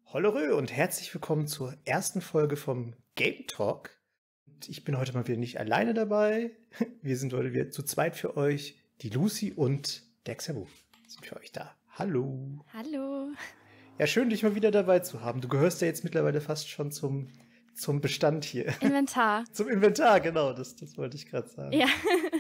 Hollerö und herzlich willkommen zur ersten Folge vom Game Talk. Ich bin heute mal wieder nicht alleine dabei. Wir sind heute wieder zu zweit für euch. Die Lucy und der Xabu sind für euch da. Hallo. Hallo. Ja, schön, dich mal wieder dabei zu haben. Du gehörst ja jetzt mittlerweile fast schon zum Bestand hier. Inventar. Zum Inventar, genau. Das wollte ich gerade sagen. Ja.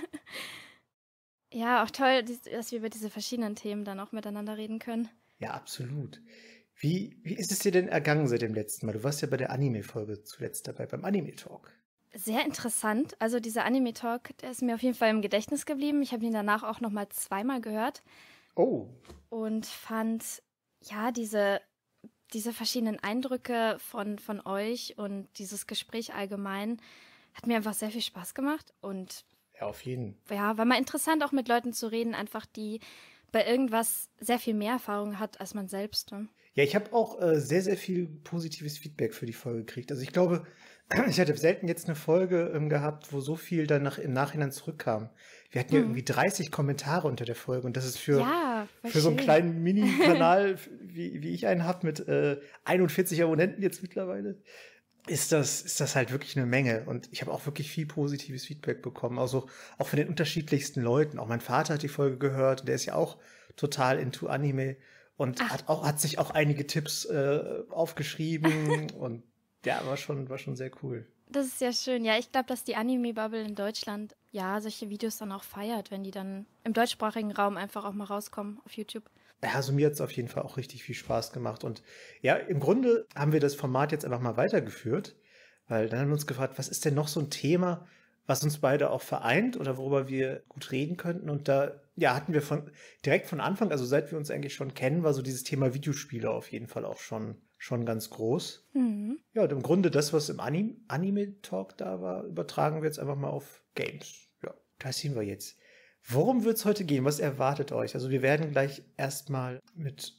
Ja, auch toll, dass wir über diese verschiedenen Themen dann auch miteinander reden können. Ja, absolut. Wie ist es dir denn ergangen seit dem letzten Mal? Du warst ja bei der Anime-Folge zuletzt dabei, beim Anime-Talk. Sehr interessant. Also dieser Anime-Talk, der ist mir auf jeden Fall im Gedächtnis geblieben. Ich habe ihn danach auch nochmal zweimal gehört. Oh. Und fand, ja, diese verschiedenen Eindrücke von euch und dieses Gespräch allgemein hat mir einfach sehr viel Spaß gemacht. Und ja, auf jeden. Ja, war mal interessant, auch mit Leuten zu reden, einfach die bei irgendwas sehr viel mehr Erfahrung hat als man selbst. Ne? Ja, ich habe auch sehr, sehr viel positives Feedback für die Folge gekriegt. Also ich glaube, ich hatte selten jetzt eine Folge gehabt, wo so viel dann im Nachhinein zurückkam. Wir hatten ja irgendwie 30 Kommentare unter der Folge und das ist für so einen kleinen Mini-Kanal, wie ich einen habe, mit 41 Abonnenten jetzt mittlerweile, ist das halt wirklich eine Menge. Und ich habe auch wirklich viel positives Feedback bekommen. Also auch von den unterschiedlichsten Leuten. Auch mein Vater hat die Folge gehört, der ist ja auch total into Anime und hat sich auch einige Tipps aufgeschrieben und ja, war schon sehr cool. Das ist ja schön. Ja, ich glaube, dass die Anime-Bubble in Deutschland ja solche Videos dann auch feiert, wenn die dann im deutschsprachigen Raum einfach auch mal rauskommen auf YouTube. Ja, also mir hat es auf jeden Fall auch richtig viel Spaß gemacht. Und ja, im Grunde haben wir das Format jetzt einfach mal weitergeführt, weil dann haben wir uns gefragt, was ist denn noch so ein Thema, was uns beide auch vereint oder worüber wir gut reden könnten. Und da hatten wir direkt von Anfang, also seit wir uns eigentlich schon kennen, war so dieses Thema Videospiele auf jeden Fall auch schon ganz groß. Mhm. Ja, und im Grunde das, was im Anime-Talk da war, übertragen wir jetzt einfach mal auf Games. Ja, da sind wir jetzt. Worum wird es heute gehen? Was erwartet euch? Also wir werden gleich erstmal mit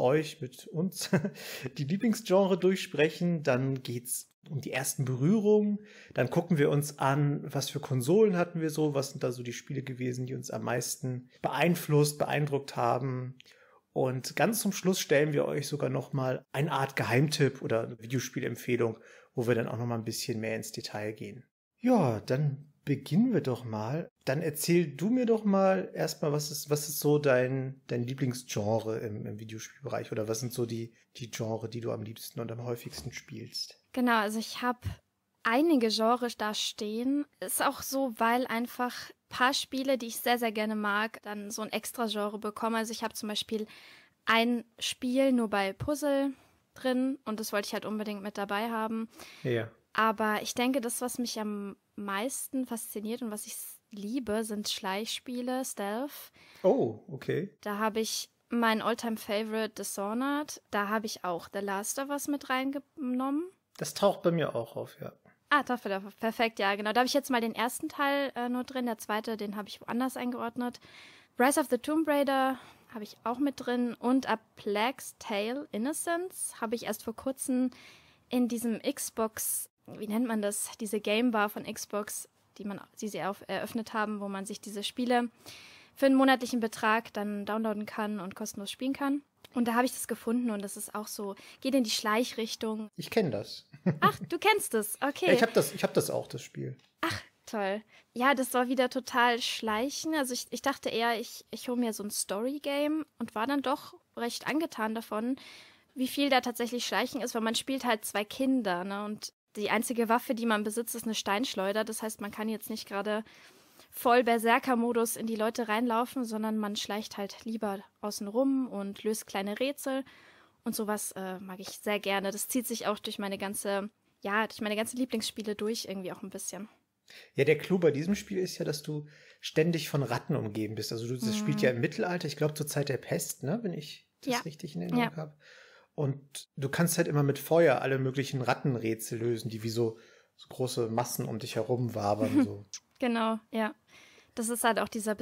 uns, die Lieblingsgenre durchsprechen. Dann geht's um die ersten Berührungen. Dann gucken wir uns an, was für Konsolen hatten wir so, was sind da so die Spiele gewesen, die uns am meisten beeindruckt haben. Und ganz zum Schluss stellen wir euch sogar nochmal eine Art Geheimtipp oder eine Videospielempfehlung, wo wir dann auch nochmal ein bisschen mehr ins Detail gehen. Ja, dann beginnen wir doch mal. Dann erzähl du mir doch mal erstmal, was ist so dein Lieblingsgenre im Videospielbereich oder was sind so die Genre, die du am liebsten und am häufigsten spielst? Genau, also ich habe einige Genres da stehen. Ist auch so, weil einfach ein paar Spiele, die ich sehr, sehr gerne mag, dann so ein extra Genre bekommen. Also ich habe zum Beispiel ein Spiel nur bei Puzzle drin und das wollte ich halt unbedingt mit dabei haben. Ja. Aber ich denke, das, was mich am meisten fasziniert und was ich liebe, sind Schleichspiele, Stealth. Oh, okay. Da habe ich mein All-Time-Favorite Dishonored. Da habe ich auch The Last of Us mit reingenommen. Das taucht bei mir auch auf, ja. Doch, perfekt, ja, genau. Da habe ich jetzt mal den ersten Teil nur drin, der zweite, den habe ich woanders eingeordnet. Rise of the Tomb Raider habe ich auch mit drin und A Plague's Tale Innocence habe ich erst vor kurzem in diesem Xbox, wie nennt man das, diese Game Bar von Xbox, die sie eröffnet haben, wo man sich diese Spiele für einen monatlichen Betrag dann downloaden kann und kostenlos spielen kann. Und da habe ich das gefunden und das ist auch so, geht in die Schleichrichtung. Ich kenne das. Ach, du kennst es, okay. Ja, ich hab das auch, das Spiel. Ach, toll. Ja, das war wieder total schleichen. Also ich dachte eher, ich hole mir so ein Story-Game und war dann doch recht angetan davon, wie viel da tatsächlich Schleichen ist, weil man spielt halt 2 Kinder, ne? Und die einzige Waffe, die man besitzt, ist eine Steinschleuder. Das heißt, man kann jetzt nicht gerade voll Berserker-Modus in die Leute reinlaufen, sondern man schleicht halt lieber außen rum und löst kleine Rätsel. Und sowas mag ich sehr gerne. Das zieht sich auch durch meine ganze Lieblingsspiele durch, irgendwie auch ein bisschen. Ja, der Clou bei diesem Spiel ist ja, dass du ständig von Ratten umgeben bist. Also das spielt ja im Mittelalter, ich glaube zur Zeit der Pest, ne, wenn ich das richtig in Erinnerung habe. Und du kannst halt immer mit Feuer alle möglichen Rattenrätsel lösen, die wie so große Massen um dich herum wabern. So. Genau, ja. Das ist halt auch dieser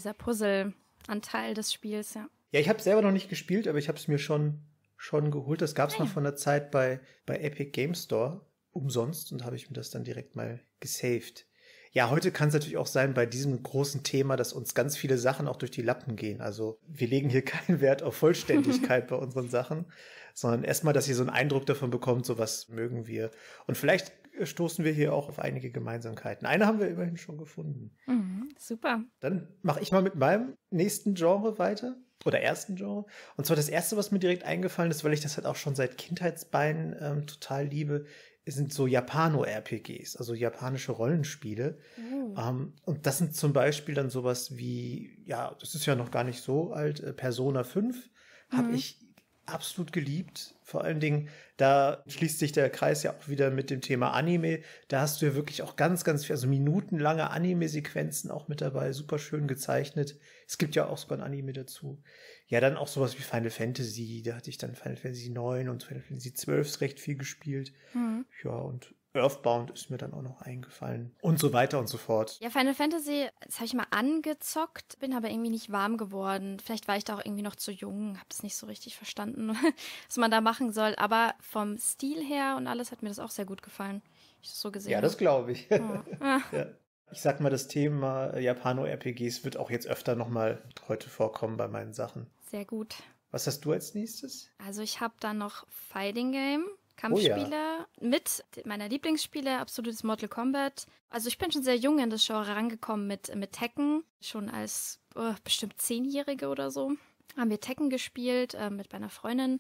Puzzle-Anteil des Spiels, ja. Ja, ich habe selber noch nicht gespielt, aber ich habe es mir schon geholt. Das gab es mal von der Zeit bei Epic Game Store umsonst und habe ich mir das dann direkt mal gesaved. Ja, heute kann es natürlich auch sein, bei diesem großen Thema, dass uns ganz viele Sachen auch durch die Lappen gehen. Also wir legen hier keinen Wert auf Vollständigkeit bei unseren Sachen, sondern erstmal, dass ihr so einen Eindruck davon bekommt, so was mögen wir. Und vielleicht stoßen wir hier auch auf einige Gemeinsamkeiten. Eine haben wir immerhin schon gefunden. Super. Dann mache ich mal mit meinem nächsten Genre weiter. Oder ersten Genre. Und zwar das erste, was mir direkt eingefallen ist, weil ich das halt auch schon seit Kindheitsbeinen total liebe, sind so Japano-RPGs, also japanische Rollenspiele. Und das sind zum Beispiel dann sowas wie, ja, das ist ja noch gar nicht so alt, Persona 5 habe ich absolut geliebt. Vor allen Dingen, da schließt sich der Kreis ja auch wieder mit dem Thema Anime. Da hast du ja wirklich auch ganz, ganz viel, also minutenlange Anime-Sequenzen auch mit dabei, super schön gezeichnet. Es gibt ja auch sogar ein Anime dazu. Ja, dann auch sowas wie Final Fantasy, da hatte ich dann Final Fantasy 9 und Final Fantasy 12 recht viel gespielt. Ja, und Earthbound ist mir dann auch noch eingefallen und so weiter und so fort. Ja, Final Fantasy, das habe ich mal angezockt, bin aber irgendwie nicht warm geworden. Vielleicht war ich da auch irgendwie noch zu jung, habe das nicht so richtig verstanden, was man da machen soll. Aber vom Stil her und alles hat mir das auch sehr gut gefallen. Ich das so gesehen. Ja, das glaube ich. Ja. Ja. Ich sag mal, das Thema Japano-RPGs wird auch jetzt öfter nochmal heute vorkommen bei meinen Sachen. Sehr gut. Was hast du als nächstes? Also ich habe dann noch Fighting Game. Kampfspiele mit meiner Lieblingsspiele, absolutes Mortal Kombat. Also ich bin schon sehr jung in das Genre rangekommen mit Tekken. Schon als bestimmt 10-Jährige oder so haben wir Tekken gespielt mit meiner Freundin.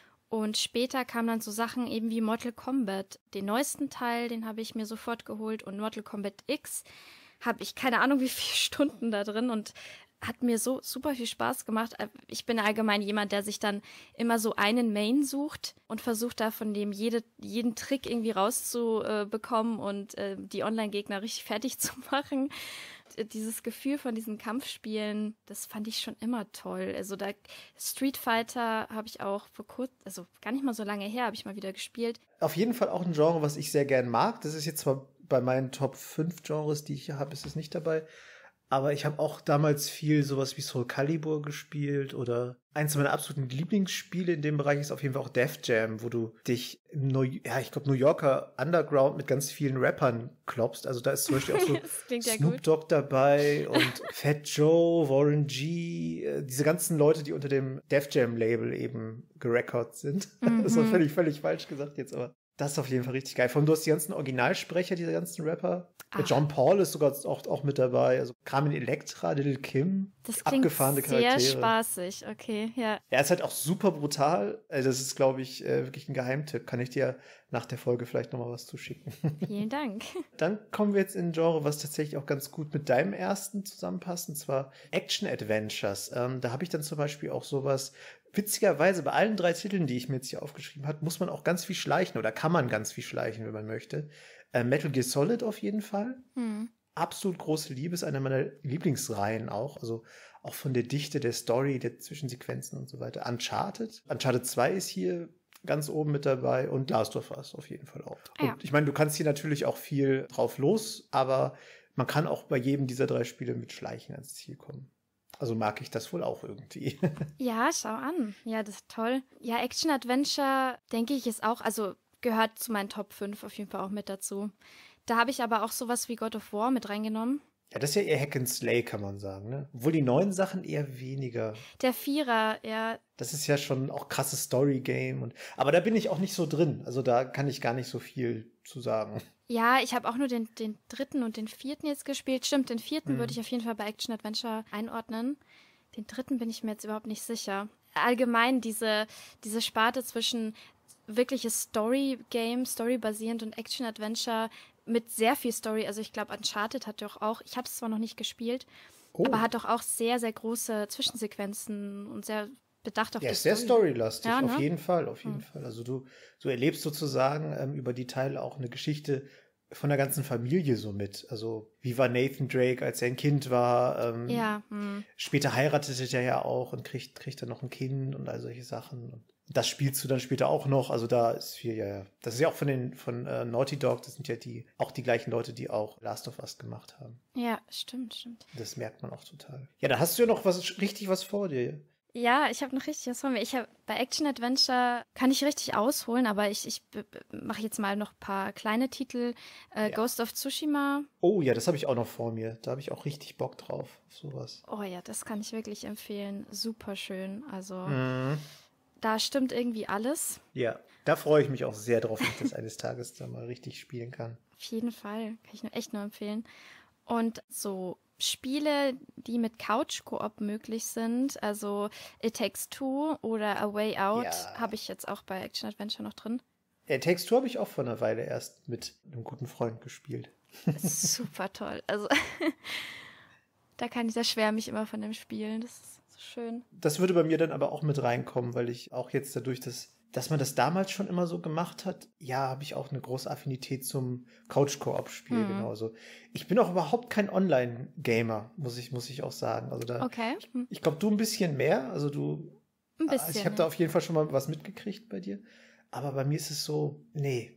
Und später kamen dann so Sachen eben wie Mortal Kombat. Den neuesten Teil, den habe ich mir sofort geholt. Und Mortal Kombat X habe ich keine Ahnung wie viele Stunden da drin und hat mir so super viel Spaß gemacht. Ich bin allgemein jemand, der sich dann immer so einen Main sucht und versucht da von dem jeden Trick irgendwie rauszubekommen und die Online-Gegner richtig fertig zu machen. Dieses Gefühl von diesen Kampfspielen, das fand ich schon immer toll. Also da Street Fighter habe ich auch vor kurzem, also gar nicht mal so lange her, habe ich mal wieder gespielt. Auf jeden Fall auch ein Genre, was ich sehr gern mag. Das ist jetzt zwar bei meinen Top 5 Genres, die ich hier habe, ist es nicht dabei. Aber ich habe auch damals viel sowas wie Soul Calibur gespielt oder eins meiner absoluten Lieblingsspiele in dem Bereich ist auf jeden Fall auch Def Jam, wo du dich im ich glaube New Yorker Underground mit ganz vielen Rappern klopfst. Also da ist zum Beispiel auch so Snoop Dogg dabei und Fat Joe, Warren G, diese ganzen Leute, die unter dem Def Jam Label eben gerecordet sind. Das war völlig falsch gesagt jetzt, aber das ist auf jeden Fall richtig geil. Vor allem, du hast die ganzen Originalsprecher, diese ganzen Rapper. John Paul ist sogar auch mit dabei. Also Carmen Electra, Lil' Kim. Das klingt abgefahrene Charaktere. Sehr spaßig, okay, ja. Er ist halt auch super brutal. Also das ist, glaube ich, wirklich ein Geheimtipp. Kann ich dir nach der Folge vielleicht nochmal was zuschicken. Vielen Dank. Dann kommen wir jetzt in ein Genre, was tatsächlich auch ganz gut mit deinem ersten zusammenpasst, und zwar Action-Adventures. Da habe ich dann zum Beispiel auch sowas. Witzigerweise, bei allen 3 Titeln, die ich mir jetzt hier aufgeschrieben habe, muss man auch ganz viel schleichen oder kann man ganz viel schleichen, wenn man möchte. Metal Gear Solid auf jeden Fall. Absolut große Liebe, ist eine meiner Lieblingsreihen auch. Also auch von der Dichte der Story, der Zwischensequenzen und so weiter. Uncharted 2 ist hier ganz oben mit dabei und Last of Us auf jeden Fall auch. Ja. Und ich meine, du kannst hier natürlich auch viel drauf los, aber man kann auch bei jedem dieser 3 Spiele mit Schleichen ans Ziel kommen. Also mag ich das wohl auch irgendwie. Ja, schau an. Ja, das ist toll. Ja, Action-Adventure, denke ich, ist auch, also gehört zu meinen Top 5 auf jeden Fall auch mit dazu. Da habe ich aber auch sowas wie God of War mit reingenommen. Ja, das ist ja eher Hack and Slay, kann man sagen, ne? Obwohl die neuen Sachen eher weniger. Der Vierer, ja. Das ist ja schon auch krasses Story-Game. Aber da bin ich auch nicht so drin. Also da kann ich gar nicht so viel zu sagen. Ja, ich habe auch nur den 3. und den 4. jetzt gespielt. Stimmt, den 4. würde ich auf jeden Fall bei Action Adventure einordnen. Den 3. bin ich mir jetzt überhaupt nicht sicher. Allgemein diese Sparte zwischen wirkliches Story-Game, Story-basierend und Action Adventure mit sehr viel Story. Also ich glaube, Uncharted hat doch auch, ich habe es zwar noch nicht gespielt, aber hat doch auch sehr, sehr große Zwischensequenzen und sehr bedacht auf die Story. Ja, ist sehr storylastig, ja, ne? auf jeden Fall. Also du erlebst sozusagen über die Teile auch eine Geschichte von der ganzen Familie so mit. Also wie war Nathan Drake, als er ein Kind war? Später heiratete er ja auch und kriegt dann noch ein Kind und all solche Sachen. Und das spielst du dann später auch noch. Also da ist viel, ja. Das ist ja auch von Naughty Dog, das sind ja auch die gleichen Leute, die auch Last of Us gemacht haben. Ja, stimmt. Das merkt man auch total. Ja, da hast du ja noch was vor dir. Ja, ich habe noch richtig was vor mir. Bei Action Adventure kann ich richtig ausholen, aber ich mache jetzt mal noch ein paar kleine Titel. Ja. Ghost of Tsushima. Oh ja, das habe ich auch noch vor mir. Da habe ich auch richtig Bock drauf, auf sowas. Oh ja, das kann ich wirklich empfehlen. Super schön. Also Mhm. da stimmt irgendwie alles. Ja, da freue ich mich auch sehr drauf, wenn ich das eines Tages dann mal richtig spielen kann. Auf jeden Fall. Kann ich echt nur empfehlen. Und so Spiele, die mit Couch-Koop möglich sind, also It Takes Two oder A Way Out, Ja. habe ich jetzt auch bei Action Adventure noch drin. Takes Two habe ich auch vor einer Weile erst mit einem guten Freund gespielt. Super toll. Also da schwärme ich immer von dem Spielen. Das ist so schön. Das würde bei mir dann aber auch mit reinkommen, weil ich auch jetzt dadurch, dass man das damals schon immer so gemacht hat, ja, habe ich auch eine große Affinität zum Couch-Koop-Spiel, genau. Also ich bin auch überhaupt kein Online-Gamer, muss ich auch sagen. Also Okay. ich glaube, du ein bisschen mehr. Also Ein also ich bisschen. habe da auf jeden Fall schon mal was mitgekriegt bei dir. Aber bei mir ist es so, nee.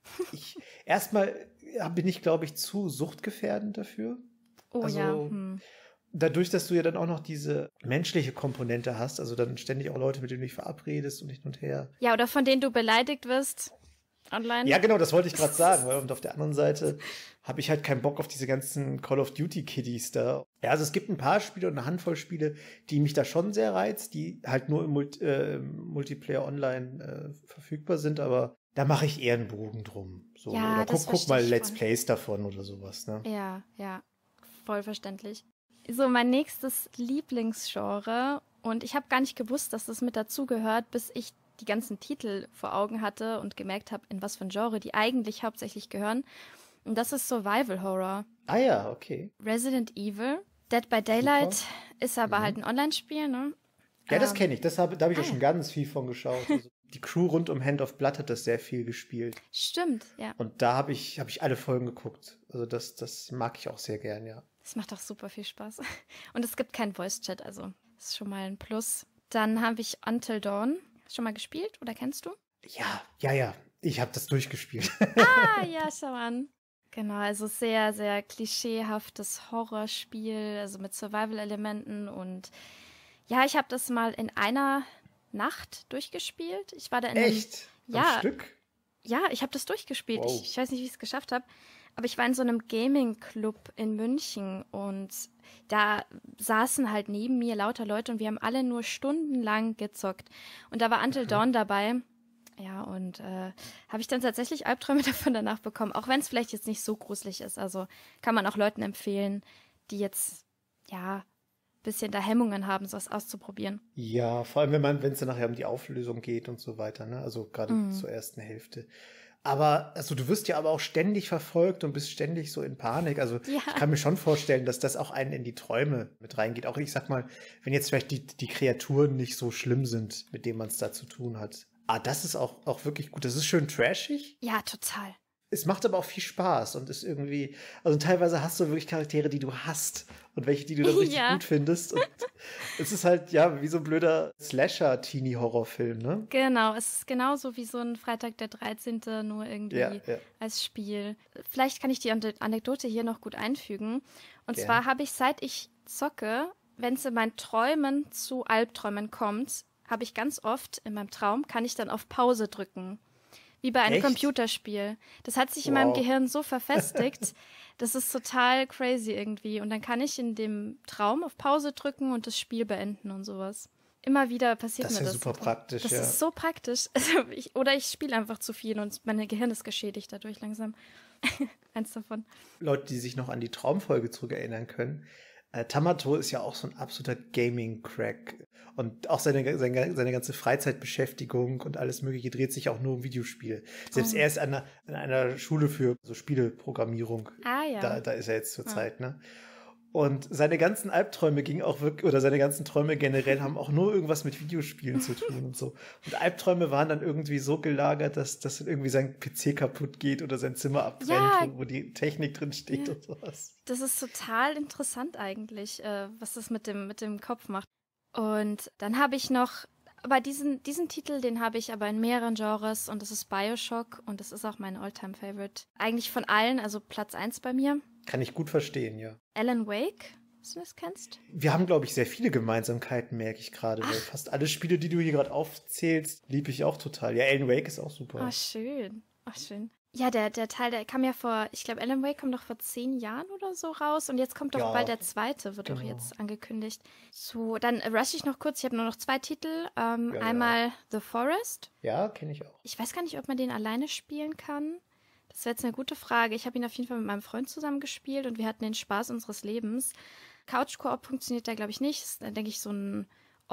Erstmal bin ich, glaube ich, zu suchtgefährdend dafür. Oh Also, ja. dadurch, dass du ja dann auch noch diese menschliche Komponente hast, also dann ständig auch Leute, mit denen du dich verabredest und hin und her. Ja, oder von denen du beleidigt wirst online. Ja, genau, das wollte ich gerade sagen. Und auf der anderen Seite habe ich halt keinen Bock auf diese ganzen Call of Duty Kiddies da. Ja, also es gibt ein paar Spiele und eine Handvoll Spiele, die mich da schon sehr reizt, die halt nur im Multiplayer online verfügbar sind, aber da mache ich eher einen Bogen drum. So. Ja, Oder das guck mal verstehe ich Let's voll. Plays davon oder sowas, ne? Ja, voll verständlich. So, mein nächstes Lieblingsgenre, und ich habe gar nicht gewusst, dass das mit dazugehört, bis ich die ganzen Titel vor Augen hatte und gemerkt habe, in was für ein Genre die eigentlich hauptsächlich gehören. Und das ist Survival Horror. Ah ja, okay. Resident Evil. Dead by Daylight ist aber halt ein Online-Spiel, ne? Ja, das kenne ich. Da habe ich auch ja. schon ganz viel von geschaut. Also, die Crew rund um Hand of Blood hat das sehr viel gespielt. Stimmt, ja. Und da habe ich alle Folgen geguckt. Also das mag ich auch sehr gern, ja. Das macht auch super viel Spaß. Und es gibt keinen Voice-Chat, also das ist schon mal ein Plus. Dann habe ich Until Dawn. Schon mal gespielt oder kennst du? Ja. Ich habe das durchgespielt. Ah, ja, schau an. Genau, also sehr, sehr klischeehaftes Horrorspiel, also mit Survival-Elementen. Und ja, ich habe das mal in einer Nacht durchgespielt. Ich war da in Echt? Ja. Am Stück? Ja, ich habe das durchgespielt. Wow. Ich weiß nicht, wie ich es geschafft habe. Aber ich war in so einem Gaming-Club in München und da saßen halt neben mir lauter Leute und wir haben alle nur stundenlang gezockt. Und da war Until Dawn dabei. Ja, und habe ich dann tatsächlich Albträume davon danach bekommen. Auch wenn es vielleicht jetzt nicht so gruselig ist. Also kann man auch Leuten empfehlen, die jetzt, ja, ein bisschen da Hemmungen haben, sowas auszuprobieren. Ja, vor allem, wenn es dann nachher um die Auflösung geht und so weiter, ne? Also gerade zur ersten Hälfte. Aber, also du wirst ja aber auch ständig verfolgt und bist ständig so in Panik. Also Ja. ich kann mir schon vorstellen, dass das auch einen in die Träume mit reingeht. Auch ich sag mal, wenn jetzt vielleicht die Kreaturen nicht so schlimm sind, mit denen man es da zu tun hat. Ah, das ist auch wirklich gut. Das ist schön trashig. Ja, total. Es macht aber auch viel Spaß und ist irgendwie, also teilweise hast du wirklich Charaktere, die du hasst und welche, die du dann richtig Ja. gut findest. Und es ist halt, ja, wie so ein blöder Slasher-Teenie-Horrorfilm, ne? Genau, es ist genauso wie so ein Freitag der 13., nur irgendwie Ja. als Spiel. Vielleicht kann ich die Anekdote hier noch gut einfügen. Und Gerne. zwar habe ich, seit ich zocke, wenn es in meinen Träumen zu Albträumen kommt, habe ich ganz oft in meinem Traum, kann ich dann auf Pause drücken. Wie bei einem Echt? Computerspiel. Das hat sich in meinem Wow. Gehirn so verfestigt. Das ist total crazy irgendwie. Und dann kann ich in dem Traum auf Pause drücken und das Spiel beenden und sowas. Immer wieder passiert Das ist mir ja das. super praktisch, Das ja. ist so praktisch. Also ich spiele einfach zu viel und mein Gehirn ist geschädigt dadurch langsam. Eins davon. Leute, die sich noch an die Traumfolge zurückerinnern können. Tamato ist ja auch so ein absoluter Gaming-Crack. Und auch seine ganze Freizeitbeschäftigung und alles Mögliche dreht sich auch nur um Videospiele. Selbst er ist an einer Schule für so Spieleprogrammierung. Ah ja. Da ist er jetzt zurzeit, ne? Und seine ganzen Albträume gingen auch wirklich, oder seine ganzen Träume generell haben auch nur irgendwas mit Videospielen zu tun und so. Und Albträume waren dann irgendwie so gelagert, dass dann irgendwie sein PC kaputt geht oder sein Zimmer abbrennt, Ja. wo die Technik drin steht und sowas. Das ist total interessant eigentlich, was das mit dem Kopf macht. Und dann habe ich noch, aber diesen Titel, den habe ich aber in mehreren Genres und das ist BioShock und das ist auch mein All-Time-Favorite. Eigentlich von allen, also Platz 1 bei mir. Kann ich gut verstehen, ja. Alan Wake dass du das kennst? Wir haben, glaube ich, sehr viele Gemeinsamkeiten, merke ich gerade, weil fast alle Spiele, die du hier gerade aufzählst, liebe ich auch total. Ja, Alan Wake ist auch super. Oh, schön. Oh, schön. Ja, der Teil, der kam ja vor, ich glaube, Alan Wake kommt doch vor 10 Jahren oder so raus und jetzt kommt doch bald der zweite, wird doch jetzt angekündigt. So, dann rush ich noch kurz, ich habe nur noch 2 Titel. Einmal The Forest. Ja, kenne ich auch. Ich weiß gar nicht, ob man den alleine spielen kann. Das wäre jetzt eine gute Frage. Ich habe ihn auf jeden Fall mit meinem Freund zusammen gespielt und wir hatten den Spaß unseres Lebens. Couch-Koop funktioniert da, glaube ich, nicht. Das ist, denke ich, so ein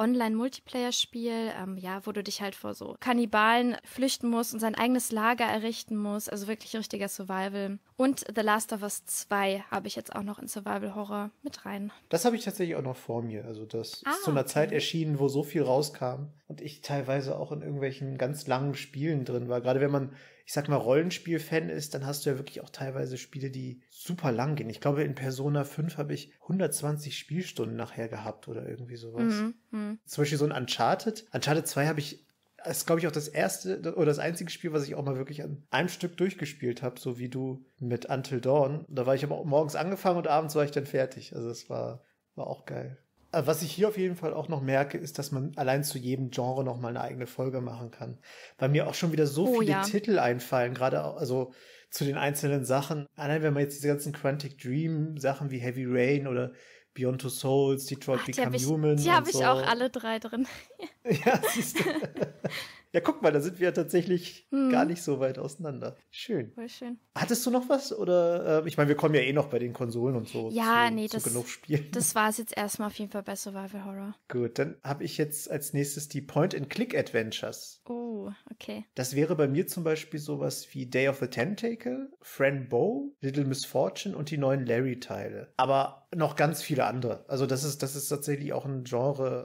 Online-Multiplayer-Spiel, wo du dich halt vor so Kannibalen flüchten musst und sein eigenes Lager errichten musst. Also wirklich richtiger Survival. Und The Last of Us 2 habe ich jetzt auch noch in Survival-Horror mit rein. Das habe ich tatsächlich auch noch vor mir. Also das ist zu einer Zeit erschienen, wo so viel rauskam und ich teilweise auch in irgendwelchen ganz langen Spielen drin war. Gerade wenn man, ich sag mal, Rollenspiel-Fan ist, dann hast du ja wirklich auch teilweise Spiele, die super lang gehen. Ich glaube, in Persona 5 habe ich 120 Spielstunden nachher gehabt oder irgendwie sowas. Zum Beispiel so ein Uncharted. Uncharted 2 habe ich, das ist, glaube ich, auch das erste oder das einzige Spiel, was ich auch mal wirklich an einem Stück durchgespielt habe, so wie du mit Until Dawn. Da war ich aber auch morgens angefangen und abends war ich dann fertig. Also es war auch geil. Was ich hier auf jeden Fall auch noch merke, ist, dass man allein zu jedem Genre noch mal eine eigene Folge machen kann. Weil mir auch schon wieder so viele Titel einfallen, gerade also zu den einzelnen Sachen. Allein wenn man jetzt diese ganzen Quantic Dream Sachen wie Heavy Rain oder Beyond Two Souls, Detroit Become Human. Die habe ich auch alle 3 drin. Ja, siehst du. Ja, guck mal, da sind wir ja tatsächlich gar nicht so weit auseinander. Schön. Voll schön. Hattest du noch was? Oder, ich meine, wir kommen ja eh noch bei den Konsolen und so zu genug Spielen. Das war es jetzt erstmal auf jeden Fall bei Survival Horror. Gut, dann habe ich jetzt als nächstes die Point-and-Click-Adventures. Oh, okay. Das wäre bei mir zum Beispiel sowas wie Day of the Tentacle, Friend Bow, Little Miss Fortune und die neuen Larry-Teile. Aber noch ganz viele andere. Also das ist tatsächlich auch ein Genre,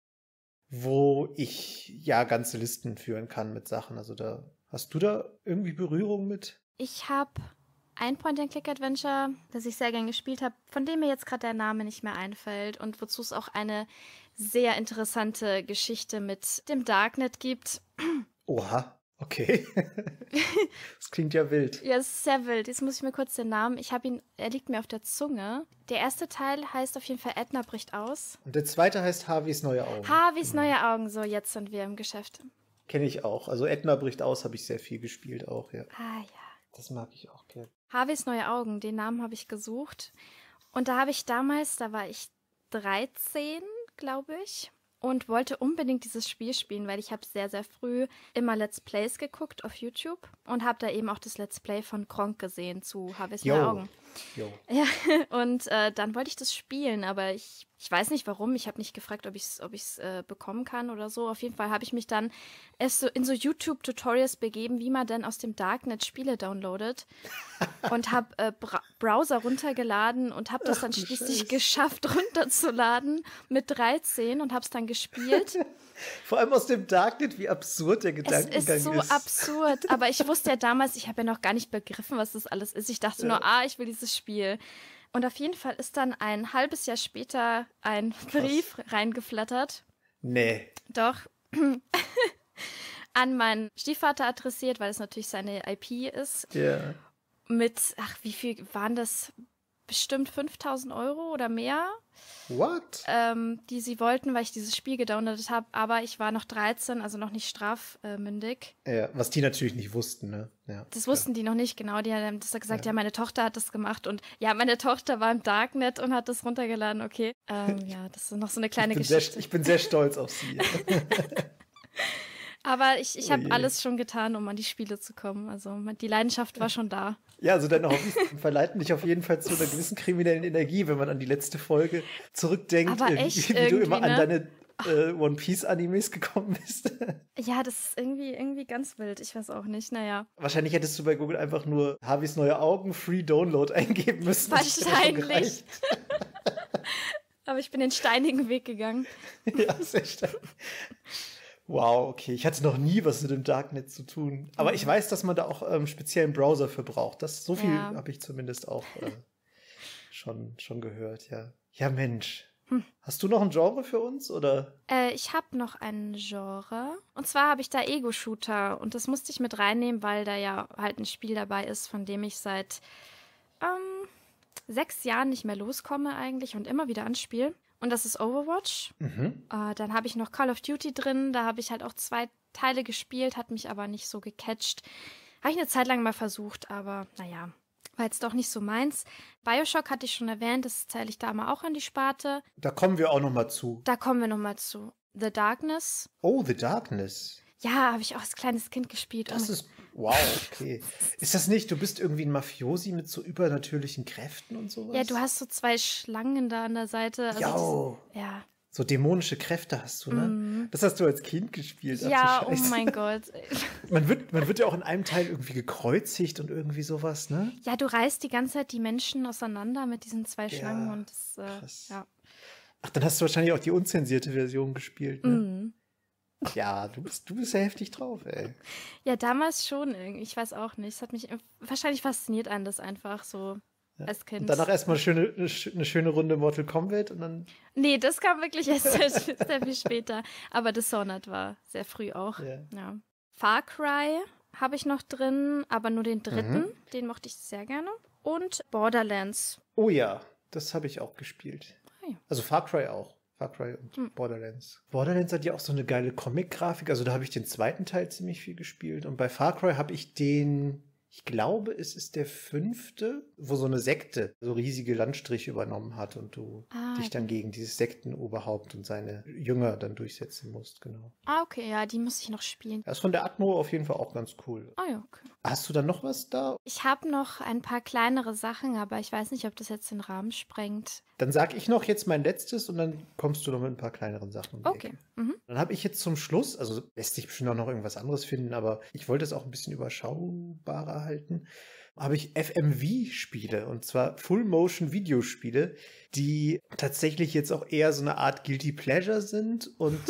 wo ich ja ganze Listen führen kann mit Sachen. Also hast du da irgendwie Berührung mit? Ich habe ein Point-and-Click-Adventure, das ich sehr gern gespielt habe, von dem mir jetzt gerade der Name nicht mehr einfällt und wozu es auch eine sehr interessante Geschichte mit dem Darknet gibt. Oha. Okay. Das klingt ja wild. Ja, es ist sehr wild. Jetzt muss ich mir kurz den Namen. Er liegt mir auf der Zunge. Der erste Teil heißt auf jeden Fall Edna bricht aus. Und der zweite heißt Harveys neue Augen. Harveys neue Augen, so, jetzt sind wir im Geschäft. Kenne ich auch. Also Edna bricht aus, habe ich sehr viel gespielt auch, ja. Ah ja. Das mag ich auch gerne. Harveys neue Augen, den Namen habe ich gesucht. Und da habe ich damals, da war ich 13, glaube ich. Und wollte unbedingt dieses Spiel spielen, weil ich habe sehr, sehr früh immer Let's Plays geguckt auf YouTube und habe da eben auch das Let's Play von Gronkh gesehen zu Harveys neue Augen. Ja, und dann wollte ich das spielen, aber ich weiß nicht warum. Ich habe nicht gefragt, ob ich es bekommen kann oder so. Auf jeden Fall habe ich mich dann erst so in so YouTube-Tutorials begeben, wie man denn aus dem Darknet Spiele downloadet und habe Browser runtergeladen und habe das dann schließlich geschafft runterzuladen mit 13 und habe es dann gespielt. Vor allem aus dem Darknet, wie absurd der Gedankengang ist. Es ist so absurd, aber ich wusste ja damals, ich habe ja noch gar nicht begriffen, was das alles ist. Ich dachte nur, ich will dieses Spiel. Und auf jeden Fall ist dann ein halbes Jahr später ein Brief reingeflattert. Nee. Doch. An meinen Stiefvater adressiert, weil es natürlich seine IP ist. Ja. Mit, wie viel waren das? Bestimmt 5.000 € oder mehr. What? Die sie wollten, weil ich dieses Spiel gedownloadet habe. Aber ich war noch 13, also noch nicht strafmündig. Ja, was die natürlich nicht wussten, ne? Ja, das wussten die noch nicht, genau. Die haben das gesagt, ja, meine Tochter hat das gemacht. Und ja, meine Tochter war im Darknet und hat das runtergeladen, okay. Ja, das ist noch so eine kleine Geschichte. Ich bin sehr stolz auf sie. Aber ich habe alles schon getan, um an die Spiele zu kommen. Also die Leidenschaft war schon da. Ja, also deine Hobbys verleiten dich auf jeden Fall zu einer gewissen kriminellen Energie, wenn man an die letzte Folge zurückdenkt, wie du immer an deine One-Piece-Animes gekommen bist. Ja, das ist irgendwie ganz wild. Ich weiß auch nicht, naja. Wahrscheinlich hättest du bei Google einfach nur Harveys neue Augen, Free Download eingeben müssen. Wahrscheinlich. Aber ich bin den steinigen Weg gegangen. Ja, sehr stark. Wow, okay. Ich hatte noch nie was mit dem Darknet zu tun. Aber ich weiß, dass man da auch speziellen Browser für braucht. So viel habe ich zumindest auch schon gehört, ja. Ja, Mensch. Hast du noch ein Genre für uns, oder? Ich habe noch ein Genre. Und zwar habe ich da Ego-Shooter. Und das musste ich mit reinnehmen, weil da ja halt ein Spiel dabei ist, von dem ich seit 6 Jahren nicht mehr loskomme eigentlich und immer wieder anspiele. Und das ist Overwatch. Dann habe ich noch Call of Duty drin. Da habe ich halt auch 2 Teile gespielt, hat mich aber nicht so gecatcht. Habe ich eine Zeit lang mal versucht, aber naja, war jetzt doch nicht so meins. BioShock hatte ich schon erwähnt, das zähle ich da mal auch in die Sparte. Da kommen wir auch nochmal zu. Da kommen wir nochmal zu. The Darkness. Oh, The Darkness. Ja, habe ich auch als kleines Kind gespielt. Das ist, wow, okay. Ist das nicht, du bist irgendwie ein Mafiosi mit so übernatürlichen Kräften und sowas? Ja, du hast so 2 Schlangen da an der Seite. Also ja. So dämonische Kräfte hast du, ne? Das hast du als Kind gespielt. Ja, oh mein Gott. Man wird ja auch in einem Teil irgendwie gekreuzigt und irgendwie sowas, ne? Ja, du reißt die ganze Zeit die Menschen auseinander mit diesen 2 Schlangen und das, krass. ja. Ach, dann hast du wahrscheinlich auch die unzensierte Version gespielt, ne? Ja, du bist ja heftig drauf, ey. Ja, damals schon irgendwie. Ich weiß auch nicht. Es hat mich wahrscheinlich fasziniert einen das einfach so als Kind. Und danach erstmal eine schöne Runde Mortal Kombat und dann. Nee, das kam wirklich erst sehr viel später. Aber Dishonored war sehr früh auch. Ja. Far Cry habe ich noch drin, aber nur den 3. Den mochte ich sehr gerne. Und Borderlands. Oh ja, das habe ich auch gespielt. Ah, ja. Also Far Cry auch. Far Cry und Borderlands. Borderlands hat ja auch so eine geile Comic-Grafik. Also da habe ich den 2. Teil ziemlich viel gespielt. Und bei Far Cry habe ich ich glaube, es ist der 5., wo so eine Sekte so riesige Landstriche übernommen hat und du dich dann gegen dieses Sektenoberhaupt und seine Jünger dann durchsetzen musst, genau. Ah, okay, ja, die muss ich noch spielen. Das ist von der Atmo auf jeden Fall auch ganz cool. Ah, ja, okay. Hast du dann noch was da? Ich habe noch ein paar kleinere Sachen, aber ich weiß nicht, ob das jetzt den Rahmen sprengt. Dann sag ich noch jetzt mein letztes und dann kommst du noch mit ein paar kleineren Sachen. Okay. Dann habe ich jetzt zum Schluss, also lässt sich bestimmt auch noch irgendwas anderes finden, aber ich wollte es auch ein bisschen überschaubarer halten, habe ich FMV-Spiele, und zwar Full-Motion-Videospiele, die tatsächlich jetzt auch eher so eine Art Guilty Pleasure sind und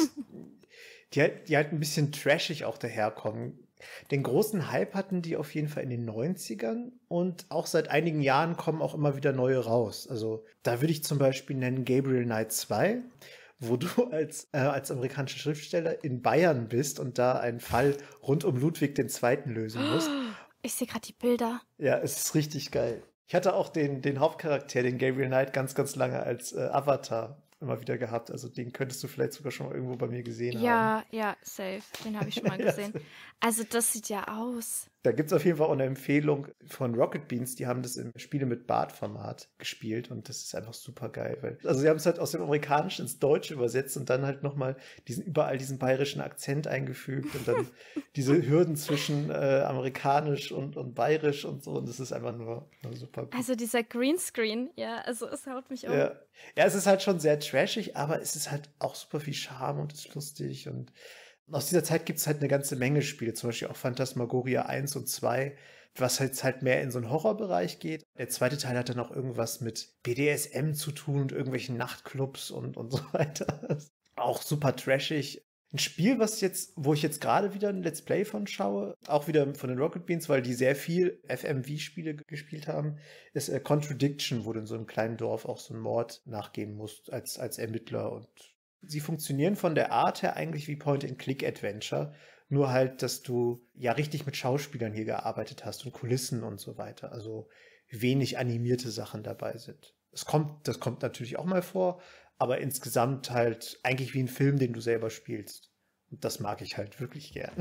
die halt ein bisschen trashig auch daherkommen. Den großen Hype hatten die auf jeden Fall in den 90ern und auch seit einigen Jahren kommen auch immer wieder neue raus. Also da würde ich zum Beispiel nennen Gabriel Knight 2, wo du als amerikanischer Schriftsteller in Bayern bist und da einen Fall rund um Ludwig II. Lösen musst. Ich sehe gerade die Bilder. Ja, es ist richtig geil. Ich hatte auch den Hauptcharakter, den Gabriel Knight, ganz, ganz lange als Avatar immer wieder gehabt. Also den könntest du vielleicht sogar schon mal irgendwo bei mir gesehen haben. Ja, safe. Den habe ich schon mal gesehen. Also das sieht ja aus. Da gibt es auf jeden Fall auch eine Empfehlung von Rocket Beans. Die haben das im Spiele mit Bart-Format gespielt und das ist einfach super geil. Also sie haben es halt aus dem Amerikanischen ins Deutsche übersetzt und dann halt nochmal überall diesen bayerischen Akzent eingefügt und dann diese Hürden zwischen amerikanisch und bayerisch und so. Und das ist einfach nur super gut. Also dieser Greenscreen, ja, also es haut mich um. Ja, es ist halt schon sehr trashig, aber es ist halt auch super viel Charme und ist lustig und aus dieser Zeit gibt es halt eine ganze Menge Spiele, zum Beispiel auch Phantasmagoria 1 und 2, was halt mehr in so einen Horrorbereich geht. Der 2. Teil hat dann auch irgendwas mit BDSM zu tun und irgendwelchen Nachtclubs und so weiter. Auch super trashig. Ein Spiel, wo ich jetzt gerade wieder ein Let's Play von schaue, auch wieder von den Rocket Beans, weil die sehr viel FMV-Spiele gespielt haben, ist Contradiction, wo du in so einem kleinen Dorf auch so einen Mord nachgehen musst als Ermittler. Und sie funktionieren von der Art her eigentlich wie Point-and-Click-Adventure, nur halt, dass du ja richtig mit Schauspielern hier gearbeitet hast und Kulissen und so weiter. Also wenig animierte Sachen dabei sind. Das kommt natürlich auch mal vor, aber insgesamt halt eigentlich wie ein Film, den du selber spielst. Und das mag ich halt wirklich gern.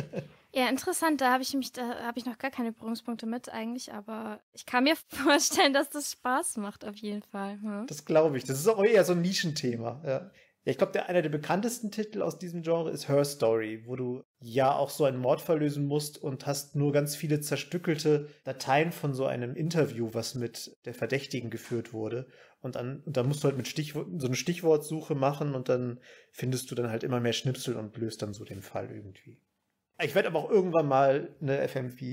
Ja, interessant, da habe ich noch gar keine Berührungspunkte mit eigentlich, aber ich kann mir vorstellen, dass das Spaß macht auf jeden Fall. Das glaube ich. Das ist auch eher so ein Nischenthema. Ja. Ja, ich glaube, einer der bekanntesten Titel aus diesem Genre ist Her Story, wo du ja auch so einen Mord verlösen musst und hast nur ganz viele zerstückelte Dateien von so einem Interview, was mit der Verdächtigen geführt wurde. Und dann musst du halt so eine Stichwortsuche machen und dann findest du dann halt immer mehr Schnipsel und löst dann so den Fall irgendwie. Ich werde aber auch irgendwann mal eine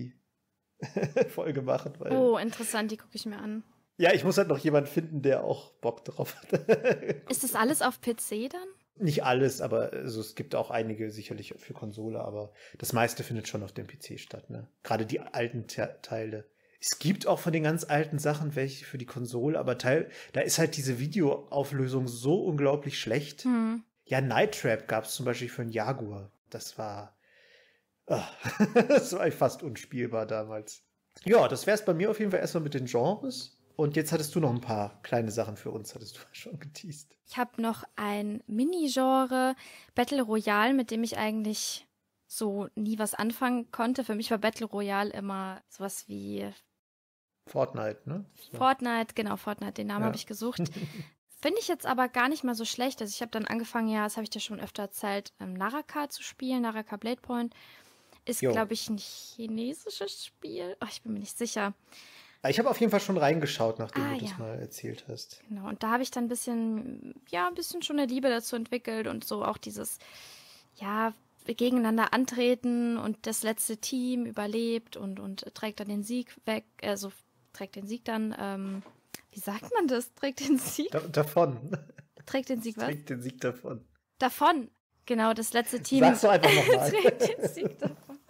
FMV-Folge machen. Oh, interessant, die gucke ich mir an. Ja, ich muss halt noch jemanden finden, der auch Bock drauf hat. Ist das alles auf PC dann? Nicht alles, aber also es gibt auch einige sicherlich für Konsole, aber das meiste findet schon auf dem PC statt, ne? Gerade die alten Teile. Es gibt auch von den ganz alten Sachen welche für die Konsole, aber da ist halt diese Videoauflösung so unglaublich schlecht. Ja, Night Trap gab es zum Beispiel für einen Jaguar. Das war fast unspielbar damals. Ja, das wäre es bei mir auf jeden Fall erstmal mit den Genres. Und jetzt hattest du noch ein paar kleine Sachen für uns, hattest du schon geteased. Ich habe noch ein Mini-Genre, Battle Royale, mit dem ich eigentlich so nie was anfangen konnte. Für mich war Battle Royale immer sowas wie Fortnite, ne? So. Fortnite, genau, Fortnite, den Namen habe ich gesucht. Finde ich jetzt aber gar nicht mal so schlecht. Also ich habe dann angefangen, ja, das habe ich dir schon öfter erzählt, Naraka zu spielen, Naraka Blade Point. Ist, glaube ich, ein chinesisches Spiel. Oh, ich bin mir nicht sicher. Ich habe auf jeden Fall schon reingeschaut, nachdem du das mal erzählt hast. Genau, und da habe ich dann ein bisschen schon eine Liebe dazu entwickelt und so auch dieses, gegeneinander antreten und das letzte Team überlebt und trägt dann den Sieg weg, also trägt den Sieg dann, wie sagt man das? Trägt den Sieg? Davon. Trägt den Sieg was? Trägt den Sieg davon. Davon, genau, das letzte Team. Sag's doch einfach nochmal. Trägt den Sieg davon.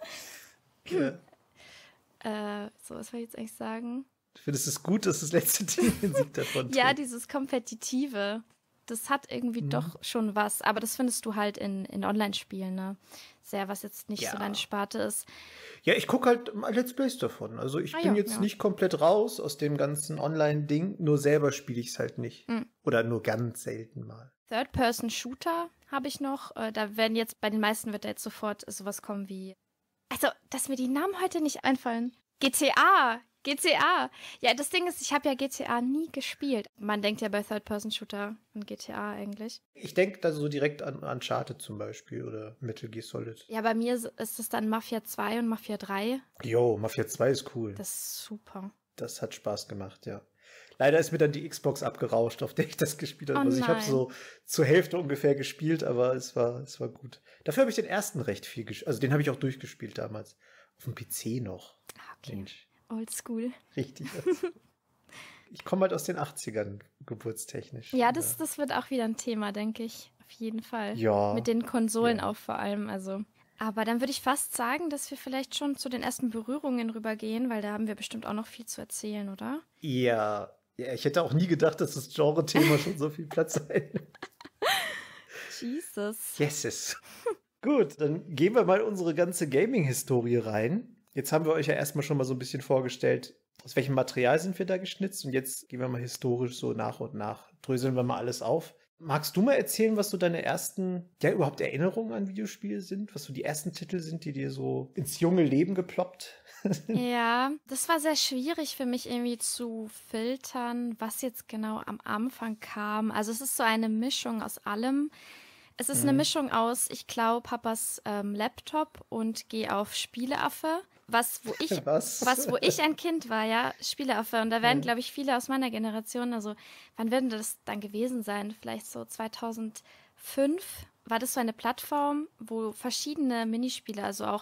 Was will ich jetzt eigentlich sagen? Findest du es gut, dass das letzte Team den Sieg davon trägt? Ja, dieses Kompetitive, das hat irgendwie doch schon was. Aber das findest du halt in Online-Spielen, ne? Sehr, was jetzt nicht so deine Sparte ist. Ja, ich gucke halt Let's Plays davon. Also ich bin jetzt nicht komplett raus aus dem ganzen Online-Ding, nur selber spiele ich es halt nicht. Oder nur ganz selten mal. Third-Person-Shooter habe ich noch. Da werden jetzt, bei den meisten wird da jetzt sofort sowas kommen wie, also, dass mir die Namen heute nicht einfallen. GTA! Ja, das Ding ist, ich habe ja GTA nie gespielt. Man denkt ja bei Third-Person-Shooter an GTA eigentlich. Ich denke da so direkt an Uncharted zum Beispiel oder Metal Gear Solid. Ja, bei mir ist es dann Mafia 2 und Mafia 3. Jo, Mafia 2 ist cool. Das ist super. Das hat Spaß gemacht, ja. Leider ist mir dann die Xbox abgerauscht, auf der ich das gespielt habe. Also ich habe so zur Hälfte ungefähr gespielt, aber es war gut. Dafür habe ich den ersten recht viel gespielt. Also den habe ich auch durchgespielt damals. Auf dem PC noch. Okay. Mensch. Oldschool. Richtig. Ich komme halt aus den 80ern, geburtstechnisch. Ja, das wird auch wieder ein Thema, denke ich. Auf jeden Fall. Ja. Mit den Konsolen auch vor allem, also. Aber dann würde ich fast sagen, dass wir vielleicht schon zu den ersten Berührungen rübergehen, weil da haben wir bestimmt auch noch viel zu erzählen, oder? Ja, ich hätte auch nie gedacht, dass das Genre-Thema schon so viel Platz einnimmt. Jesus. Yeses. Gut, dann gehen wir mal unsere ganze Gaming-Historie rein. Jetzt haben wir euch ja erstmal schon mal so ein bisschen vorgestellt, aus welchem Material sind wir da geschnitzt. Und jetzt gehen wir mal historisch so nach und nach. Dröseln wir mal alles auf. Magst du mal erzählen, was so deine ersten, überhaupt Erinnerungen an Videospiele sind? Was so die ersten Titel sind, die dir so ins junge Leben geploppt sind? Ja, das war sehr schwierig für mich irgendwie zu filtern, was jetzt genau am Anfang kam. Also es ist so eine Mischung aus allem. Es ist eine Mischung aus, ich klaue Papas Laptop und gehe auf Spieleaffe. Wo ich ein Kind war, ja, Spieleaffe. Und da werden, glaube ich, viele aus meiner Generation, also wann werden das dann gewesen sein? Vielleicht so 2005 war das so eine Plattform, wo verschiedene Minispiele, also auch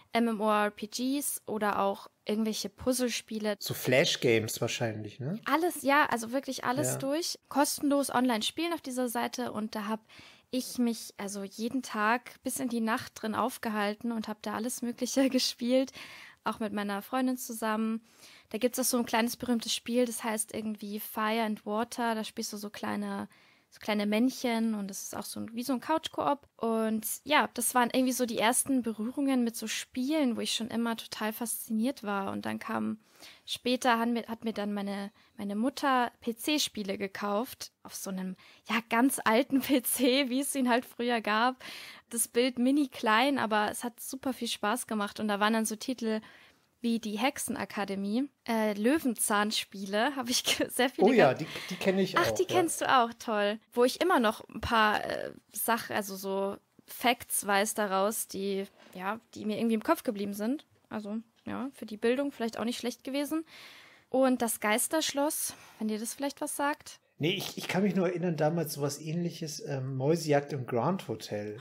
MMORPGs oder auch irgendwelche Puzzlespiele. So Flash-Games wahrscheinlich, ne? Alles, ja, also wirklich alles durch. Kostenlos online spielen auf dieser Seite und da habe ich mich also jeden Tag bis in die Nacht drin aufgehalten und habe da alles Mögliche gespielt, auch mit meiner Freundin zusammen. Da gibt es auch so ein kleines berühmtes Spiel, das heißt irgendwie Fire and Water. Da spielst du so kleine Männchen und das ist auch wie so ein Couch-Koop. Und ja, das waren irgendwie so die ersten Berührungen mit so Spielen, wo ich schon immer total fasziniert war. Und dann später hat mir dann meine Mutter PC-Spiele gekauft, auf so einem, ganz alten PC, wie es ihn halt früher gab. Das Bild mini klein, aber es hat super viel Spaß gemacht. Und da waren dann so Titel wie die Hexenakademie, Löwenzahnspiele, habe ich sehr viele. Oh ja, die kenne ich auch. Ach, die kennst du auch, toll. Wo ich immer noch ein paar Sachen, also so Facts weiß daraus, die mir irgendwie im Kopf geblieben sind. Also, ja, für die Bildung vielleicht auch nicht schlecht gewesen. Und das Geisterschloss, wenn dir das vielleicht was sagt. Nee, ich kann mich nur erinnern, damals sowas ähnliches, Mäusejagd im Grand Hotel.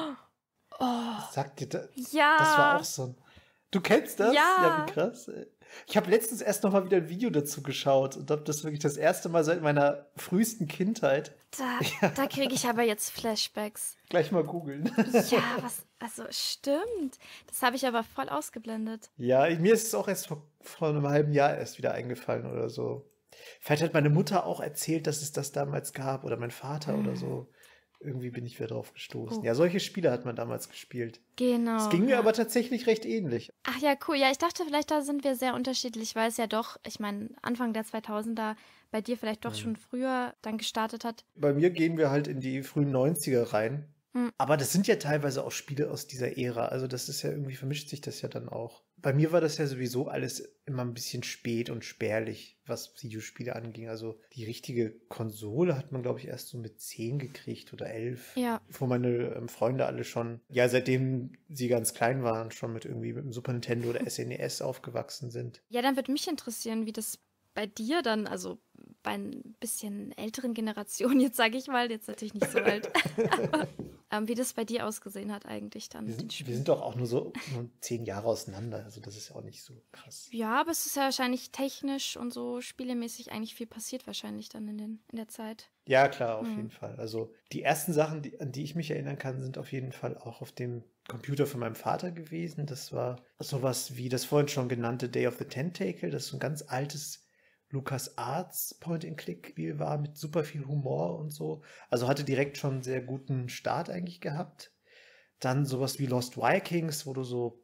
Sagt dir das? Ja. Das war auch so ein... Du kennst das? Ja. Ja, wie krass. Ich habe letztens erst noch mal wieder ein Video dazu geschaut und habe das wirklich das erste Mal seit meiner frühesten Kindheit. Da kriege ich aber jetzt Flashbacks. Gleich mal googeln. Ja, also stimmt. Das habe ich aber voll ausgeblendet. Ja, mir ist es auch erst vor einem halben Jahr erst wieder eingefallen oder so. Vielleicht hat meine Mutter auch erzählt, dass es das damals gab oder mein Vater oder so. irgendwie bin ich wieder drauf gestoßen. Oh. Ja, solche Spiele hat man damals gespielt. Genau. Es ging mir ja. aber tatsächlich recht ähnlich. Ach ja, cool. Ja, ich dachte, vielleicht da sind wir sehr unterschiedlich, weil es ja doch, ich meine, Anfang der 2000er bei dir vielleicht doch schon früher dann gestartet hat. Bei mir gehen wir halt in die frühen 90er rein. Hm. Aber das sind ja teilweise auch Spiele aus dieser Ära. Also das ist ja irgendwie, vermischt sich das ja dann auch. Bei mir war das ja sowieso alles immer ein bisschen spät und spärlich, was Videospiele anging. Also die richtige Konsole hat man, glaube ich, erst so mit 10 gekriegt oder 11. Ja. Wo meine Freunde alle schon, ja, seitdem sie ganz klein waren, schon mit dem Super Nintendo oder SNES aufgewachsen sind. Ja, dann würde mich interessieren, wie das bei dir dann, also bei ein bisschen älteren Generationen, jetzt sage ich mal, jetzt natürlich nicht so alt, aber wie das bei dir ausgesehen hat eigentlich dann. Wir sind doch auch nur 10 Jahre auseinander, also das ist ja auch nicht so krass. Ja, aber es ist ja wahrscheinlich technisch und so spielemäßig eigentlich viel passiert wahrscheinlich dann in der Zeit. Ja, klar, auf jeden Fall. Also die ersten Sachen, an die ich mich erinnern kann, sind auf jeden Fall auch auf dem Computer von meinem Vater gewesen. Das war sowas wie das vorhin schon genannte Day of the Tentacle. Das ist so ein ganz altes LucasArts Point-and-Click-Spiel war mit super viel Humor und so. Also hatte direkt schon einen sehr guten Start eigentlich gehabt. Dann sowas wie Lost Vikings, wo du so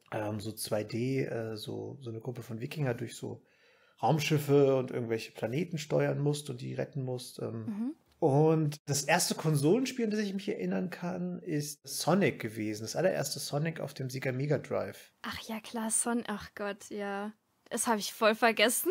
2D, so eine Gruppe von Wikinger durch so Raumschiffe und irgendwelche Planeten steuern musst und die retten musst. Und das erste Konsolenspiel, an das ich mich erinnern kann, ist Sonic gewesen. Das allererste Sonic auf dem Sega Mega Drive. Ach ja, klar, ach Gott, ja. Das habe ich voll vergessen.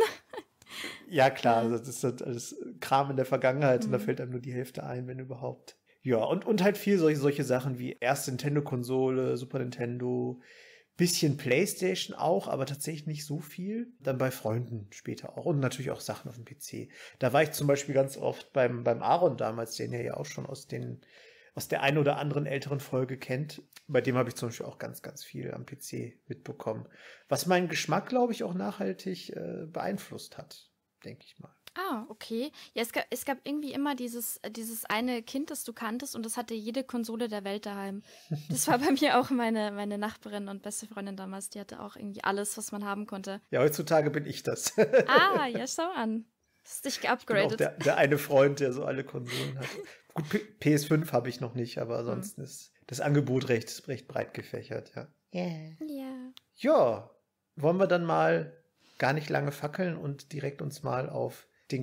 Ja, klar, also das ist alles Kram in der Vergangenheit und da fällt einem nur die Hälfte ein, wenn überhaupt. Ja, und halt viel solche Sachen wie erste Nintendo-Konsole, Super Nintendo, bisschen PlayStation auch, aber tatsächlich nicht so viel. Dann bei Freunden später auch und natürlich auch Sachen auf dem PC. Da war ich zum Beispiel ganz oft beim Aaron damals, den ihr ja auch schon aus der einen oder anderen älteren Folge kennt. Bei dem habe ich zum Beispiel auch ganz, ganz viel am PC mitbekommen. Was meinen Geschmack, glaube ich, auch nachhaltig beeinflusst hat, denke ich mal. Ah, okay. Ja, es gab irgendwie immer dieses eine Kind, das du kanntest und das hatte jede Konsole der Welt daheim. Das war bei mir auch meine Nachbarin und beste Freundin damals. Die hatte auch irgendwie alles, was man haben konnte. Ja, heutzutage bin ich das. Ah, ja, schau an. Hast dich geupgradet. Auch der eine Freund, der so alle Konsolen hat. Gut, PS5 habe ich noch nicht, aber ansonsten ist das Angebot recht breit gefächert, ja. Ja. Ja, wollen wir dann mal gar nicht lange fackeln und direkt uns mal auf den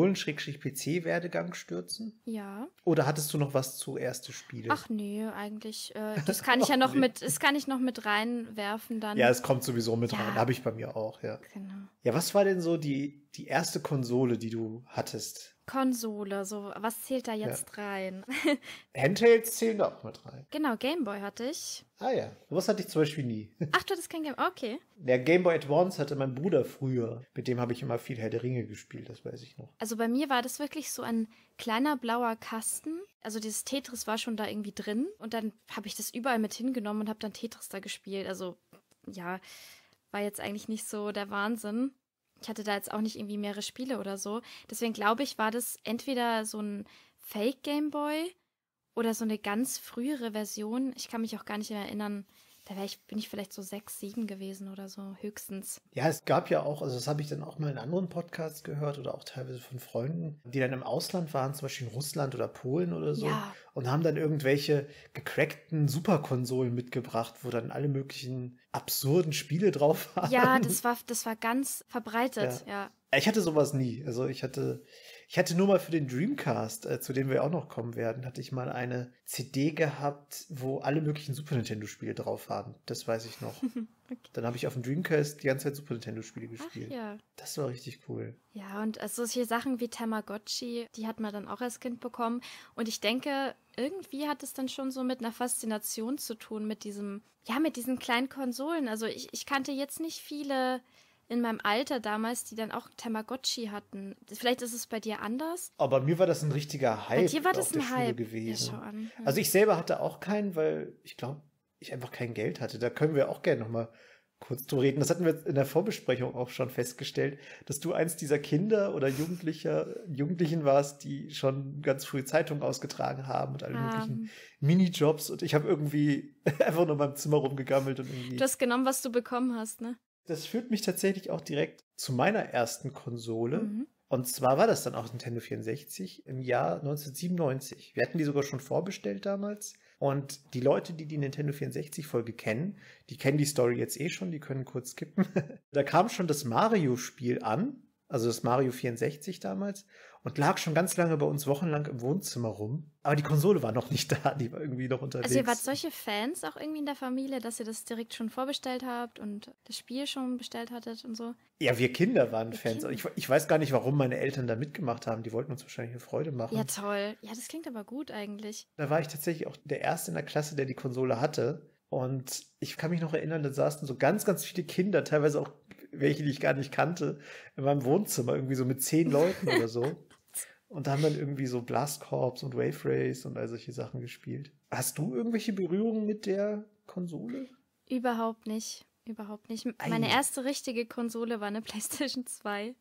Konsolen-PC-Werdegang stürzen? Ja. Oder hattest du noch was zu erste Spiele? Ach nee, eigentlich. Das kann ich ja noch mit reinwerfen dann. Ja, es kommt sowieso mit rein. Habe ich bei mir auch, ja. Genau. Ja, was war denn so die erste Konsole, die du hattest? Konsole, so, was zählt da jetzt rein? Handhelds zählen da auch mit rein. Genau, Gameboy hatte ich. Ah ja, sowas hatte ich zum Beispiel nie. Ach, du hattest kein Gameboy, okay. Der Game Boy Advance hatte mein Bruder früher. Mit dem habe ich immer viel Herr der Ringe gespielt, das weiß ich noch. Also bei mir war das wirklich so ein kleiner blauer Kasten. Also dieses Tetris war schon da irgendwie drin. Und dann habe ich das überall mit hingenommen und habe dann Tetris da gespielt. Also ja, war jetzt eigentlich nicht so der Wahnsinn. Ich hatte da jetzt auch nicht irgendwie mehrere Spiele oder so. Deswegen glaube ich, war das entweder so ein Fake-Gameboy oder so eine ganz frühere Version. Ich kann mich auch gar nicht mehr erinnern. Da bin ich vielleicht so 6, 7 gewesen oder so, höchstens. Ja, es gab ja auch, also das habe ich dann auch mal in anderen Podcasts gehört oder auch teilweise von Freunden, die dann im Ausland waren, zum Beispiel in Russland oder Polen oder so, Ja. und haben dann irgendwelche gecrackten Superkonsolen mitgebracht, wo dann alle möglichen absurden Spiele drauf waren. Ja, das war ganz verbreitet, ja. Ich hatte sowas nie. Also ich hatte nur mal für den Dreamcast, zu dem wir auch noch kommen werden, hatte ich mal eine CD gehabt, wo alle möglichen Super Nintendo-Spiele drauf waren. Das weiß ich noch. Okay. Dann habe ich auf dem Dreamcast die ganze Zeit Super Nintendo-Spiele gespielt. Ach ja. Das war richtig cool. Ja, und also solche Sachen wie Tamagotchi, die hat man dann auch als Kind bekommen. Und ich denke, irgendwie hat es dann schon so mit einer Faszination zu tun, mit diesen kleinen Konsolen. Also ich kannte jetzt nicht viele in meinem Alter damals, die dann auch Tamagotchi hatten. Vielleicht ist es bei dir anders. Aber bei mir war das ein richtiger Hype Bei dir war das auf der ein Schule Hype gewesen. Ja, schau an. Also ich selber hatte auch keinen, weil ich glaube, ich einfach kein Geld hatte. Da können wir auch gerne noch mal kurz drüber reden. Das hatten wir in der Vorbesprechung auch schon festgestellt, dass du eins dieser Kinder oder Jugendlichen warst, die schon ganz früh Zeitungen ausgetragen haben und alle möglichen Minijobs. Und ich habe irgendwie einfach nur in meinem Zimmer rumgegammelt und irgendwie. Du hast genommen, was du bekommen hast, ne? Das führt mich tatsächlich auch direkt zu meiner ersten Konsole. Und zwar war das dann auch Nintendo 64 im Jahr 1997. Wir hatten die sogar schon vorbestellt damals. Und die Leute, die die Nintendo 64-Folge kennen, die kennen die Story jetzt eh schon, die können kurz skippen. Da kam schon das Mario-Spiel an, also das Mario 64 damals, und lag schon ganz lange bei uns wochenlang im Wohnzimmer rum. Aber die Konsole war noch nicht da, die war irgendwie noch unterwegs. Also ihr wart solche Fans auch irgendwie in der Familie, dass ihr das direkt schon vorbestellt habt und das Spiel schon bestellt hattet und so? Ja, wir Kinder waren Fans. Ich weiß gar nicht, warum meine Eltern da mitgemacht haben. Die wollten uns wahrscheinlich eine Freude machen. Ja, toll. Ja, das klingt aber gut eigentlich. Da war ich tatsächlich auch der Erste in der Klasse, der die Konsole hatte. Und ich kann mich noch erinnern, da saßen so ganz, ganz viele Kinder, teilweise auch welche, die ich gar nicht kannte, in meinem Wohnzimmer, irgendwie so mit 10 Leuten oder so. Und da haben dann irgendwie so Blast Corps und Wave Race und all solche Sachen gespielt. Hast du irgendwelche Berührungen mit der Konsole? Überhaupt nicht. Überhaupt nicht. Meine erste richtige Konsole war eine PlayStation 2.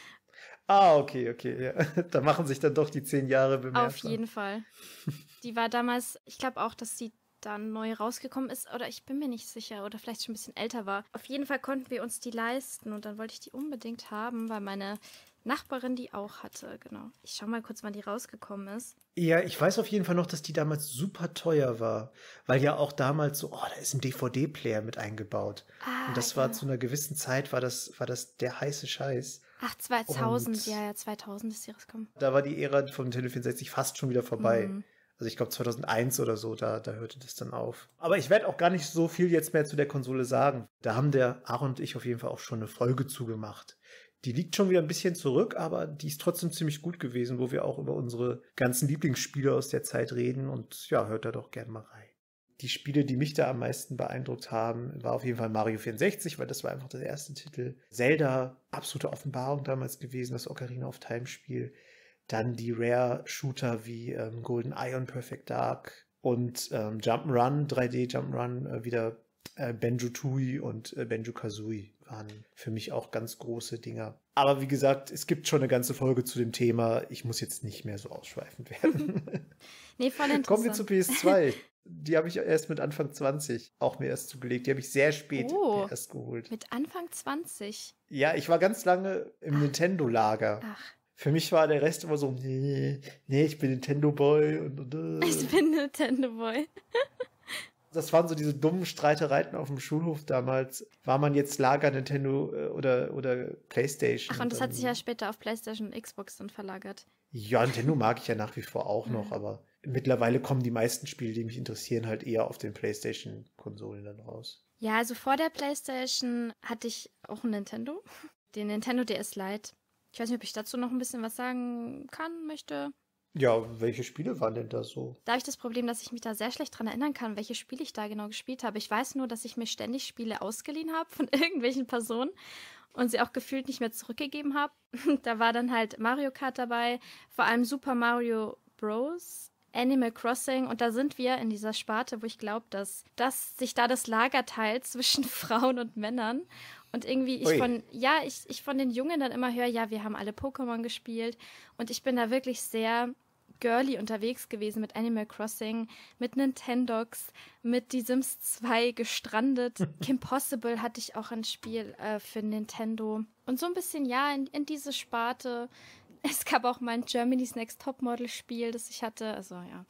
Ah, okay. Ja. Da machen sich dann doch die 10 Jahre bemerkbar. Auf jeden Fall. Die war damals, ich glaube auch, dass die dann neu rausgekommen ist, oder ich bin mir nicht sicher, oder vielleicht schon ein bisschen älter war. Auf jeden Fall konnten wir uns die leisten und dann wollte ich die unbedingt haben, weil meine Nachbarin die auch hatte, genau. Ich schau mal kurz, wann die rausgekommen ist. Ja, ich weiß auf jeden Fall noch, dass die damals super teuer war, weil ja auch damals so, da ist ein DVD-Player mit eingebaut. Und das war zu einer gewissen Zeit, war das der heiße Scheiß. Ach, 2000, ja, 2000 ist die rausgekommen. Da war die Ära von Nintendo 64 fast schon wieder vorbei. Also ich glaube 2001 oder so, da hörte das dann auf. Aber ich werde auch gar nicht so viel jetzt mehr zu der Konsole sagen. Da haben der Aaron und ich auf jeden Fall auch schon eine Folge zugemacht. Die liegt schon wieder ein bisschen zurück, aber die ist trotzdem ziemlich gut gewesen, wo wir auch über unsere ganzen Lieblingsspiele aus der Zeit reden. Und ja, hört da doch gerne mal rein. Die Spiele, die mich da am meisten beeindruckt haben, war auf jeden Fall Mario 64, weil das war einfach der erste Titel. Zelda, absolute Offenbarung damals gewesen, das Ocarina of Time Spiel. Dann die Rare-Shooter wie GoldenEye und Perfect Dark und Jump'n'Run, 3D Jump'n'Run, wieder Banjo-Tooie und Banjo-Kazooie waren für mich auch ganz große Dinger. Aber wie gesagt, es gibt schon eine ganze Folge zu dem Thema. Ich muss jetzt nicht mehr so ausschweifend werden. Nee, voll interessant. Kommen wir zu PS2. Die habe ich erst mit Anfang 20 auch mir erst zugelegt. Die habe ich sehr spät mir erst geholt. Mit Anfang 20? Ja, ich war ganz lange im Nintendo-Lager. Ach. Für mich war der Rest immer so, nee, ich bin Nintendo-Boy. Ich bin Nintendo-Boy. Das waren so diese dummen Streitereien auf dem Schulhof damals. War man jetzt Lager Nintendo oder PlayStation? Ach, und das hat sich ja später auf PlayStation und Xbox dann verlagert. Ja, Nintendo mag ich ja nach wie vor auch noch, aber mittlerweile kommen die meisten Spiele, die mich interessieren, halt eher auf den PlayStation-Konsolen dann raus. Ja, also vor der PlayStation hatte ich auch ein Nintendo. Den Nintendo DS Lite. Ich weiß nicht, ob ich dazu noch ein bisschen was sagen kann, möchte. Ja, welche Spiele waren denn da so? Da habe ich das Problem, dass ich mich da sehr schlecht dran erinnern kann, welche Spiele ich da genau gespielt habe. Ich weiß nur, dass ich mir ständig Spiele ausgeliehen habe von irgendwelchen Personen und sie auch gefühlt nicht mehr zurückgegeben habe. Da war dann halt Mario Kart dabei, vor allem Super Mario Bros., Animal Crossing, und da sind wir in dieser Sparte, wo ich glaube, dass sich da das Lager teilt zwischen Frauen und Männern. Und irgendwie ich von den Jungen dann immer höre, ja, wir haben alle Pokémon gespielt. Und ich bin da wirklich sehr girly unterwegs gewesen mit Animal Crossing, mit Nintendogs, mit Die Sims 2 gestrandet. Kim Possible hatte ich auch ein Spiel für Nintendo. Und so ein bisschen, ja, in diese Sparte. Es gab auch mein Germany's Next Topmodel Spiel, das ich hatte. Also, ja.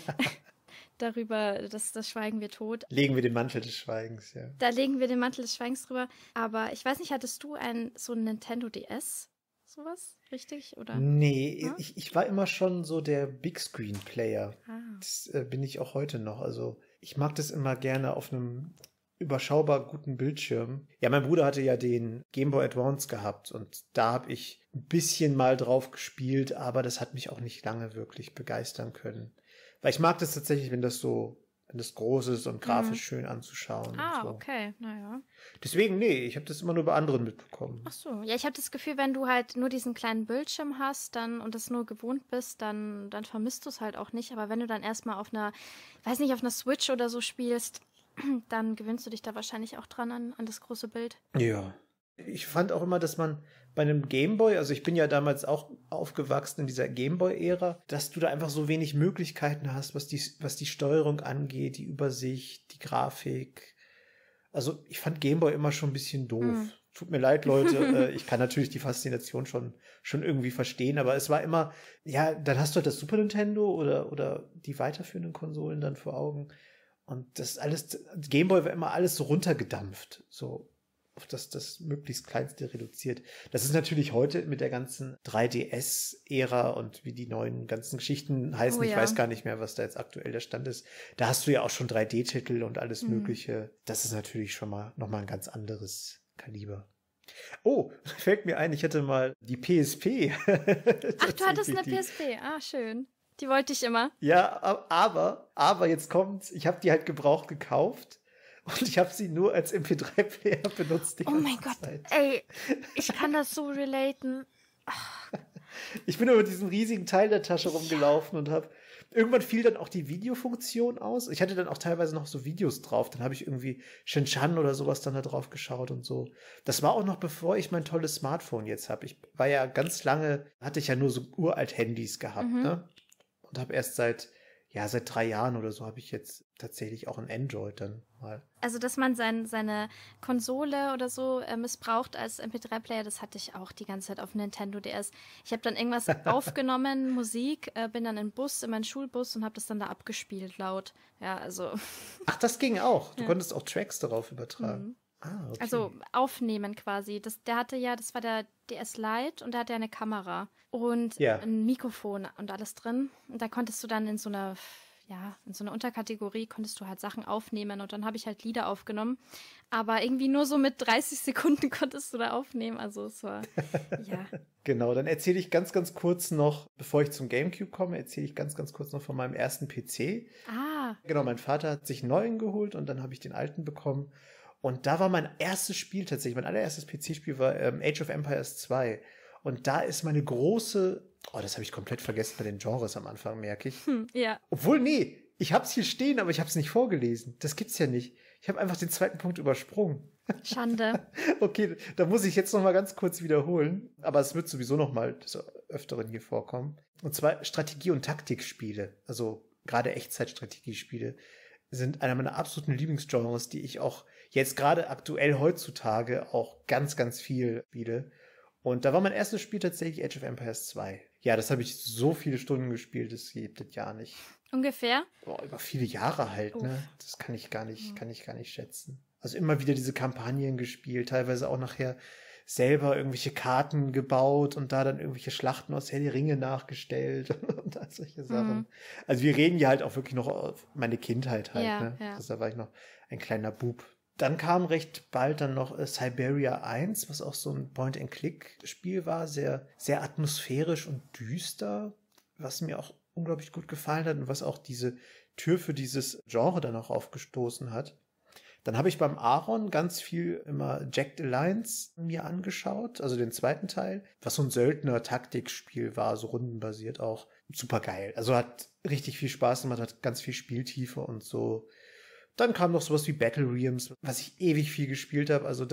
Darüber, das schweigen wir tot. Legen wir den Mantel des Schweigens, ja. Da legen wir den Mantel des Schweigens drüber. Aber ich weiß nicht, hattest du so ein Nintendo DS? Sowas? Richtig? Oder? Nee, ja? Ich war immer schon so der Big Screen Player. Ah. Das bin ich auch heute noch. Also ich mag das immer gerne auf einem überschaubar guten Bildschirm. Ja, mein Bruder hatte ja den Game Boy Advance gehabt und da habe ich ein bisschen mal drauf gespielt, aber das hat mich auch nicht lange wirklich begeistern können. Weil ich mag das tatsächlich, wenn das groß ist und grafisch schön anzuschauen. Ah, und so. Okay, naja. Deswegen, nee, ich habe das immer nur bei anderen mitbekommen. Ach so, ja, ich habe das Gefühl, wenn du halt nur diesen kleinen Bildschirm hast und das nur gewohnt bist, dann vermisst du es halt auch nicht. Aber wenn du dann erstmal auf einer Switch oder so spielst, dann gewöhnst du dich da wahrscheinlich auch dran an das große Bild. Ja. Ich fand auch immer, dass man bei einem Gameboy, also ich bin ja damals auch aufgewachsen in dieser Gameboy-Ära, dass du da einfach so wenig Möglichkeiten hast, was die Steuerung angeht, die Übersicht, die Grafik. Also ich fand Gameboy immer schon ein bisschen doof. Tut mir leid, Leute. Ich kann natürlich die Faszination schon irgendwie verstehen, aber es war immer, ja, dann hast du halt das Super Nintendo oder die weiterführenden Konsolen dann vor Augen. Und das alles, Gameboy war immer alles so runtergedampft, so auf das möglichst Kleinste reduziert. Das ist natürlich heute mit der ganzen 3DS-Ära und wie die neuen ganzen Geschichten heißen, ich weiß gar nicht mehr, was da jetzt aktuell der Stand ist. Da hast du ja auch schon 3D-Titel und alles Mögliche. Das ist natürlich schon mal nochmal ein ganz anderes Kaliber. Oh, fällt mir ein, ich hatte mal die PSP. Ach, du hattest eine PSP. Ah, schön. Die wollte ich immer. Ja, aber jetzt kommt's, ich habe die halt gebraucht gekauft und ich habe sie nur als MP3-Player benutzt. Oh mein Gott, ey, ich kann das so relaten. Ich bin über diesen riesigen Teil der Tasche rumgelaufen und irgendwann fiel dann auch die Videofunktion aus. Ich hatte dann auch teilweise noch so Videos drauf. Dann habe ich irgendwie Shin-Chan oder sowas dann da drauf geschaut und so. Das war auch noch bevor ich mein tolles Smartphone jetzt habe. Ich war ja ganz lange, hatte ich ja nur so uralt Handys gehabt, ne? Und habe erst seit 3 Jahren oder so habe ich jetzt tatsächlich auch ein Android dann mal. Also, dass man seine Konsole oder so missbraucht als MP3-Player, das hatte ich auch die ganze Zeit auf Nintendo DS. Ich habe dann irgendwas aufgenommen, Musik, bin dann in meinen Schulbus und habe das dann da abgespielt laut. Ja, also. Ach, das ging auch. Du konntest auch Tracks darauf übertragen. Ah, okay. Also aufnehmen quasi. Das war der DS Lite und der hatte ja eine Kamera und ein Mikrofon und alles drin. Und da konntest du dann in so einer Unterkategorie konntest du halt Sachen aufnehmen und dann habe ich halt Lieder aufgenommen. Aber irgendwie nur so mit 30 Sekunden konntest du da aufnehmen. Also es war, ja. Genau, dann erzähle ich ganz, ganz kurz noch, bevor ich zum GameCube komme, erzähle ich ganz, ganz kurz noch von meinem ersten PC. Ah. Genau, mein Vater hat sich einen neuen geholt und dann habe ich den alten bekommen. Und da war mein erstes Spiel tatsächlich, mein allererstes PC-Spiel war Age of Empires 2. Und da ist meine große, das habe ich komplett vergessen bei den Genres am Anfang, merke ich. Ja. Obwohl, nee, ich habe es hier stehen, aber ich habe es nicht vorgelesen. Das gibt's ja nicht. Ich habe einfach den zweiten Punkt übersprungen. Schande. Okay, da muss ich jetzt noch mal ganz kurz wiederholen. Aber es wird sowieso noch mal des Öfteren hier vorkommen. Und zwar Strategie- und Taktikspiele. Also gerade Echtzeitstrategiespiele sind einer meiner absoluten Lieblingsgenres, die ich auch jetzt gerade aktuell heutzutage auch ganz, ganz viel spiele. Und da war mein erstes Spiel tatsächlich Age of Empires 2. Ja, das habe ich so viele Stunden gespielt, das gibt es ja nicht. Ungefähr? Über viele Jahre halt, ne? Das kann ich gar nicht schätzen. Also immer wieder diese Kampagnen gespielt, teilweise auch nachher selber irgendwelche Karten gebaut und da dann irgendwelche Schlachten aus Herr der Ringe nachgestellt und all solche Sachen. Also wir reden ja halt auch wirklich noch auf meine Kindheit halt, ne? Ja. Also da war ich noch ein kleiner Bub. Dann kam recht bald dann noch Siberia 1, was auch so ein Point-and-Click-Spiel war, sehr, sehr atmosphärisch und düster, was mir auch unglaublich gut gefallen hat und was auch diese Tür für dieses Genre dann auch aufgestoßen hat. Dann habe ich beim Aaron ganz viel immer Jagged Alliance mir angeschaut, also den zweiten Teil, was so ein Söldner-Taktikspiel war, so rundenbasiert auch. Super geil. Also hat richtig viel Spaß gemacht, hat ganz viel Spieltiefe und so. Dann kam noch sowas wie Battle Realms, was ich ewig viel gespielt habe. Also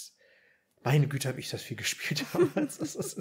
meine Güte, habe ich das viel gespielt damals.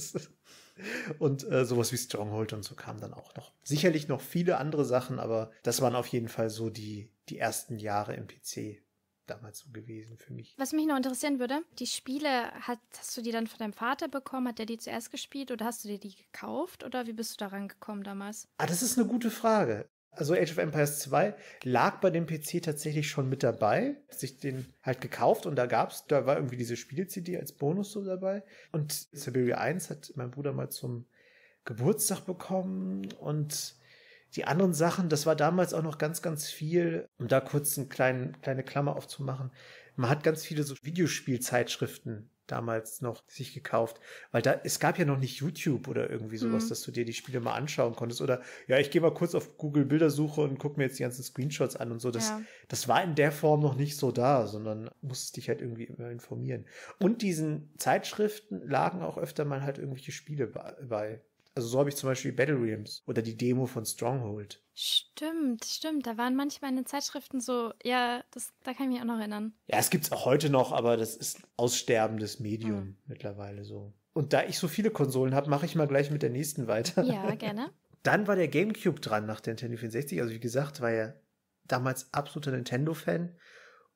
Und sowas wie Stronghold und so kam dann auch noch. Sicherlich noch viele andere Sachen, aber das waren auf jeden Fall so die ersten Jahre im PC damals so gewesen für mich. Was mich noch interessieren würde, die Spiele, hast du die dann von deinem Vater bekommen? Hat der die zuerst gespielt oder hast du dir die gekauft? Oder wie bist du daran gekommen damals? Das ist eine gute Frage. Also Age of Empires 2 lag bei dem PC tatsächlich schon mit dabei. Als ich den halt gekauft und da war irgendwie diese Spiele-CD als Bonus so dabei. Und Siberia 1 hat mein Bruder mal zum Geburtstag bekommen und die anderen Sachen, das war damals auch noch ganz, ganz viel, um da kurz eine kleine Klammer aufzumachen. Man hat ganz viele so Videospielzeitschriften damals noch sich gekauft, weil es gab ja noch nicht YouTube oder irgendwie sowas, dass du dir die Spiele mal anschauen konntest oder ja, ich gehe mal kurz auf Google Bildersuche und gucke mir jetzt die ganzen Screenshots an und so. Das war in der Form noch nicht so da, sondern musstest dich halt irgendwie immer informieren. Und diesen Zeitschriften lagen auch öfter mal halt irgendwelche Spiele bei. Also so habe ich zum Beispiel Battle Realms oder die Demo von Stronghold. Stimmt. Da waren manchmal in den Zeitschriften so, ja, da kann ich mich auch noch erinnern. Ja, es gibt's auch heute noch, aber das ist aussterbendes Medium mittlerweile so. Und da ich so viele Konsolen habe, mache ich mal gleich mit der nächsten weiter. Ja, gerne. Dann war der GameCube dran nach der Nintendo 64. Also wie gesagt, war ja damals absoluter Nintendo-Fan.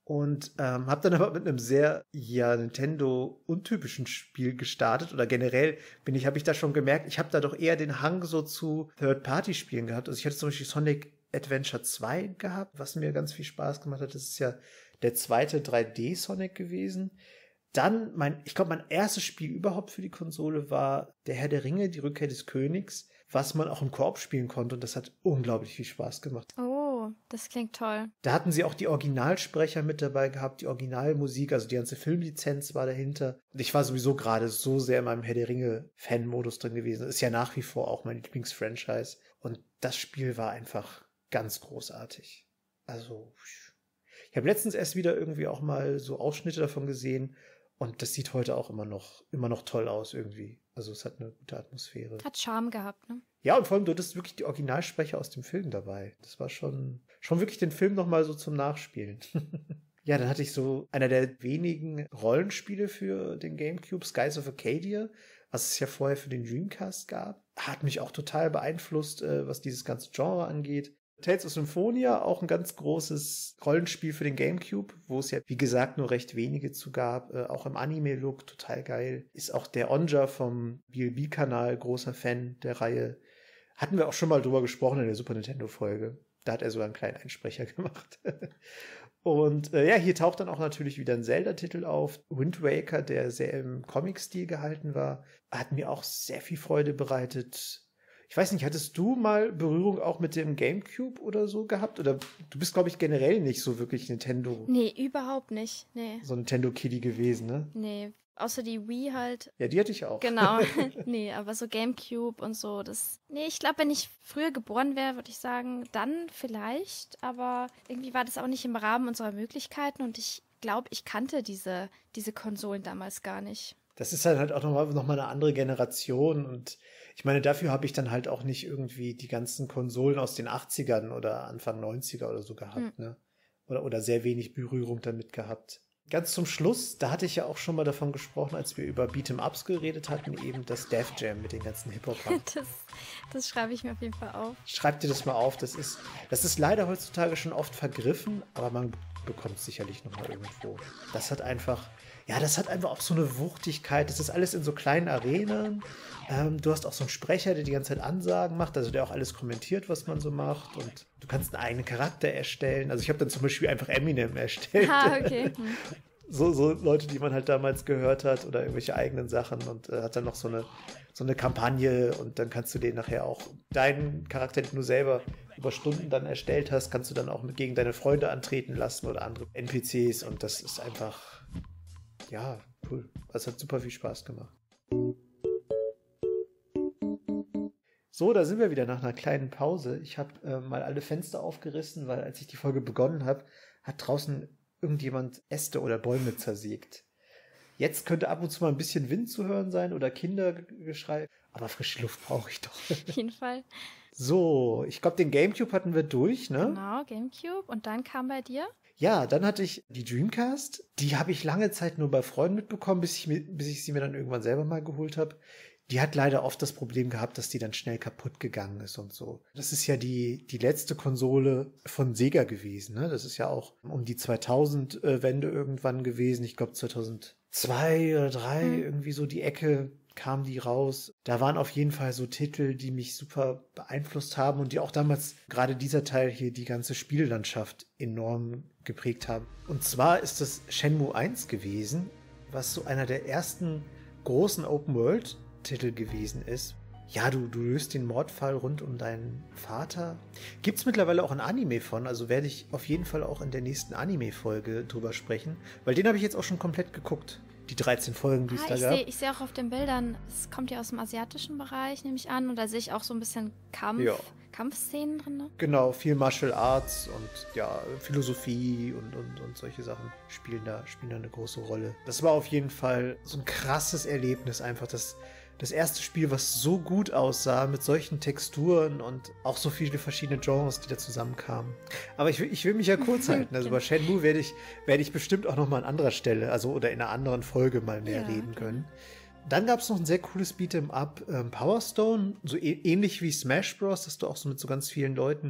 Und habe dann aber mit einem sehr Nintendo-untypischen Spiel gestartet. Oder generell habe ich da schon gemerkt, ich habe da doch eher den Hang so zu Third-Party-Spielen gehabt. Also ich hatte zum Beispiel Sonic Adventure 2 gehabt, was mir ganz viel Spaß gemacht hat. Das ist ja der zweite 3D-Sonic gewesen. Dann, ich glaube, mein erstes Spiel überhaupt für die Konsole war Der Herr der Ringe, die Rückkehr des Königs, was man auch im Koop spielen konnte. Und das hat unglaublich viel Spaß gemacht. Oh, das klingt toll. Da hatten sie auch die Originalsprecher mit dabei gehabt, die Originalmusik, also die ganze Filmlizenz war dahinter. Und ich war sowieso gerade so sehr in meinem Herr der Ringe-Fan-Modus drin gewesen. Das ist ja nach wie vor auch mein Lieblingsfranchise. Und das Spiel war einfach ganz großartig. Also, ich habe letztens erst wieder irgendwie auch mal so Ausschnitte davon gesehen. Und das sieht heute auch immer noch toll aus irgendwie. Also es hat eine gute Atmosphäre. Hat Charme gehabt, ne? Ja, und vor allem, du hattest wirklich die Originalsprecher aus dem Film dabei. Das war schon wirklich den Film nochmal so zum Nachspielen. Ja, dann hatte ich so einer der wenigen Rollenspiele für den GameCube, Skies of Arcadia, was es ja vorher für den Dreamcast gab. Hat mich auch total beeinflusst, was dieses ganze Genre angeht. Tales of Symphonia, auch ein ganz großes Rollenspiel für den GameCube, wo es ja, wie gesagt, nur recht wenige zu gab. Auch im Anime-Look, total geil. Ist auch der Onja vom BLB-Kanal großer Fan der Reihe. Hatten wir auch schon mal drüber gesprochen in der Super Nintendo-Folge. Da hat er sogar einen kleinen Einsprecher gemacht. Und hier taucht dann auch natürlich wieder ein Zelda-Titel auf. Wind Waker, der sehr im Comic-Stil gehalten war, hat mir auch sehr viel Freude bereitet. Ich weiß nicht, hattest du mal Berührung auch mit dem GameCube oder so gehabt? Oder du bist, glaube ich, generell nicht so wirklich Nintendo. Nee, überhaupt nicht. Nee. So Nintendo-Kiddie gewesen, ne? Nee, außer die Wii halt. Ja, die hatte ich auch. Genau. Nee, aber so GameCube und so, Nee, ich glaube, wenn ich früher geboren wäre, würde ich sagen, dann vielleicht. Aber irgendwie war das auch nicht im Rahmen unserer Möglichkeiten und ich glaube, ich kannte diese Konsolen damals gar nicht. Das ist halt auch nochmal eine andere Generation und ich meine, dafür habe ich dann halt auch nicht irgendwie die ganzen Konsolen aus den 80ern oder Anfang 90er oder so gehabt, ne? Oder sehr wenig Berührung damit gehabt. Ganz zum Schluss, da hatte ich ja auch schon mal davon gesprochen, als wir über Beat'em-Ups geredet hatten, eben das Def Jam mit den ganzen Hip-Hop-Hop. Das schreibe ich mir auf jeden Fall auf. Schreib dir das mal auf. Das ist leider heutzutage schon oft vergriffen, aber man bekommt es sicherlich noch mal irgendwo. Das hat einfach auch so eine Wuchtigkeit. Das ist alles in so kleinen Arenen. Du hast auch so einen Sprecher, der die ganze Zeit Ansagen macht, also der auch alles kommentiert, was man so macht. Und du kannst einen eigenen Charakter erstellen. Also ich habe dann zum Beispiel einfach Eminem erstellt. Ah, okay. So Leute, die man halt damals gehört hat oder irgendwelche eigenen Sachen und hat dann noch so eine Kampagne und dann kannst du den nachher auch, deinen Charakter, den du selber über Stunden dann erstellt hast, kannst du dann auch gegen deine Freunde antreten lassen oder andere NPCs und das ist einfach, ja, cool. Es hat super viel Spaß gemacht. So, da sind wir wieder nach einer kleinen Pause. Ich habe mal alle Fenster aufgerissen, weil als ich die Folge begonnen habe, hat draußen irgendjemand Äste oder Bäume zersägt. Jetzt könnte ab und zu mal ein bisschen Wind zu hören sein oder Kindergeschrei, aber frische Luft brauche ich doch. Auf jeden Fall. So, ich glaube, den GameCube hatten wir durch, ne? Genau, GameCube. Und dann kam bei dir? Ja, dann hatte ich die Dreamcast. Die habe ich lange Zeit nur bei Freunden mitbekommen, bis ich sie mir dann irgendwann selber mal geholt habe. Die hat leider oft das Problem gehabt, dass die dann schnell kaputt gegangen ist und so. Das ist ja die letzte Konsole von Sega gewesen, ne? Das ist ja auch um die 2000-Wende irgendwann gewesen. Ich glaube 2002 oder 2003, irgendwie so die Ecke kam die raus. Da waren auf jeden Fall so Titel, die mich super beeinflusst haben und die auch damals, gerade dieser Teil hier, die ganze Spiellandschaft enorm geprägt haben. Und zwar ist das Shenmue 1 gewesen, was so einer der ersten großen Open-World-Titel gewesen ist. Ja, du löst den Mordfall rund um deinen Vater. Gibt's mittlerweile auch ein Anime von, also werde ich auf jeden Fall auch in der nächsten Anime-Folge drüber sprechen, weil den habe ich jetzt auch schon komplett geguckt. Die 13 Folgen, die es da gab. Ich sehe auch auf den Bildern, es kommt ja aus dem asiatischen Bereich, nehme ich an, und da sehe ich auch so ein bisschen Kampfszenen drin. Ne? Genau, viel Martial Arts und ja, Philosophie und solche Sachen spielen da eine große Rolle. Das war auf jeden Fall so ein krasses Erlebnis, einfach das erste Spiel, was so gut aussah, mit solchen Texturen und auch so viele verschiedene Genres, die da zusammenkamen. Aber ich will mich ja kurz halten. Also über Shenmue werde ich bestimmt auch noch mal an anderer Stelle, also oder in einer anderen Folge mal mehr reden können. Dann gab es noch ein sehr cooles Beat'em Up, Power Stone, so ähnlich wie Smash Bros., dass du auch so mit so ganz vielen Leuten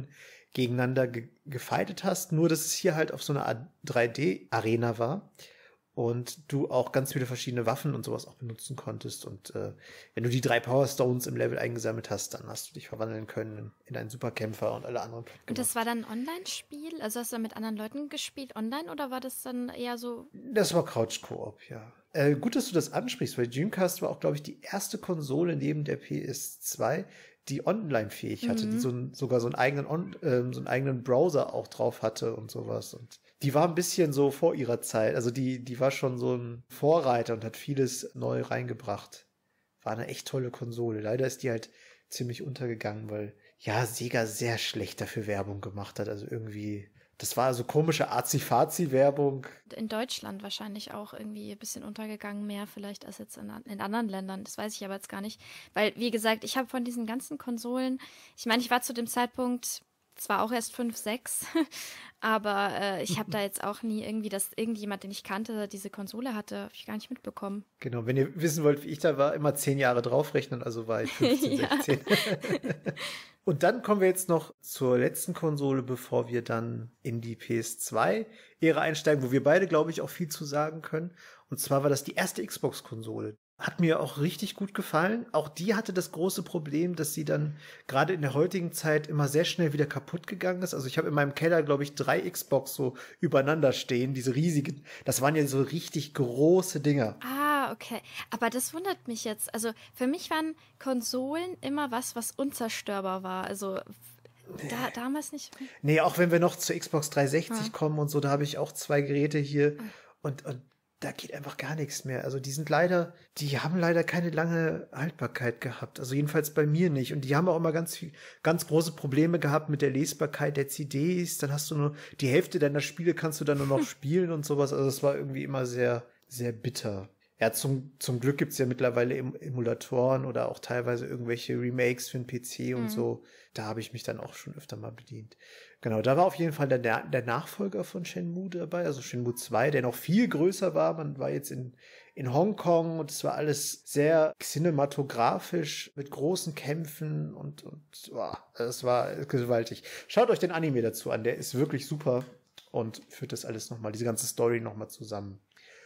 gegeneinander gefightet hast, nur dass es hier halt auf so einer Art 3D-Arena war und du auch ganz viele verschiedene Waffen und sowas auch benutzen konntest. Und wenn du die 3 Power Stones im Level eingesammelt hast, dann hast du dich verwandeln können in einen Superkämpfer und alle anderen. Und das war dann ein Online-Spiel? Also hast du da mit anderen Leuten gespielt online oder war das dann eher so? Das war Couch-Koop, ja. Gut, dass du das ansprichst, weil Dreamcast war auch, glaube ich, die erste Konsole neben der PS2, die online-fähig hatte, die sogar so einen eigenen Browser auch drauf hatte und sowas. Und die war ein bisschen so vor ihrer Zeit. Also die war schon so ein Vorreiter und hat vieles neu reingebracht. War eine echt tolle Konsole. Leider ist die halt ziemlich untergegangen, weil ja Sega sehr schlecht dafür Werbung gemacht hat. Also irgendwie, das war so komische Azi-Fazi-Werbung. In Deutschland wahrscheinlich auch irgendwie ein bisschen untergegangen, mehr vielleicht als jetzt in anderen Ländern. Das weiß ich aber jetzt gar nicht. Weil, wie gesagt, ich habe von diesen ganzen Konsolen, ich meine, ich war zu dem Zeitpunkt zwar auch erst 5, 6, aber ich habe da jetzt auch nie irgendwie, dass irgendjemand, den ich kannte, diese Konsole hatte, habe ich gar nicht mitbekommen. Genau, wenn ihr wissen wollt, wie ich da war, immer 10 Jahre draufrechnen, also war ich 15, 16. Und dann kommen wir jetzt noch zur letzten Konsole, bevor wir dann in die PS2-Ära einsteigen, wo wir beide, glaube ich, auch viel zu sagen können. Und zwar war das die erste Xbox-Konsole. Hat mir auch richtig gut gefallen. Auch die hatte das große Problem, dass sie dann gerade in der heutigen Zeit immer sehr schnell wieder kaputt gegangen ist. Also ich habe in meinem Keller, glaube ich, 3 Xbox so übereinander stehen, diese riesigen. Das waren ja so richtig große Dinger. Ah, okay. Aber das wundert mich jetzt. Also für mich waren Konsolen immer was unzerstörbar war. Also damals nicht. Nee, auch wenn wir noch zur Xbox 360 kommen und so, da habe ich auch 2 Geräte hier und da geht einfach gar nichts mehr. Also die haben leider keine lange Haltbarkeit gehabt. Also jedenfalls bei mir nicht. Und die haben auch immer ganz große Probleme gehabt mit der Lesbarkeit der CDs. Dann hast du nur die Hälfte deiner Spiele kannst du dann nur noch spielen und sowas. Also es war irgendwie immer sehr, sehr bitter. Ja, zum Glück gibt's ja mittlerweile Emulatoren oder auch teilweise irgendwelche Remakes für den PC und so. Da habe ich mich dann auch schon öfter mal bedient. Genau, da war auf jeden Fall der Nachfolger von Shenmue dabei, also Shenmue 2, der noch viel größer war. Man war jetzt in Hongkong und es war alles sehr cinematografisch mit großen Kämpfen und es war gewaltig. Schaut euch den Anime dazu an, der ist wirklich super und führt das alles nochmal, diese ganze Story nochmal zusammen.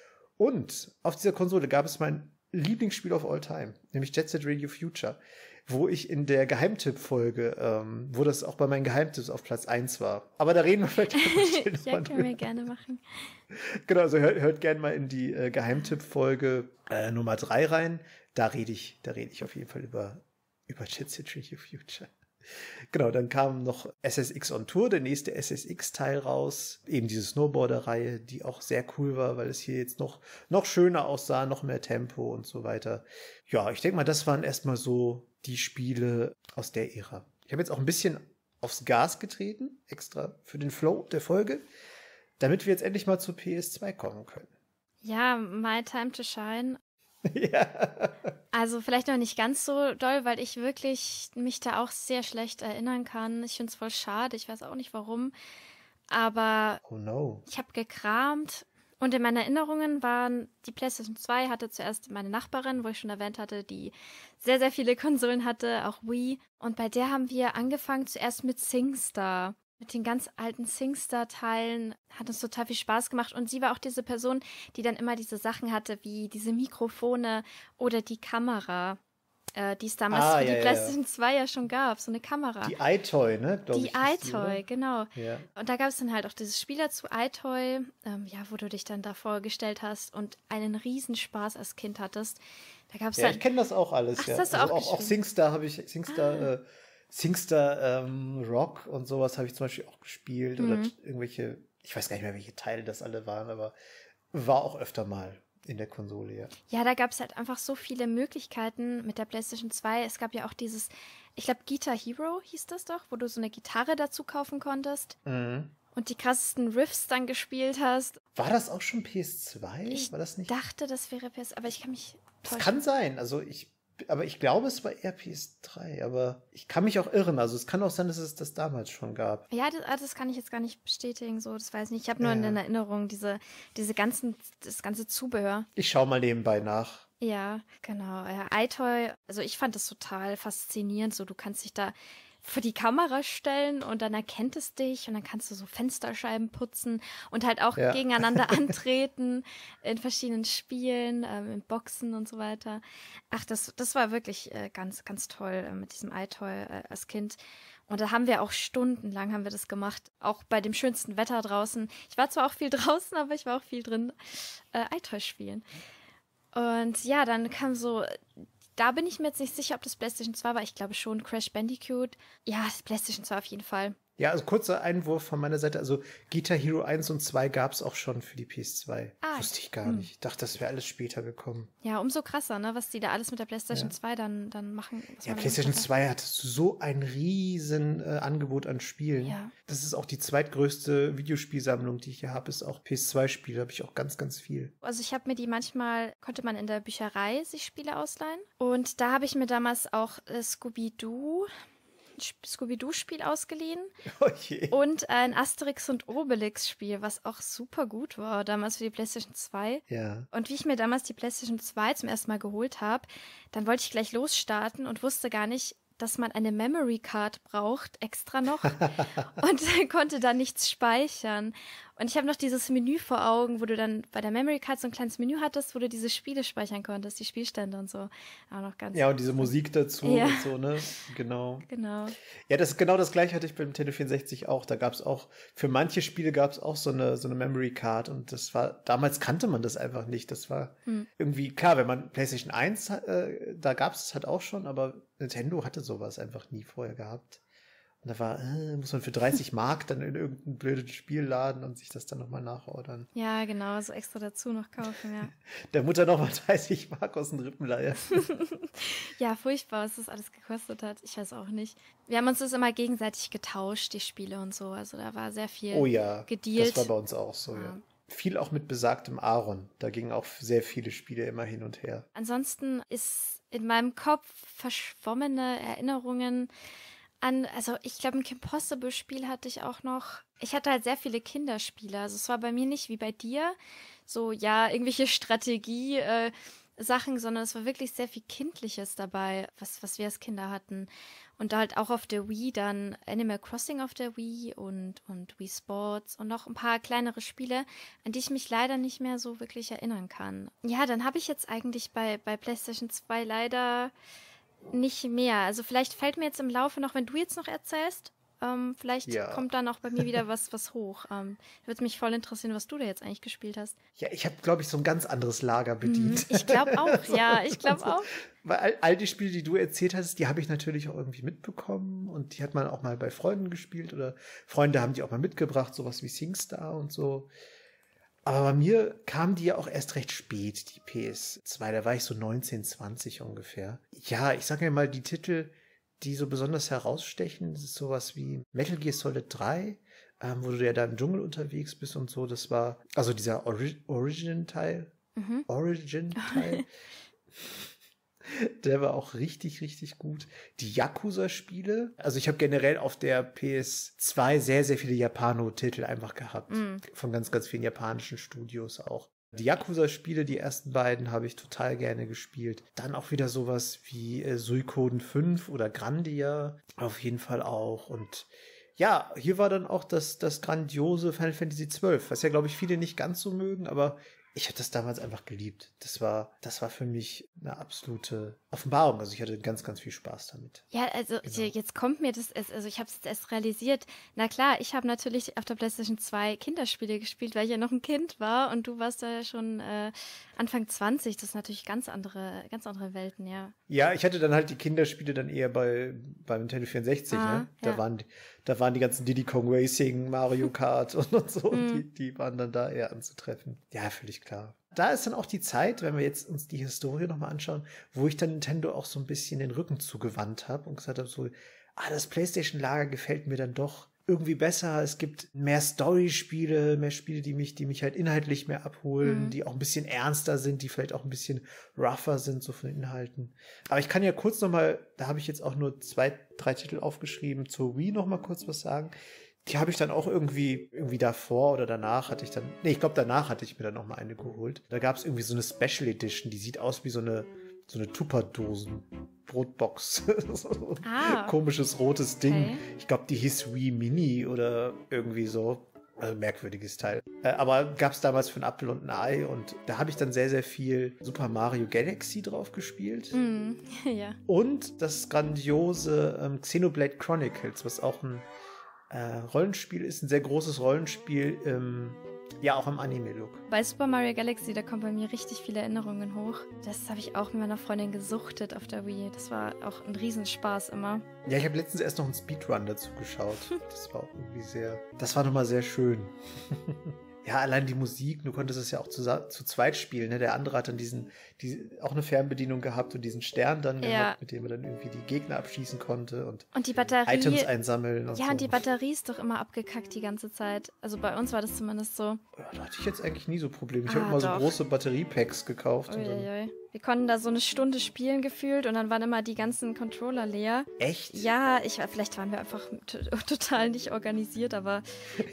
Und auf dieser Konsole gab es mein Lieblingsspiel of all time, nämlich Jet Set Radio Future, wo ich in der Geheimtipp-Folge, wo das auch bei meinen Geheimtipps auf Platz 1 war. Aber da reden wir vielleicht ja, können wir gerne machen. Genau, also hört gerne mal in die Geheimtipp-Folge Nummer 3 rein. Da rede ich auf jeden Fall über Jet Set Radio Future. Genau, dann kam noch SSX on Tour, der nächste SSX-Teil raus. Eben diese Snowboarder-Reihe, die auch sehr cool war, weil es hier jetzt noch schöner aussah, noch mehr Tempo und so weiter. Ja, ich denke mal, das waren erstmal so die Spiele aus der Ära. Ich habe jetzt auch ein bisschen aufs Gas getreten, extra für den Flow der Folge, damit wir jetzt endlich mal zur PS2 kommen können. Ja, my time to shine. Ja. Also vielleicht noch nicht ganz so doll, weil ich wirklich mich da auch sehr schlecht erinnern kann. Ich finde es voll schade, ich weiß auch nicht warum. Aber oh no. Ich habe gekramt und in meinen Erinnerungen waren, die PlayStation 2 hatte zuerst meine Nachbarin, wo ich schon erwähnt hatte, die sehr, sehr viele Konsolen hatte, auch Wii. Und bei der haben wir angefangen zuerst mit SingStar. Mit den ganz alten SingStar-Teilen hat uns total viel Spaß gemacht. Und sie war auch diese Person, die dann immer diese Sachen hatte, wie diese Mikrofone oder die Kamera, die es damals für die PlayStation 2 ja schon gab. So eine Kamera. Die iToy, ne? Die iToy, genau. Ja. Und da gab es dann halt auch dieses Spiel dazu, iToy, wo du dich dann da vorgestellt hast und einen Riesenspaß als Kind hattest. Da gab's ich kenne das auch alles. Ach, ja. das hast du auch SingStar habe ich, SingStar Rock und sowas habe ich zum Beispiel auch gespielt oder irgendwelche, ich weiß gar nicht mehr, welche Teile das alle waren, aber war auch öfter mal in der Konsole, ja. Ja, da gab es halt einfach so viele Möglichkeiten mit der PlayStation 2. Es gab ja auch dieses, ich glaube Guitar Hero hieß das doch, wo du so eine Gitarre dazu kaufen konntest und die krassesten Riffs dann gespielt hast. War das auch schon PS2? War das nicht? Ich dachte, das wäre PS, aber ich kann mich täuschen. Das kann sein, aber ich glaube, es war eher PS3, aber ich kann mich auch irren. Also es kann auch sein, dass es das damals schon gab. Ja, das kann ich jetzt gar nicht bestätigen, so, das weiß ich nicht. Ich habe nur in Erinnerung das ganze Zubehör. Ich schaue mal nebenbei nach. Ja, genau. Ja, iToy, also ich fand das total faszinierend. So, du kannst dich da vor die Kamera stellen und dann erkennt es dich und dann kannst du so Fensterscheiben putzen und halt auch gegeneinander antreten in verschiedenen Spielen, in Boxen und so weiter. Ach, das war wirklich ganz, ganz toll mit diesem iToy als Kind. Und da haben wir auch stundenlang haben wir das gemacht, auch bei dem schönsten Wetter draußen. Ich war zwar auch viel draußen, aber ich war auch viel drin iToy spielen. Und ja, dann kam so, da bin ich mir jetzt nicht sicher, ob das PlayStation 2 war. Ich glaube schon Crash Bandicoot. Ja, das PlayStation 2 auf jeden Fall. Ja, also kurzer Einwurf von meiner Seite. Also Guitar Hero 1 und 2 gab es auch schon für die PS2. Wusste ich gar nicht. Ich dachte, das wäre alles später gekommen. Ja, umso krasser, ne, was die da alles mit der PlayStation 2 dann machen. Ja, PlayStation 2 hat so ein riesen Angebot an Spielen. Ja. Das ist auch die zweitgrößte Videospielsammlung, die ich hier habe, ist auch PS2-Spiele. Da habe ich auch ganz, ganz viel. Also ich habe mir die manchmal, konnte man in der Bücherei sich Spiele ausleihen. Und da habe ich mir damals auch Scooby-Doo-Spiel ausgeliehen. Oh je. Und ein Asterix und Obelix-Spiel, was auch super gut war, damals für die PlayStation 2. Ja. Und wie ich mir damals die PlayStation 2 zum ersten Mal geholt habe, dann wollte ich gleich losstarten und wusste gar nicht, dass man eine Memory Card braucht, extra noch. Und konnte da nichts speichern. Und ich habe noch dieses Menü vor Augen, wo du dann bei der Memory Card so ein kleines Menü hattest, wo du diese Spiele speichern konntest, die Spielstände und so. Auch noch ganz. Ja, und diese Musik dazu und so, ne? Genau. Ja, genau das gleiche hatte ich beim Nintendo 64 auch. Da gab es auch, für manche Spiele gab es auch so eine Memory Card und das war, damals kannte man das einfach nicht. Das war irgendwie, klar, wenn man PlayStation 1, da gab es halt auch schon, aber Nintendo hatte sowas einfach nie vorher gehabt. Und da war, muss man für 30 Mark dann in irgendein blödes Spiel laden und sich das dann nochmal nachordern. Ja, genau, so extra dazu noch kaufen, ja. Der Mutter nochmal 30 Mark aus den Rippen leihen. Ja, furchtbar, was das alles gekostet hat. Ich weiß auch nicht. Wir haben uns das immer gegenseitig getauscht, die Spiele und so. Also da war sehr viel gedealt. Das war bei uns auch so, ja. Viel auch mit besagtem Aaron. Da gingen auch sehr viele Spiele immer hin und her. Ansonsten ist in meinem Kopf verschwommene Erinnerungen also ich glaube, ein Kim Possible-Spiel hatte ich auch noch. Ich hatte halt sehr viele Kinderspiele. Also es war bei mir nicht wie bei dir, so ja, irgendwelche Strategie-Sachen, sondern es war wirklich sehr viel Kindliches dabei, was wir als Kinder hatten. Und halt auch auf der Wii dann Animal Crossing auf der Wii und Wii Sports und noch ein paar kleinere Spiele, an die ich mich leider nicht mehr so wirklich erinnern kann. Ja, dann habe ich jetzt eigentlich bei PlayStation 2 leider nicht mehr. Also vielleicht fällt mir jetzt im Laufe noch, wenn du jetzt noch erzählst, vielleicht kommt dann auch bei mir wieder was hoch. Würde mich voll interessieren, was du da jetzt eigentlich gespielt hast. Ja, ich habe, glaube ich, so ein ganz anderes Lager bedient. Ich glaube auch, ich glaube auch. Weil all die Spiele, die du erzählt hast, die habe ich natürlich auch irgendwie mitbekommen und die hat man auch mal bei Freunden gespielt oder Freunde haben die auch mal mitgebracht, sowas wie SingStar und so. Aber bei mir kam die ja auch erst recht spät, die PS2. Da war ich so 19, 20 ungefähr. Ja, ich sage ja mal, die Titel, die so besonders herausstechen, das ist sowas wie Metal Gear Solid 3, wo du ja da im Dschungel unterwegs bist und so. Das war, also dieser Origin-Teil. Origin-Teil. Der war auch richtig, richtig gut. Die Yakuza-Spiele. Also ich habe generell auf der PS2 sehr, sehr viele Japano-Titel einfach gehabt. Von ganz, ganz vielen japanischen Studios auch. Die Yakuza-Spiele, die ersten beiden, habe ich total gerne gespielt. Dann auch wieder sowas wie Suikoden 5 oder Grandia. Auf jeden Fall auch. Und ja, hier war dann auch das grandiose Final Fantasy XII, was ja, glaube ich, viele nicht ganz so mögen, aber ich habe das damals einfach geliebt. Das war für mich eine absolute Offenbarung. Also ich hatte ganz, ganz viel Spaß damit. Ja, also jetzt kommt mir das, also ich habe es erst realisiert. Na klar, ich habe natürlich auf der PlayStation 2 Kinderspiele gespielt, weil ich ja noch ein Kind war und du warst da ja schon Anfang 20. Das sind natürlich ganz andere Welten, ja. Ja, ich hatte dann halt die Kinderspiele dann eher beim Nintendo 64, ne? Da waren die ganzen Diddy Kong Racing, Mario Kart und so. Die waren dann da eher anzutreffen. Ja, völlig klar. Da ist dann auch die Zeit, wenn wir jetzt uns die Historie nochmal anschauen, wo ich dann Nintendo auch so ein bisschen den Rücken zugewandt habe und gesagt habe so, das PlayStation-Lager gefällt mir dann doch irgendwie besser. Es gibt mehr Story-Spiele, mehr Spiele, die mich halt inhaltlich mehr abholen, die auch ein bisschen ernster sind, die vielleicht auch ein bisschen rougher sind, so von den Inhalten. Aber ich kann ja kurz nochmal, da habe ich jetzt auch nur 2, 3 Titel aufgeschrieben, zur Wii nochmal kurz was sagen. Die habe ich dann auch irgendwie davor oder danach ich glaube danach hatte ich mir dann noch mal eine geholt. Da gab es irgendwie so eine Special Edition, die sieht aus wie so eine Tupperdosen Brotbox. So ein Ah, komisches rotes Ding. okay. Ich glaube, die hieß Wii Mini oder irgendwie so. Also merkwürdiges Teil. Aber gab es damals für ein Apfel und ein Ei und da habe ich dann sehr, sehr viel Super Mario Galaxy drauf gespielt. Ja. Und das grandiose Xenoblade Chronicles, was auch ein Rollenspiel ist, ein sehr großes Rollenspiel, ja auch im Anime-Look. Bei Super Mario Galaxy, da kommen bei mir richtig viele Erinnerungen hoch. Das habe ich auch mit meiner Freundin gesuchtet auf der Wii. Das war auch ein Riesenspaß immer. Ja, ich habe letztens erst noch einen Speedrun dazu geschaut. Das war auch irgendwie das war nochmal sehr schön. Ja, allein die Musik, du konntest es ja auch zu zweit spielen. Ne? Der andere hat dann auch eine Fernbedienung gehabt und diesen Stern dann gehabt, mit dem er dann irgendwie die Gegner abschießen konnte und die Batterie. Items einsammeln und so. Ja, und die Batterie ist doch immer abgekackt die ganze Zeit. Also bei uns war das zumindest so. Ja, da hatte ich jetzt eigentlich nie so Probleme. Ich habe immer doch. so große Batteriepacks gekauft. Und dann, Uiuiui. Wir konnten da so eine Stunde spielen gefühlt und dann waren immer die ganzen Controller leer. echt? Ja, vielleicht waren wir einfach total nicht organisiert, aber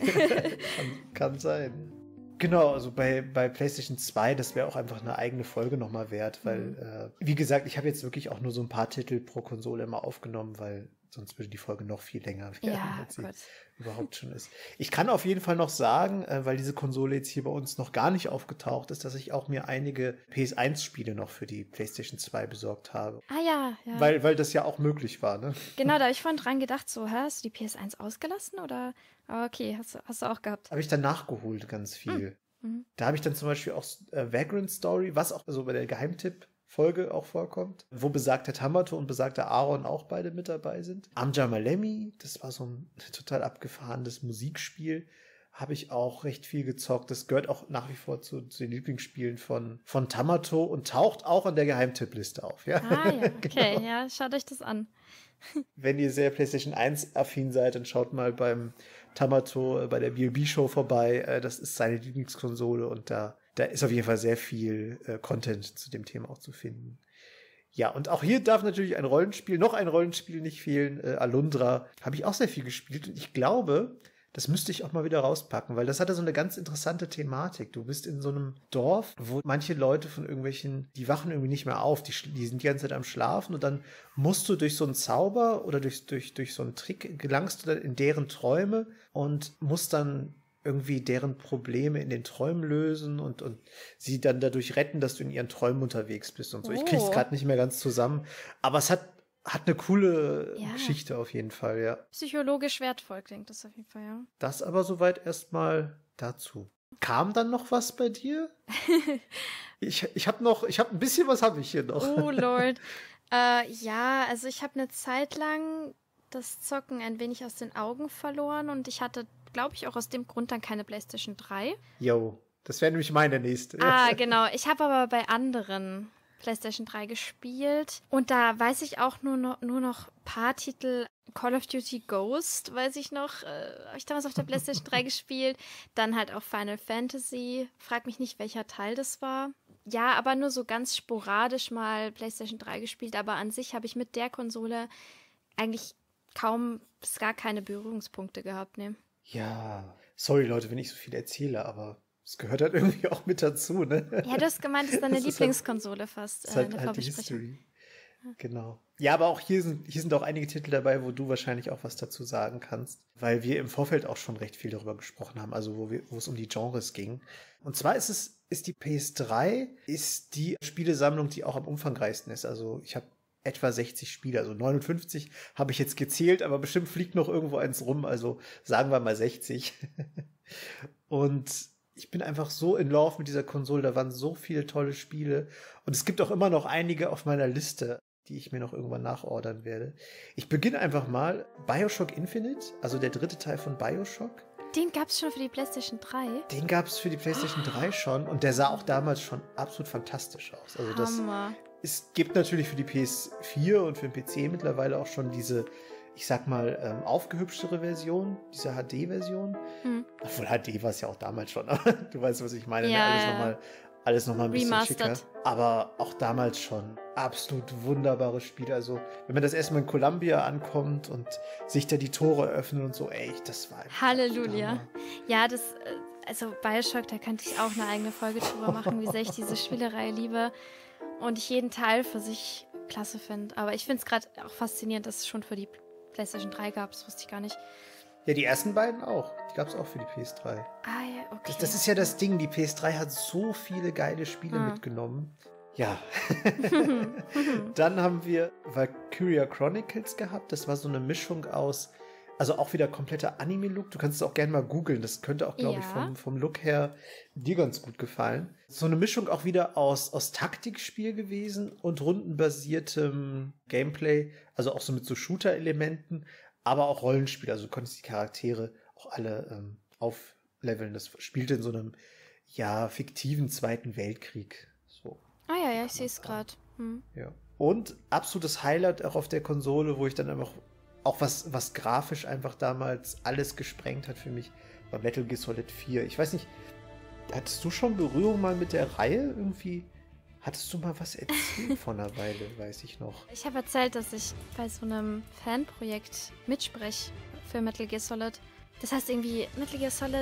Kann sein. Genau, also bei PlayStation 2, das wäre auch einfach eine eigene Folge nochmal wert, weil, wie gesagt, ich habe jetzt wirklich auch nur so ein paar Titel pro Konsole immer aufgenommen, weil sonst würde die Folge noch viel länger werden, ja, als sie Gott. überhaupt schon ist. Ich kann auf jeden Fall noch sagen, weil diese Konsole jetzt hier bei uns noch gar nicht aufgetaucht ist, dass ich auch mir einige PS1-Spiele noch für die PlayStation 2 besorgt habe. Ah ja, ja. Weil das ja auch möglich war, ne? Genau, da habe ich vorhin dran gedacht, so, hast du die PS1 ausgelassen oder? Aber okay, hast du auch gehabt. Habe ich dann nachgeholt ganz viel. Mhm. Da habe ich dann zum Beispiel auch Vagrant Story, was auch so bei der Geheimtipp-Folge auch vorkommt, wo besagter Tamato und besagter Aaron auch beide mit dabei sind. Amja Malemi, das war so ein total abgefahrenes Musikspiel, habe ich auch recht viel gezockt. Das gehört auch nach wie vor zu den Lieblingsspielen von Tamato und taucht auch an der Geheimtippliste auf. Ja? Ah ja, okay, Genau. ja, schaut euch das an. Wenn ihr sehr PlayStation 1-affin seid, dann schaut mal beim Tamato bei der BLB-Show vorbei. Das ist seine Lieblingskonsole und da ist auf jeden Fall sehr viel Content zu dem Thema auch zu finden. Ja, und auch hier darf natürlich noch ein Rollenspiel nicht fehlen. Alundra habe ich auch sehr viel gespielt und ich glaube, das müsste ich auch mal wieder rauspacken, weil das hatte so eine ganz interessante Thematik. Du bist in so einem Dorf, wo manche Leute die wachen irgendwie nicht mehr auf, die sind die ganze Zeit am Schlafen und dann musst du durch so einen Zauber oder durch so einen Trick gelangst du dann in deren Träume und musst dann irgendwie deren Probleme in den Träumen lösen und sie dann dadurch retten, dass du in ihren Träumen unterwegs bist und so. Ich krieg's gerade nicht mehr ganz zusammen, aber es hat eine coole Geschichte auf jeden Fall, ja. Psychologisch wertvoll klingt das auf jeden Fall, ja. Das aber soweit erstmal dazu. Kam dann noch was bei dir? Ich habe ein bisschen was habe ich hier noch. Oh Lord. Ja, also ich habe eine Zeit lang das Zocken ein wenig aus den Augen verloren und ich hatte, glaube ich, auch aus dem Grund dann keine PlayStation 3. Jo, das wäre nämlich meine nächste. Ah, genau. Ich habe aber bei anderen PlayStation 3 gespielt und da weiß ich auch nur noch ein paar Titel. Call of Duty Ghost, weiß ich noch, habe ich damals auf der PlayStation 3 gespielt. Dann halt auch Final Fantasy. Frag mich nicht, welcher Teil das war. Ja, aber nur so ganz sporadisch mal PlayStation 3 gespielt. Aber an sich habe ich mit der Konsole eigentlich kaum bis gar keine Berührungspunkte gehabt, ne? Ja, sorry Leute, wenn ich so viel erzähle, aber es gehört halt irgendwie auch mit dazu, ne? Ja, du hast gemeint, das ist deine Das ist Lieblingskonsole fast Das ist in der halt die Vorbesprechung. History. Genau. Ja, aber auch hier sind auch einige Titel dabei, wo du wahrscheinlich auch was dazu sagen kannst, weil wir im Vorfeld auch schon recht viel darüber gesprochen haben, also wo es um die Genres ging. Und zwar ist die PS3 ist die Spielesammlung, die auch am umfangreichsten ist. Also ich habe etwa 60 Spiele, also 59 habe ich jetzt gezählt, aber bestimmt fliegt noch irgendwo eins rum, also sagen wir mal 60. Und ich bin einfach so in Love mit dieser Konsole, da waren so viele tolle Spiele und es gibt auch immer noch einige auf meiner Liste, die ich mir noch irgendwann nachordern werde. Ich beginne einfach mal BioShock Infinite, also der dritte Teil von BioShock. Den gab es schon für die PlayStation 3? Den gab es für die PlayStation 3 schon und der sah auch damals schon absolut fantastisch aus. Also Hammer. Es gibt natürlich für die PS4 und für den PC mittlerweile auch schon diese, ich sag mal, aufgehübschtere Version, diese HD-Version. Obwohl HD war es ja auch damals schon, aber du weißt, was ich meine. Ja, ne? Alles noch mal ein bisschen Remastered. schicker. Aber auch damals schon absolut wunderbare Spiele. Also, wenn man das erstmal in Columbia ankommt und sich da die Tore öffnen und so, ey, das war einfach Halleluja. Hammer. Ja, also BioShock, da könnte ich auch eine eigene Folge drüber machen, wie sehr ich diese Spielerei liebe und ich jeden Teil für sich klasse finde. Aber ich finde es gerade auch faszinierend, dass es schon für die PlayStation 3 gab. Das wusste ich gar nicht. Ja, die ersten beiden auch. Die gab es auch für die PS3. Ah ja, okay. Das ist ja das Ding. Die PS3 hat so viele geile Spiele mitgenommen. Ja. Dann haben wir Valkyria Chronicles gehabt. Das war so eine Mischung aus, also auch wieder kompletter Anime-Look. Du kannst es auch gerne mal googeln. Das könnte auch, glaube ich, vom Look her dir ganz gut gefallen. So eine Mischung auch wieder aus Taktikspiel gewesen und rundenbasiertem Gameplay. Also auch so mit so Shooter-Elementen, aber auch Rollenspiel. Also du konntest die Charaktere auch alle aufleveln. Das spielte in so einem, ja, fiktiven Zweiten Weltkrieg. So. Ah ja, ich sehe es gerade. Ja. Und absolutes Highlight auch auf der Konsole, wo ich dann einfach auch was grafisch einfach damals alles gesprengt hat für mich, war Metal Gear Solid 4. Ich weiß nicht, hattest du schon Berührung mal mit der Reihe irgendwie? Hattest du mal was erzählt vor einer Weile, weiß ich noch. Ich habe erzählt, dass ich bei so einem Fanprojekt mitspreche für Metal Gear Solid. Das heißt irgendwie Metal Gear Solid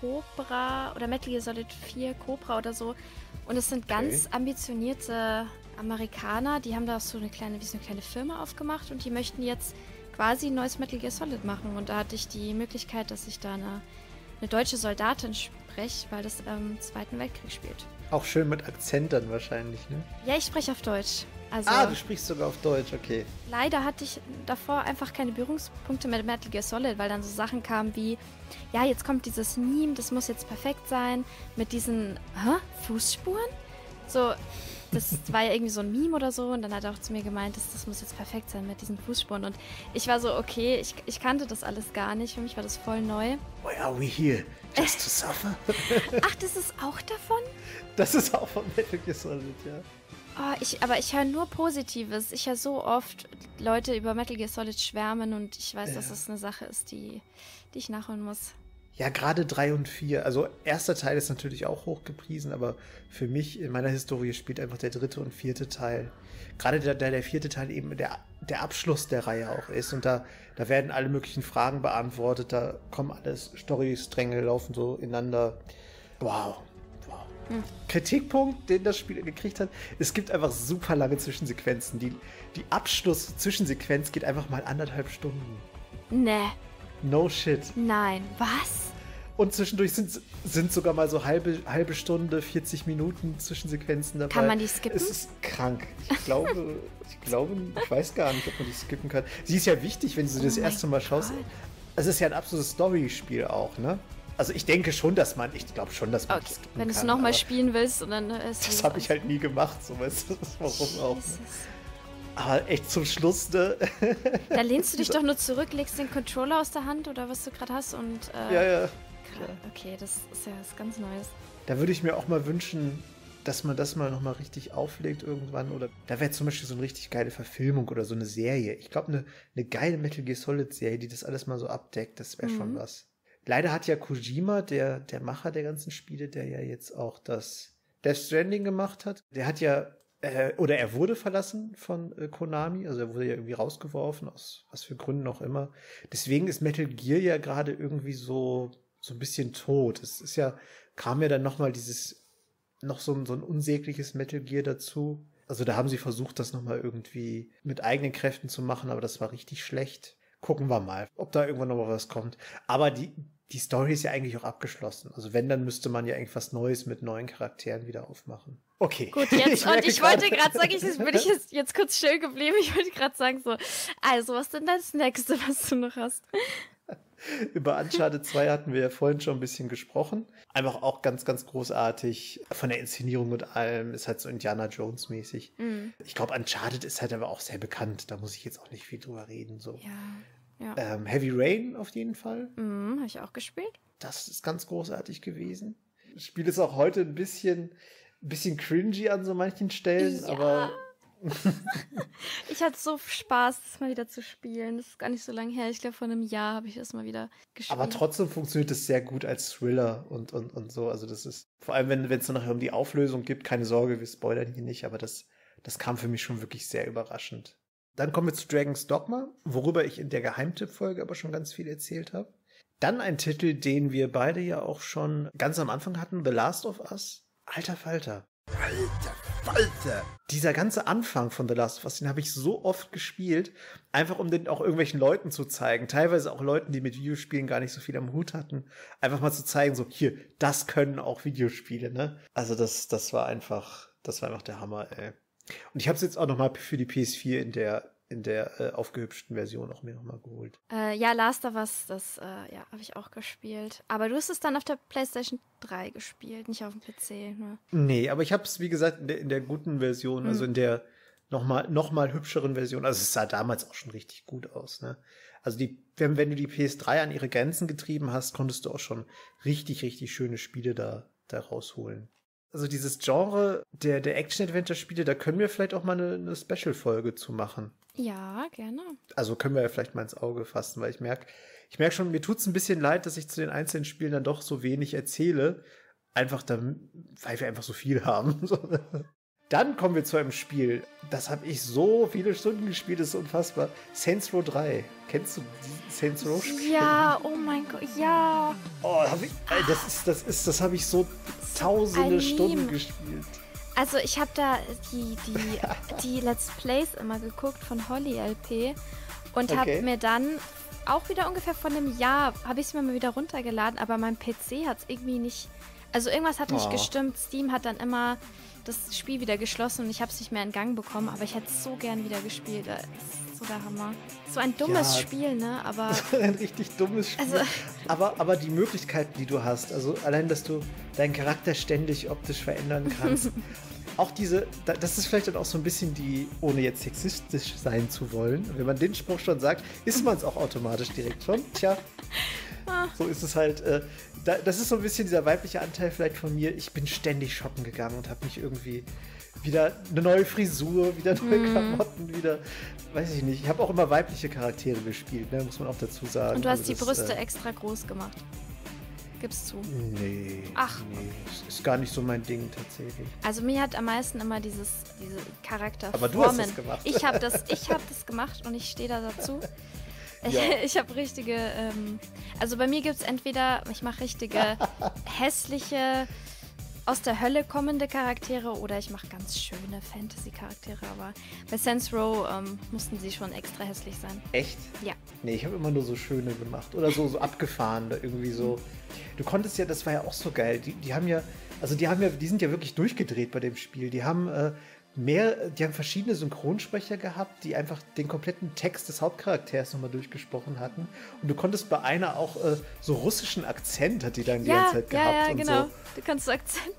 Cobra oder Metal Gear Solid 4 Cobra oder so. Und es sind ganz ambitionierte Amerikaner, die haben da so eine kleine Firma aufgemacht und die möchten jetzt quasi ein neues Metal Gear Solid machen. Und da hatte ich die Möglichkeit, dass ich da eine deutsche Soldatin spreche, weil das im Zweiten Weltkrieg spielt. Auch schön mit Akzent dann wahrscheinlich, ne? Ja, ich spreche auf Deutsch. Also, du sprichst sogar auf Deutsch, okay. Leider hatte ich davor einfach keine Berührungspunkte mit Metal Gear Solid, weil dann so Sachen kamen wie, ja, jetzt kommt dieses Meme, das muss jetzt perfekt sein, mit diesen, Fußspuren? So, das war ja irgendwie so ein Meme oder so und dann hat er auch zu mir gemeint, das muss jetzt perfekt sein mit diesen Fußspuren und ich war so, okay, ich kannte das alles gar nicht, für mich war das voll neu. Why are we here? Just to suffer? Ach, das ist auch davon? Das ist auch von Metal Gear Solid, ja. Oh, aber ich höre nur Positives. Ich höre so oft Leute über Metal Gear Solid schwärmen und ich weiß, dass das eine Sache ist, die ich nachholen muss. Ja, gerade 3 und 4. Also erster Teil ist natürlich auch hochgepriesen, aber für mich in meiner Historie spielt einfach der 3. und 4. Teil. Gerade der 4. Teil eben der Abschluss der Reihe auch ist und da werden alle möglichen Fragen beantwortet, da kommen alles Storystränge, laufen so ineinander. Wow. Kritikpunkt, den das Spiel gekriegt hat, es gibt einfach super lange Zwischensequenzen. Die Abschluss-Zwischensequenz geht einfach mal 1,5 Stunden. Nee. No shit. Nein, was? Und zwischendurch sind sogar mal so halbe Stunde, 40 Minuten Zwischensequenzen dabei. Kann man die skippen? Es ist krank. Ich weiß gar nicht, ob man die skippen kann. Sie ist ja wichtig, wenn du sie das erste Mal schaust. Es ist ja ein absolutes Story-Spiel auch, ne? Also ich glaube schon, dass man okay. skippen kann. Wenn du es nochmal spielen willst und dann das habe ich halt nie gemacht, so weißt du, warum auch. Ne? Aber echt zum Schluss, ne? Da lehnst du dich doch nur zurück, legst den Controller aus der Hand oder was du gerade hast und ja. Okay, das ist ja was ganz Neues. Da würde ich mir auch mal wünschen, dass man das mal nochmal richtig auflegt irgendwann. Oder da wäre zum Beispiel so eine richtig geile Verfilmung oder so eine Serie. Ich glaube, eine geile Metal Gear Solid Serie, die das alles mal so abdeckt, das wäre schon was. Leider hat ja Kojima, der Macher der ganzen Spiele, der ja jetzt auch das Death Stranding gemacht hat, der hat ja, oder er wurde verlassen von Konami, also er wurde ja irgendwie rausgeworfen, aus was für Gründen auch immer. Deswegen ist Metal Gear ja gerade irgendwie so ein bisschen tot. Es ist ja, kam ja dann nochmal noch so ein unsägliches Metal Gear dazu. Also da haben sie versucht, das nochmal irgendwie mit eigenen Kräften zu machen, aber das war richtig schlecht. Gucken wir mal, ob da irgendwann noch mal was kommt. Aber die Story ist ja eigentlich auch abgeschlossen. Also wenn, dann müsste man ja irgendwas Neues mit neuen Charakteren wieder aufmachen. Okay. Gut, jetzt, ich wollte gerade sagen, bin ich jetzt kurz still geblieben. Ich wollte gerade sagen so, also was denn das Nächste, was du noch hast? Über Uncharted 2 hatten wir ja vorhin schon ein bisschen gesprochen. Einfach auch ganz, ganz großartig. Von der Inszenierung und allem ist halt so Indiana Jones mäßig. Ich glaube, Uncharted ist halt aber auch sehr bekannt. Da muss ich jetzt auch nicht viel drüber reden. So. Ja. Heavy Rain auf jeden Fall. Habe ich auch gespielt. Das ist ganz großartig gewesen. Das Spiel ist auch heute ein bisschen cringy an so manchen Stellen, aber ich hatte so Spaß, das mal wieder zu spielen. Das ist gar nicht so lange her. Ich glaube, vor einem Jahr habe ich das mal wieder gespielt. Aber trotzdem funktioniert es sehr gut als Thriller und so. Also das ist, vor allem wenn es dann nachher um die Auflösung geht, keine Sorge, wir spoilern hier nicht, aber das kam für mich schon wirklich sehr überraschend. Dann kommen wir zu Dragon's Dogma, worüber ich in der Geheimtipp-Folge aber schon ganz viel erzählt habe. Dann ein Titel, den wir beide ja auch schon ganz am Anfang hatten, The Last of Us. Alter Falter. Alter Scheiße! Dieser ganze Anfang von The Last of Us, den habe ich so oft gespielt, einfach um den auch irgendwelchen Leuten zu zeigen. Teilweise auch Leuten, die mit Videospielen gar nicht so viel am Hut hatten. Einfach mal zu zeigen, so, hier, das können auch Videospiele, ne? Also das war einfach der Hammer, ey. Und ich habe es jetzt auch noch mal für die PS4 in der aufgehübschten Version auch mir noch mal geholt. Ja, Last of Us, das habe ich auch gespielt. Aber du hast es dann auf der PlayStation 3 gespielt, nicht auf dem PC. Ne? Nee, aber ich habe es, wie gesagt, in der guten Version, also in der noch mal hübscheren Version. Also es sah damals auch schon richtig gut aus, ne? Also wenn du die PS3 an ihre Grenzen getrieben hast, konntest du auch schon richtig, richtig schöne Spiele da rausholen. Also dieses Genre der Action-Adventure-Spiele, da können wir vielleicht auch mal eine Special-Folge zu machen. Ja, gerne. Also können wir ja vielleicht mal ins Auge fassen, weil ich merke schon, mir tut's ein bisschen leid, dass ich zu den einzelnen Spielen dann doch so wenig erzähle. Einfach dann, weil wir einfach so viel haben. Dann kommen wir zu einem Spiel. Das habe ich so viele Stunden gespielt, das ist unfassbar. Saints Row 3. Kennst du die Saints Row Spiele? Ja, oh mein Gott, ja. Oh, das habe ich so tausende Stunden gespielt. Also ich habe da die Let's Plays immer geguckt von Holly LP und habe mir dann auch wieder ungefähr vor einem Jahr, habe ich es mir mal wieder runtergeladen, aber mein PC hat es irgendwie nicht, also irgendwas hat nicht gestimmt. Steam hat dann immer das Spiel wieder geschlossen und ich habe es nicht mehr in Gang bekommen, aber ich hätte es so gern wieder gespielt. Das ist so der Hammer. So ein dummes Spiel, ne? Aber ein richtig dummes Spiel. Also, aber die Möglichkeiten, die du hast, also allein, dass du deinen Charakter ständig optisch verändern kannst. Auch das ist vielleicht dann auch so ein bisschen ohne jetzt sexistisch sein zu wollen. Wenn man den Spruch schon sagt, ist man es auch automatisch direkt schon. Tja, so ist es halt. Das ist so ein bisschen dieser weibliche Anteil vielleicht von mir. Ich bin ständig shoppen gegangen und habe mich irgendwie wieder eine neue Frisur, wieder neue Klamotten, wieder, weiß ich nicht. Ich habe auch immer weibliche Charaktere gespielt, ne, muss man auch dazu sagen. Und du hast die Brüste extra groß gemacht. Gib's zu. Nee. Ach. Nee, das ist gar nicht so mein Ding tatsächlich. Also mir hat am meisten immer diese Charakterformen. Aber du hast das gemacht. Ich hab das gemacht und ich stehe da dazu. Ich habe richtige, also bei mir gibt es entweder, ich mache richtige hässliche, aus der Hölle kommende Charaktere oder ich mache ganz schöne Fantasy-Charaktere, aber bei Saints Row mussten sie schon extra hässlich sein. Echt? Ja. Nee, ich habe immer nur so schöne gemacht oder so abgefahren, irgendwie so. Du konntest ja, das war ja auch so geil, die sind ja wirklich durchgedreht bei dem Spiel, die haben verschiedene Synchronsprecher gehabt, die einfach den kompletten Text des Hauptcharakters nochmal durchgesprochen hatten. Und du konntest bei einer auch so russischen Akzent hat die dann die ganze Zeit gehabt. Ja, und genau. So. Du kannst so Akzent.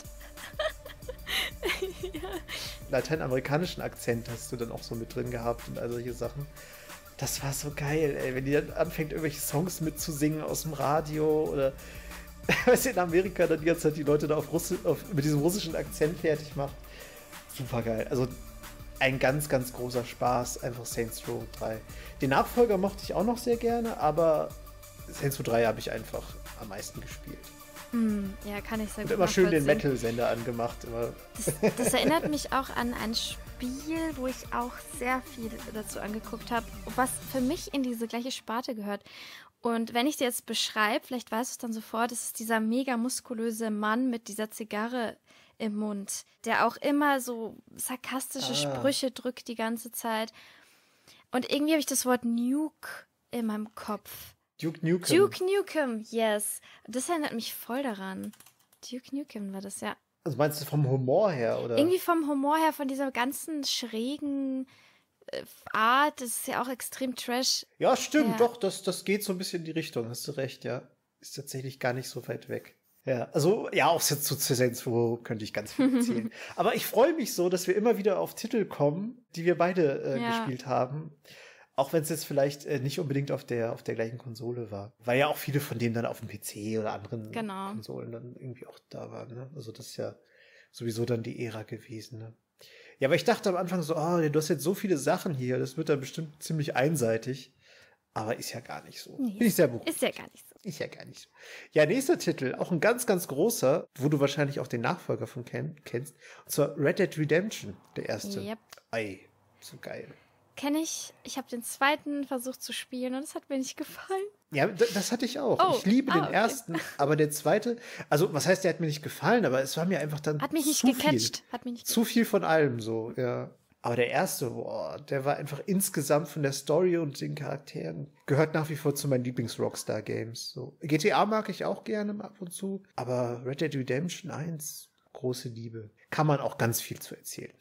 Lateinamerikanischen Akzent hast du dann auch so mit drin gehabt und all solche Sachen. Das war so geil, ey. Wenn die dann anfängt, irgendwelche Songs mitzusingen aus dem Radio oder weißt du, in Amerika dann die ganze Zeit die Leute da mit diesem russischen Akzent fertig macht. Super geil. Also ein ganz, ganz großer Spaß, einfach Saints Row 3. Den Nachfolger mochte ich auch noch sehr gerne, aber Saints Row 3 habe ich einfach am meisten gespielt. Ja, kann ich sehr Und gut immer schön den nachvollziehen. Metal-Sender angemacht. Immer. Das erinnert mich auch an ein Spiel, wo ich auch sehr viel dazu angeguckt habe, was für mich in diese gleiche Sparte gehört. Und wenn ich dir jetzt beschreibe, vielleicht weißt du es dann sofort, das ist dieser mega muskulöse Mann mit dieser Zigarre im Mund, der auch immer so sarkastische Sprüche drückt die ganze Zeit. Und irgendwie habe ich das Wort Nuke in meinem Kopf. Duke Nukem. Duke Nukem, yes. Das erinnert mich voll daran. Duke Nukem war das, ja. Also meinst du vom Humor her, oder? Irgendwie vom Humor her, von dieser ganzen schrägen Art, das ist ja auch extrem Trash. Ja, stimmt, doch, das geht so ein bisschen in die Richtung, hast du recht, ja. Ist tatsächlich gar nicht so weit weg. Ja, also, ja, auch jetzt zu Saints Row könnte ich ganz viel erzählen. Aber ich freue mich so, dass wir immer wieder auf Titel kommen, die wir beide gespielt haben. Auch wenn es jetzt vielleicht nicht unbedingt auf der gleichen Konsole war. Weil ja auch viele von denen dann auf dem PC oder anderen Konsolen dann irgendwie auch da waren. Ne? Also das ist ja sowieso dann die Ära gewesen. Ne? Ja, aber ich dachte am Anfang so, du hast jetzt so viele Sachen hier, das wird dann bestimmt ziemlich einseitig. Aber ist ja gar nicht so. Nee, Bin ich sehr beruhigt. Ist ja gar nicht so. Ist ja gar nicht so. Ja, nächster Titel, auch ein ganz, ganz großer, wo du wahrscheinlich auch den Nachfolger von kennst. Und zwar Red Dead Redemption, der erste. Yep. Ei, so geil. Kenne ich. Ich habe den zweiten versucht zu spielen und es hat mir nicht gefallen. Ja, das hatte ich auch. Oh, Ich liebe den okay. ersten, aber der zweite, also was heißt, der hat mir nicht gefallen, aber es war mir einfach dann Hat mich nicht zu gecatcht. viel. Hat mich nicht Zu viel von allem so, ja. Aber der erste, boah, der war einfach insgesamt von der Story und den Charakteren, gehört nach wie vor zu meinen Lieblings-Rockstar-Games. So. GTA mag ich auch gerne ab und zu, aber Red Dead Redemption 1, große Liebe. Kann man auch ganz viel zu erzählen.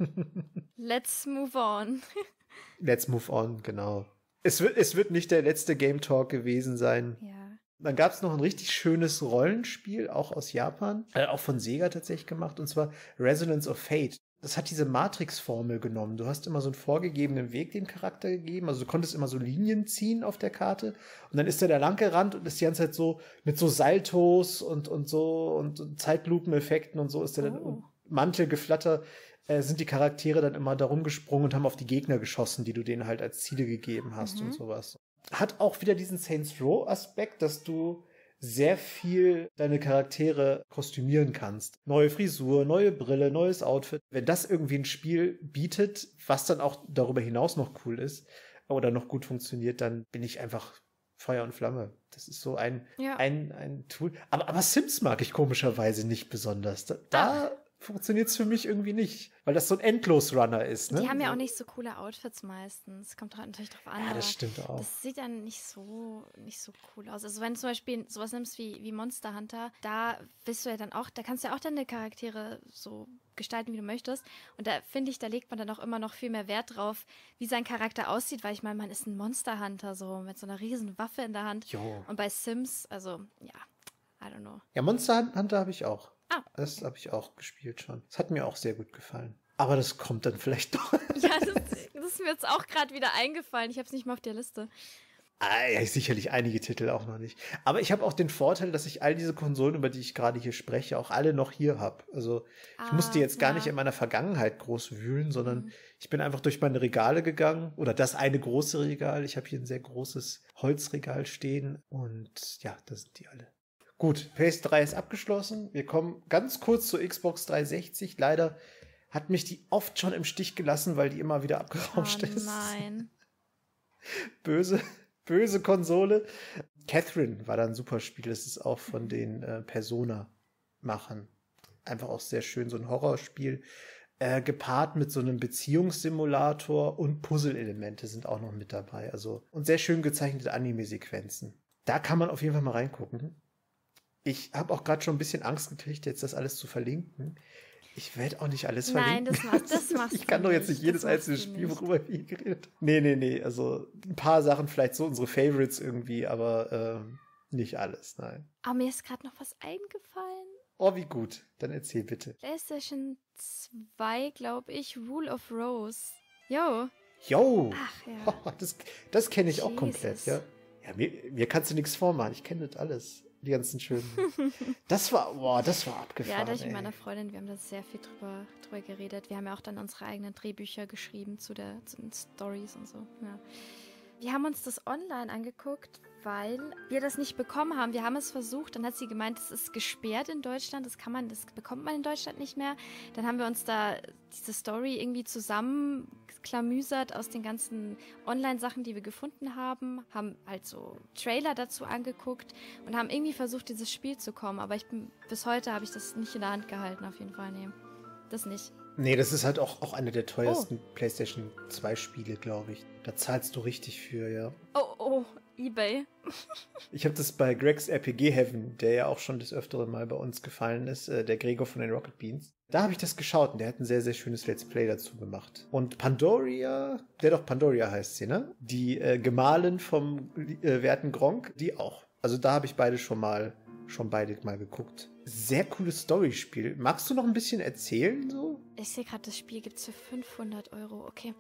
Let's move on. Let's move on, genau. Es wird nicht der letzte Game Talk gewesen sein. Ja. Dann gab es noch ein richtig schönes Rollenspiel, auch aus Japan, auch von Sega tatsächlich gemacht, und zwar Resonance of Fate. Das hat diese Matrix-Formel genommen. Du hast immer so einen vorgegebenen Weg dem Charakter gegeben. Also du konntest immer so Linien ziehen auf der Karte. Und dann ist er da lang gerannt und ist die ganze Zeit so mit so Saltos und so und Zeitlupeneffekten und so ist er dann und Mantelgeflatter sind die Charaktere dann immer da rumgesprungen und haben auf die Gegner geschossen, die du denen halt als Ziele gegeben hast und sowas. Hat auch wieder diesen Saints Row-Aspekt, dass du sehr viel deine Charaktere kostümieren kannst. Neue Frisur, neue Brille, neues Outfit. Wenn das irgendwie ein Spiel bietet, was dann auch darüber hinaus noch cool ist oder noch gut funktioniert, dann bin ich einfach Feuer und Flamme. Das ist so ein Tool. Aber Sims mag ich komischerweise nicht besonders. Da funktioniert es für mich irgendwie nicht, weil das so ein Endlos-Runner ist. Ne? Die haben ja auch nicht so coole Outfits meistens. Kommt natürlich drauf an. Ja, das stimmt auch. Das sieht dann nicht so cool aus. Also wenn du zum Beispiel sowas nimmst wie Monster Hunter, da bist du ja dann auch, da kannst du ja auch deine Charaktere so gestalten, wie du möchtest. Und da finde ich, da legt man dann auch immer noch viel mehr Wert drauf, wie sein Charakter aussieht, weil ich meine, man ist ein Monster Hunter so mit so einer riesen Waffe in der Hand. Jo. Und bei Sims, also ja, I don't know. Ja, Monster Hunter habe ich auch. Okay. Das habe ich auch gespielt schon. Das hat mir auch sehr gut gefallen. Aber das kommt dann vielleicht doch. Ja, das ist mir jetzt auch gerade wieder eingefallen. Ich habe es nicht mal auf der Liste. Ja, sicherlich einige Titel auch noch nicht. Aber ich habe auch den Vorteil, dass ich all diese Konsolen, über die ich gerade hier spreche, auch alle noch hier habe. Also ich musste jetzt gar nicht in meiner Vergangenheit groß wühlen, sondern ich bin einfach durch meine Regale gegangen. Oder das eine große Regal. Ich habe hier ein sehr großes Holzregal stehen. Und ja, das sind die alle. Gut, PS3 ist abgeschlossen. Wir kommen ganz kurz zur Xbox 360. Leider hat mich die oft schon im Stich gelassen, weil die immer wieder abgerauscht ist. Nein. Böse Konsole. Catherine war da ein super Spiel. Das ist auch von den Persona-Machern. Einfach auch sehr schön, so ein Horrorspiel. Gepaart mit so einem Beziehungssimulator und Puzzle-Elemente sind auch noch mit dabei. Also, und sehr schön gezeichnete Anime-Sequenzen. Da kann man auf jeden Fall mal reingucken. Ich habe auch gerade schon ein bisschen Angst gekriegt, jetzt das alles zu verlinken. Ich werde auch nicht alles verlinken. Nein, das machst du Ich kann doch jetzt nicht jedes einzelne Spiel, worüber wir hier geredet haben. Nee. Also ein paar Sachen, vielleicht so unsere Favorites irgendwie, aber nicht alles, nein. Aber mir ist gerade noch was eingefallen. Oh, wie gut. Dann erzähl bitte. PlayStation 2, glaube ich, Rule of Rose. Jo. Ach ja. Das kenne ich auch Jesus. komplett, ja. Ja, mir kannst du nichts vormachen. Ich kenne das alles. Die ganzen schönen. Das war abgefahren. Ja, da ich mit meiner Freundin, wir haben da sehr viel drüber geredet. Wir haben ja auch dann unsere eigenen Drehbücher geschrieben zu den Stories und so. Ja. Wir haben uns das online angeguckt, weil wir das nicht bekommen haben. Wir haben es versucht, dann hat sie gemeint, es ist gesperrt in Deutschland, das bekommt man in Deutschland nicht mehr. Dann haben wir uns da diese Story irgendwie zusammenklamüsert aus den ganzen Online-Sachen, die wir gefunden haben halt so Trailer dazu angeguckt und haben irgendwie versucht, dieses Spiel zu kommen. Aber bis heute habe ich das nicht in der Hand gehalten, auf jeden Fall. Nee, das nicht. Nee, das ist halt auch eine der teuersten PlayStation 2 Spiele, glaube ich. Da zahlst du richtig für, ja. Oh, eBay. Ich habe das bei Greg's RPG Heaven, der ja auch schon des Öfteren mal bei uns gefallen ist, der Gregor von den Rocket Beans. Da habe ich das geschaut und der hat ein sehr, sehr schönes Let's Play dazu gemacht. Und Pandoria heißt sie, ne? Die Gemahlin vom werten Gronk, die auch. Also da habe ich schon beide mal geguckt. Sehr cooles Storyspiel. Magst du noch ein bisschen erzählen so? Ich sehe gerade, das Spiel gibt es für 500 €. Okay.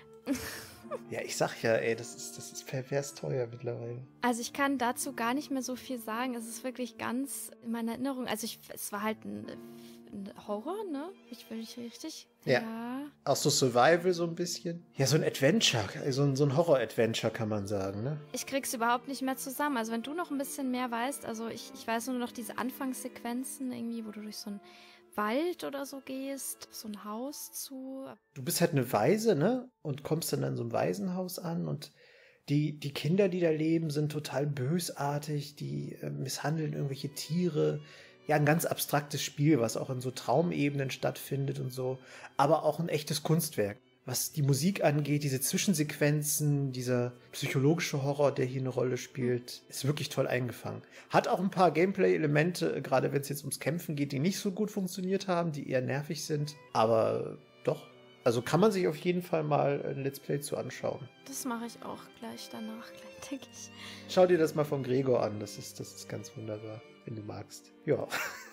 Ja, ich sag ja, ey, das ist pervers teuer mittlerweile. Also ich kann dazu gar nicht mehr so viel sagen. Es ist wirklich ganz in meiner Erinnerung. Also es war halt ein Horror, ne? Ich will nicht richtig. Ja. Auch so Survival so ein bisschen. Ja, so ein Adventure, so ein Horror-Adventure kann man sagen, ne? Ich krieg's überhaupt nicht mehr zusammen. Also wenn du noch ein bisschen mehr weißt, also ich weiß nur noch diese Anfangssequenzen irgendwie, wo du durch so ein Wald oder so gehst, so ein Haus zu. Du bist halt eine Waise, ne? Und kommst dann in so einem Waisenhaus an und die Kinder, die da leben, sind total bösartig, die misshandeln irgendwelche Tiere. Ja, ein ganz abstraktes Spiel, was auch in so Traumebenen stattfindet und so, aber auch ein echtes Kunstwerk. Was die Musik angeht, diese Zwischensequenzen, dieser psychologische Horror, der hier eine Rolle spielt, ist wirklich toll eingefangen. Hat auch ein paar Gameplay-Elemente, gerade wenn es jetzt ums Kämpfen geht, die nicht so gut funktioniert haben, die eher nervig sind. Aber doch, also kann man sich auf jeden Fall mal ein Let's Play zu anschauen. Das mache ich auch gleich danach, denke ich. Schau dir das mal von Gregor an, das ist ganz wunderbar, wenn du magst. Ja.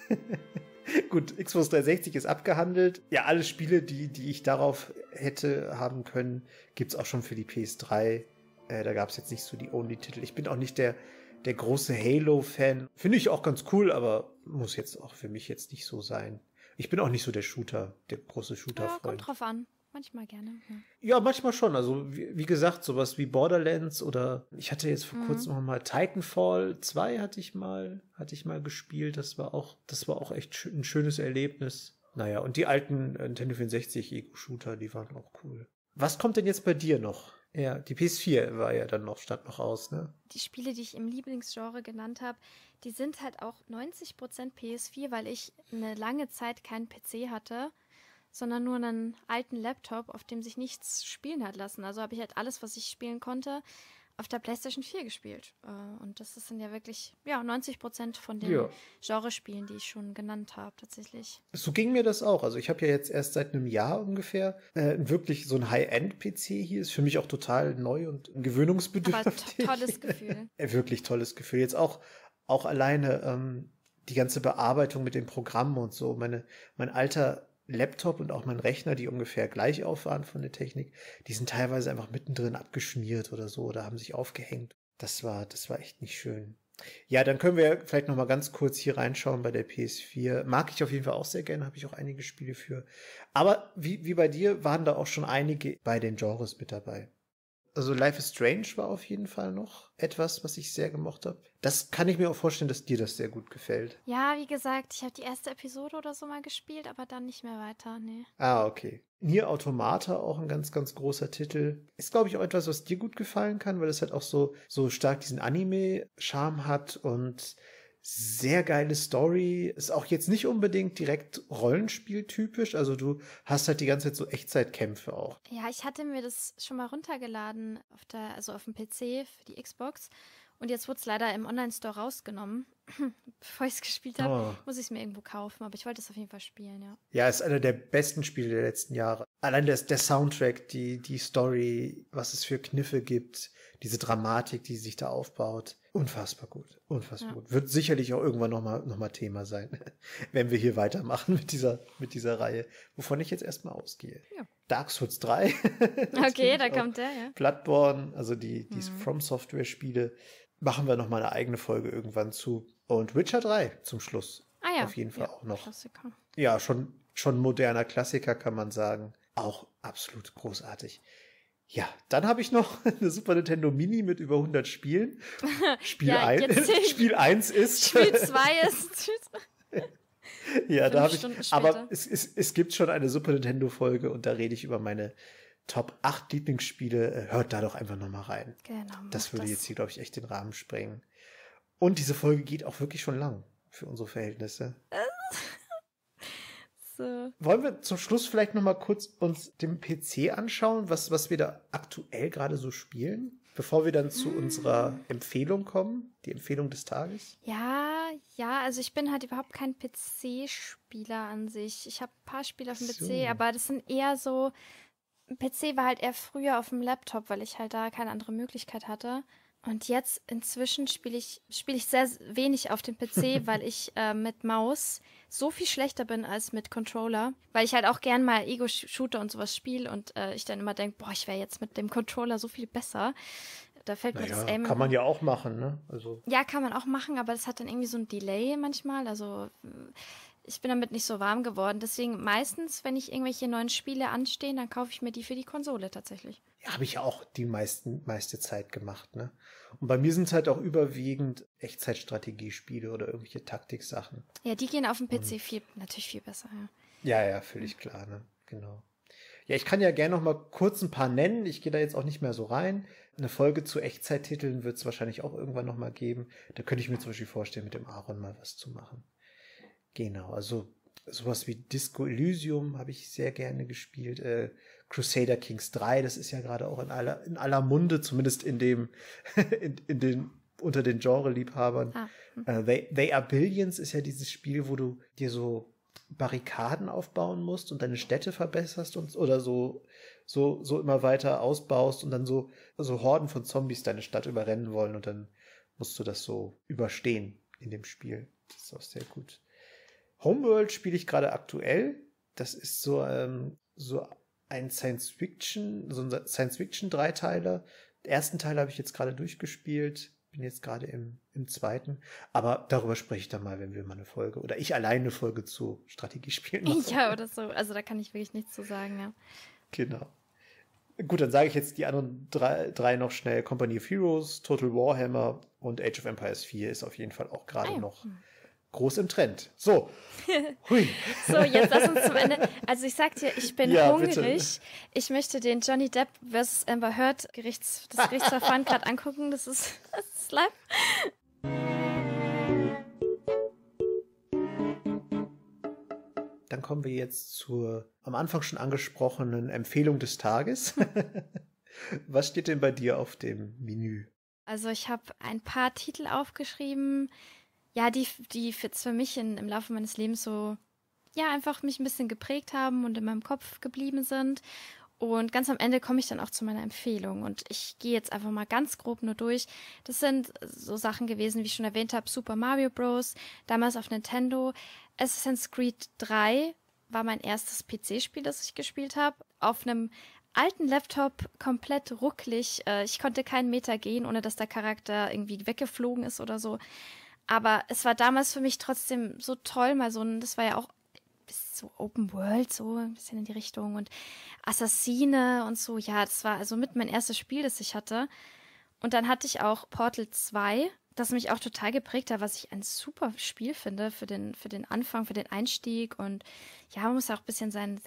Gut, Xbox 360 ist abgehandelt. Ja, alle Spiele, die ich darauf hätte haben können, gibt es auch schon für die PS3. Da gab es jetzt nicht so die Only-Titel. Ich bin auch nicht der große Halo-Fan. Finde ich auch ganz cool, aber muss jetzt auch für mich jetzt nicht so sein. Ich bin auch nicht so der große Shooter-Freund. Ja, kommt drauf an. Manchmal gerne. Ja, manchmal schon. Also wie gesagt, sowas wie Borderlands oder ich hatte jetzt vor kurzem noch mal Titanfall 2 hatte ich mal gespielt. Das war auch echt ein schönes Erlebnis. Naja, und die alten Nintendo 64 Ego-Shooter, die waren auch cool. Was kommt denn jetzt bei dir noch? Ja, die PS4 stand noch aus, ne? Die Spiele, die ich im Lieblingsgenre genannt habe, die sind halt auch 90% PS4, weil ich eine lange Zeit keinen PC hatte, sondern nur einen alten Laptop, auf dem sich nichts spielen hat lassen. Also habe ich halt alles, was ich spielen konnte, auf der PlayStation 4 gespielt. Und das sind ja wirklich 90% von den Genrespielen, die ich schon genannt habe, tatsächlich. So ging mir das auch. Also ich habe ja jetzt erst seit einem Jahr ungefähr wirklich so ein High-End-PC hier. Ist für mich auch total neu und gewöhnungsbedürftig. Aber tolles Gefühl. Wirklich tolles Gefühl. Jetzt auch alleine die ganze Bearbeitung mit den Programmen und so. Mein alter Laptop und auch mein Rechner, die ungefähr gleich auf waren von der Technik, die sind teilweise einfach mittendrin abgeschmiert oder so oder haben sich aufgehängt. Das war echt nicht schön. Ja, dann können wir vielleicht noch mal ganz kurz hier reinschauen bei der PS4. Mag ich auf jeden Fall auch sehr gerne, habe ich auch einige Spiele für. Aber wie bei dir waren da auch schon einige bei den Genres mit dabei. Also Life is Strange war auf jeden Fall noch etwas, was ich sehr gemocht habe. Das kann ich mir auch vorstellen, dass dir das sehr gut gefällt. Ja, wie gesagt, ich habe die erste Episode oder so mal gespielt, aber dann nicht mehr weiter, nee. Ah, okay. Nier Automata, auch ein ganz, ganz großer Titel. Ist, glaube ich, auch etwas, was dir gut gefallen kann, weil es halt auch so stark diesen Anime-Charme hat und sehr geile Story. Ist auch jetzt nicht unbedingt direkt Rollenspieltypisch. Also du hast halt die ganze Zeit so Echtzeitkämpfe auch. Ja, ich hatte mir das schon mal runtergeladen auf dem PC für die Xbox. Und jetzt wurde es leider im Online-Store rausgenommen. Bevor ich es gespielt habe, muss ich es mir irgendwo kaufen. Aber ich wollte es auf jeden Fall spielen, ja. Ja, ist einer der besten Spiele der letzten Jahre. Allein der Soundtrack, die Story, was es für Kniffe gibt, diese Dramatik, die sich da aufbaut. Unfassbar gut. Unfassbar gut. Wird sicherlich auch irgendwann noch mal Thema sein, wenn wir hier weitermachen mit dieser Reihe, wovon ich jetzt erstmal ausgehe. Ja. Dark Souls 3. Okay, da kommt der, ja. Bloodborne, also die From Software Spiele, machen wir noch mal eine eigene Folge irgendwann zu. Und Witcher 3 zum Schluss. Ah ja. Auf jeden Fall auch noch. Klassiker. Ja, schon moderner Klassiker, kann man sagen. Auch absolut großartig. Ja, dann habe ich noch eine Super Nintendo Mini mit über 100 Spielen. Spiel 1 ist. Spiel 2 ist. Ja, da habe ich. Aber es gibt schon eine Super Nintendo-Folge und da rede ich über meine Top 8 Lieblingsspiele. Hört da doch einfach nochmal rein. Genau. Das würde jetzt hier, glaube ich, echt den Rahmen sprengen. Und diese Folge geht auch wirklich schon lang für unsere Verhältnisse. So. Wollen wir zum Schluss vielleicht noch mal kurz uns den PC anschauen, was wir da aktuell gerade so spielen, bevor wir dann zu unserer Empfehlung kommen, die Empfehlung des Tages? Ja, also ich bin halt überhaupt kein PC-Spieler an sich. Ich habe ein paar Spiele auf dem PC, aber das sind eher so, PC war halt eher früher auf dem Laptop, weil ich halt da keine andere Möglichkeit hatte. Und jetzt inzwischen spiele ich sehr wenig auf dem PC, weil ich mit Maus so viel schlechter bin als mit Controller, weil ich halt auch gern mal Ego-Shooter und sowas spiele und ich dann immer denke, boah, ich wäre jetzt mit dem Controller so viel besser. Da fällt mir das Aim. Kann man ja auch machen, ne? Also. Ja, kann man auch machen, aber das hat dann irgendwie so ein Delay manchmal. Also ich bin damit nicht so warm geworden. Deswegen meistens, wenn ich irgendwelche neuen Spiele anstehen, dann kaufe ich mir die für die Konsole tatsächlich. Ja, habe ich ja auch die meiste Zeit gemacht, ne? Und bei mir sind es halt auch überwiegend Echtzeitstrategiespiele oder irgendwelche Taktiksachen. Ja, die gehen auf dem PC natürlich viel besser, ja. Ja, völlig klar, ne? Genau. Ja, ich kann ja gerne noch mal kurz ein paar nennen. Ich gehe da jetzt auch nicht mehr so rein. Eine Folge zu Echtzeittiteln wird es wahrscheinlich auch irgendwann noch mal geben. Da könnte ich mir zum Beispiel vorstellen, mit dem Aaron mal was zu machen. Genau, also sowas wie Disco Elysium habe ich sehr gerne gespielt. Crusader Kings 3, das ist ja gerade auch in aller Munde, zumindest in dem, unter den Genre-Liebhabern. They Are Billions ist ja dieses Spiel, wo du dir so Barrikaden aufbauen musst und deine Städte verbesserst oder so immer weiter ausbaust und dann so Horden von Zombies deine Stadt überrennen wollen und dann musst du das so überstehen in dem Spiel. Das ist auch sehr gut. Homeworld spiele ich gerade aktuell. Das ist so ein Science-Fiction-Dreiteiler. Den ersten Teil habe ich jetzt gerade durchgespielt. Bin jetzt gerade im zweiten. Aber darüber spreche ich dann mal, wenn wir mal eine Folge oder ich alleine eine Folge zu Strategiespielen machen. Ja, oder so. Also da kann ich wirklich nichts zu sagen, ja. Genau. Gut, dann sage ich jetzt die anderen drei noch schnell. Company of Heroes, Total Warhammer und Age of Empires 4 ist auf jeden Fall auch gerade noch groß im Trend. So. Hui. So, jetzt lass uns zum Ende. Also ich sag dir, ich bin hungrig. Bitte. Ich möchte den Johnny Depp vs. Amber Heard das Gerichtsverfahren gerade angucken. Das ist live. Dann kommen wir jetzt zur am Anfang schon angesprochenen Empfehlung des Tages. Was steht denn bei dir auf dem Menü? Also ich habe ein paar Titel aufgeschrieben, ja, die für mich im Laufe meines Lebens so, ja, einfach mich ein bisschen geprägt haben und in meinem Kopf geblieben sind. Und ganz am Ende komme ich dann auch zu meiner Empfehlung. Und ich gehe jetzt einfach mal ganz grob nur durch. Das sind so Sachen gewesen, wie ich schon erwähnt habe, Super Mario Bros., damals auf Nintendo. Assassin's Creed 3 war mein erstes PC-Spiel, das ich gespielt habe. Auf einem alten Laptop, komplett rucklig. Ich konnte keinen Meter gehen, ohne dass der Charakter irgendwie weggeflogen ist oder so. Aber es war damals für mich trotzdem so toll, das war ja auch so Open World, so ein bisschen in die Richtung und Assassine und so. Ja, das war also mit mein erstes Spiel, das ich hatte. Und dann hatte ich auch Portal 2, das mich auch total geprägt hat, was ich ein super Spiel finde für den Anfang, für den Einstieg. Und ja, man muss auch ein bisschen sein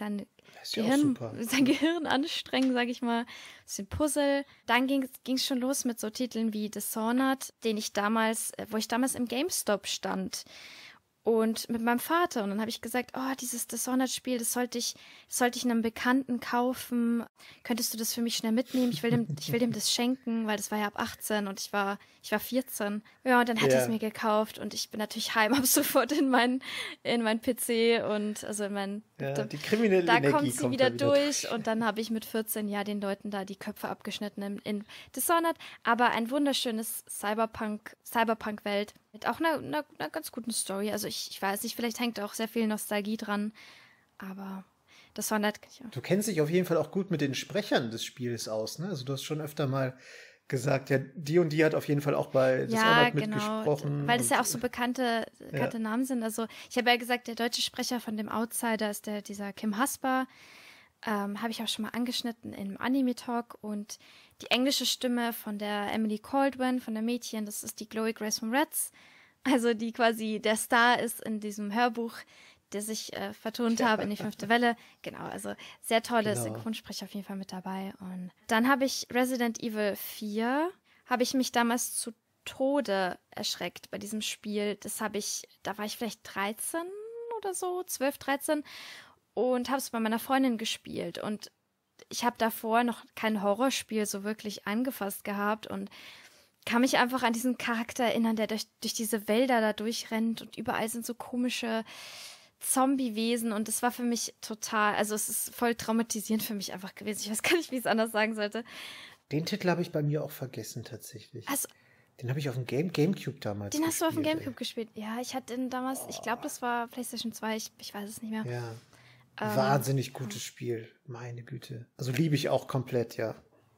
Gehirn anstrengen, sage ich mal. Ein bisschen Puzzle. Dann ging es schon los mit so Titeln wie Dishonored, wo ich damals im GameStop stand. Und mit meinem Vater. Und dann habe ich gesagt, oh, dieses Dishonored-Spiel, das sollte ich einem Bekannten kaufen. Könntest du das für mich schnell mitnehmen? Ich will dem das schenken, weil das war ja ab 18 und ich war 14. Ja, und dann hat er es mir gekauft und ich bin natürlich heim, ab sofort in mein PC und also in mein... Ja, die kriminelle da Energie kommt sie wieder durch und dann habe ich mit 14 den Leuten da die Köpfe abgeschnitten in Dishonored. Aber ein wunderschönes Cyberpunk-Welt mit auch einer ganz guten Story. Also ich weiß nicht, vielleicht hängt auch sehr viel Nostalgie dran, aber das war nett. Ja. Du kennst dich auf jeden Fall auch gut mit den Sprechern des Spiels aus, ne? Also du hast schon öfter mal gesagt, ja, die und die hat auf jeden Fall auch bei Dishonored mitgesprochen. Weil das ja auch so bekannte Namen sind. Also ich habe ja gesagt, der deutsche Sprecher von dem Outsider ist dieser Kim Hasper. Habe ich auch schon mal angeschnitten im Anime-Talk. Und die englische Stimme von der Emily Caldwell, von der Mädchen, das ist die Chloe Grace von Reds. Also die quasi der Star ist in diesem Hörbuch, das ich vertont habe in die 5. Welle. Genau, also sehr tolle Synchronsprecher auf jeden Fall mit dabei. Und dann habe ich Resident Evil 4, habe ich mich damals zu Tode erschreckt bei diesem Spiel. Da war ich vielleicht 13 oder so, 12, 13 und habe es bei meiner Freundin gespielt. Und ich habe davor noch kein Horrorspiel so wirklich angefasst gehabt und kann mich einfach an diesen Charakter erinnern, der durch diese Wälder da durchrennt und überall sind so komische Zombie-Wesen und das war für mich total, also es ist voll traumatisierend für mich einfach gewesen. Ich weiß gar nicht, wie ich es anders sagen sollte. Den Titel habe ich bei mir auch vergessen tatsächlich. Also, den habe ich auf dem Gamecube damals gespielt. Den hast du auf dem Gamecube gespielt? Ja, ich hatte den damals, ich glaube, das war PlayStation 2, ich weiß es nicht mehr. Ja, wahnsinnig gutes Spiel, meine Güte. Also liebe ich auch komplett, ja.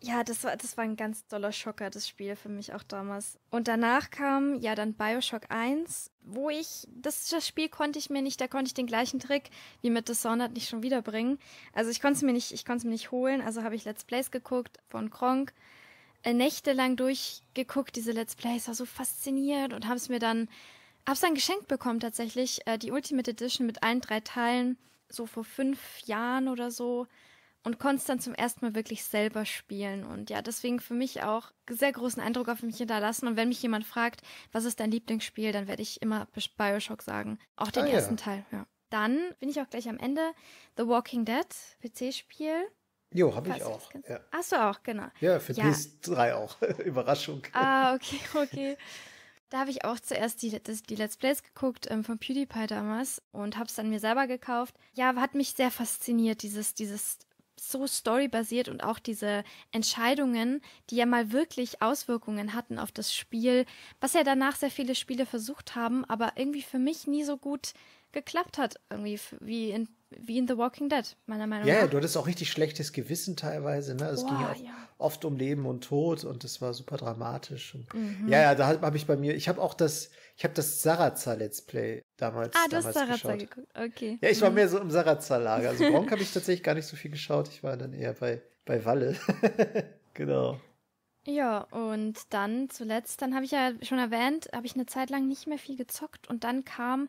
Ja, das war ein ganz doller Schocker, das Spiel für mich auch damals. Und danach kam ja dann BioShock 1, wo das Spiel konnte ich mir nicht, da konnte ich den gleichen Trick wie mit Dishonored nicht schon wiederbringen. Also ich konnte es mir nicht holen, also habe ich Let's Plays geguckt von Gronkh, nächtelang durchgeguckt, diese Let's Plays, war so fasziniert und hab's dann geschenkt bekommen tatsächlich, die Ultimate Edition mit allen 3 Teilen, so vor 5 Jahren oder so. Und konnte es dann zum ersten Mal wirklich selber spielen. Und ja, deswegen für mich auch sehr großen Eindruck auf mich hinterlassen. Und wenn mich jemand fragt, was ist dein Lieblingsspiel, dann werde ich immer BioShock sagen. Auch den ersten Teil, ja. Dann bin ich auch gleich am Ende. The Walking Dead, PC-Spiel. Jo, habe ich auch. Ja. Hast du auch, genau. Ja, für PS3 auch. Überraschung. Ah, okay. Da habe ich auch zuerst die Let's Plays geguckt von PewDiePie damals und habe es dann mir selber gekauft. Ja, hat mich sehr fasziniert, dieses so storybasiert und auch diese Entscheidungen, die ja mal wirklich Auswirkungen hatten auf das Spiel, was ja danach sehr viele Spiele versucht haben, aber irgendwie für mich nie so gut geklappt hat, irgendwie wie in The Walking Dead, meiner Meinung nach. Ja, du hattest auch richtig schlechtes Gewissen teilweise, ne? Es ging ja oft um Leben und Tod und das war super dramatisch. Und ja, da habe ich ich habe das Sarazar Let's Play damals du hast Sarazar geguckt, okay. Ja, ich war mehr so im Sarazar-Lager. Also Gronkh habe ich tatsächlich gar nicht so viel geschaut. Ich war dann eher bei Walle. Genau. Ja, und dann zuletzt, dann habe ich ja schon erwähnt, habe ich eine Zeit lang nicht mehr viel gezockt und dann kam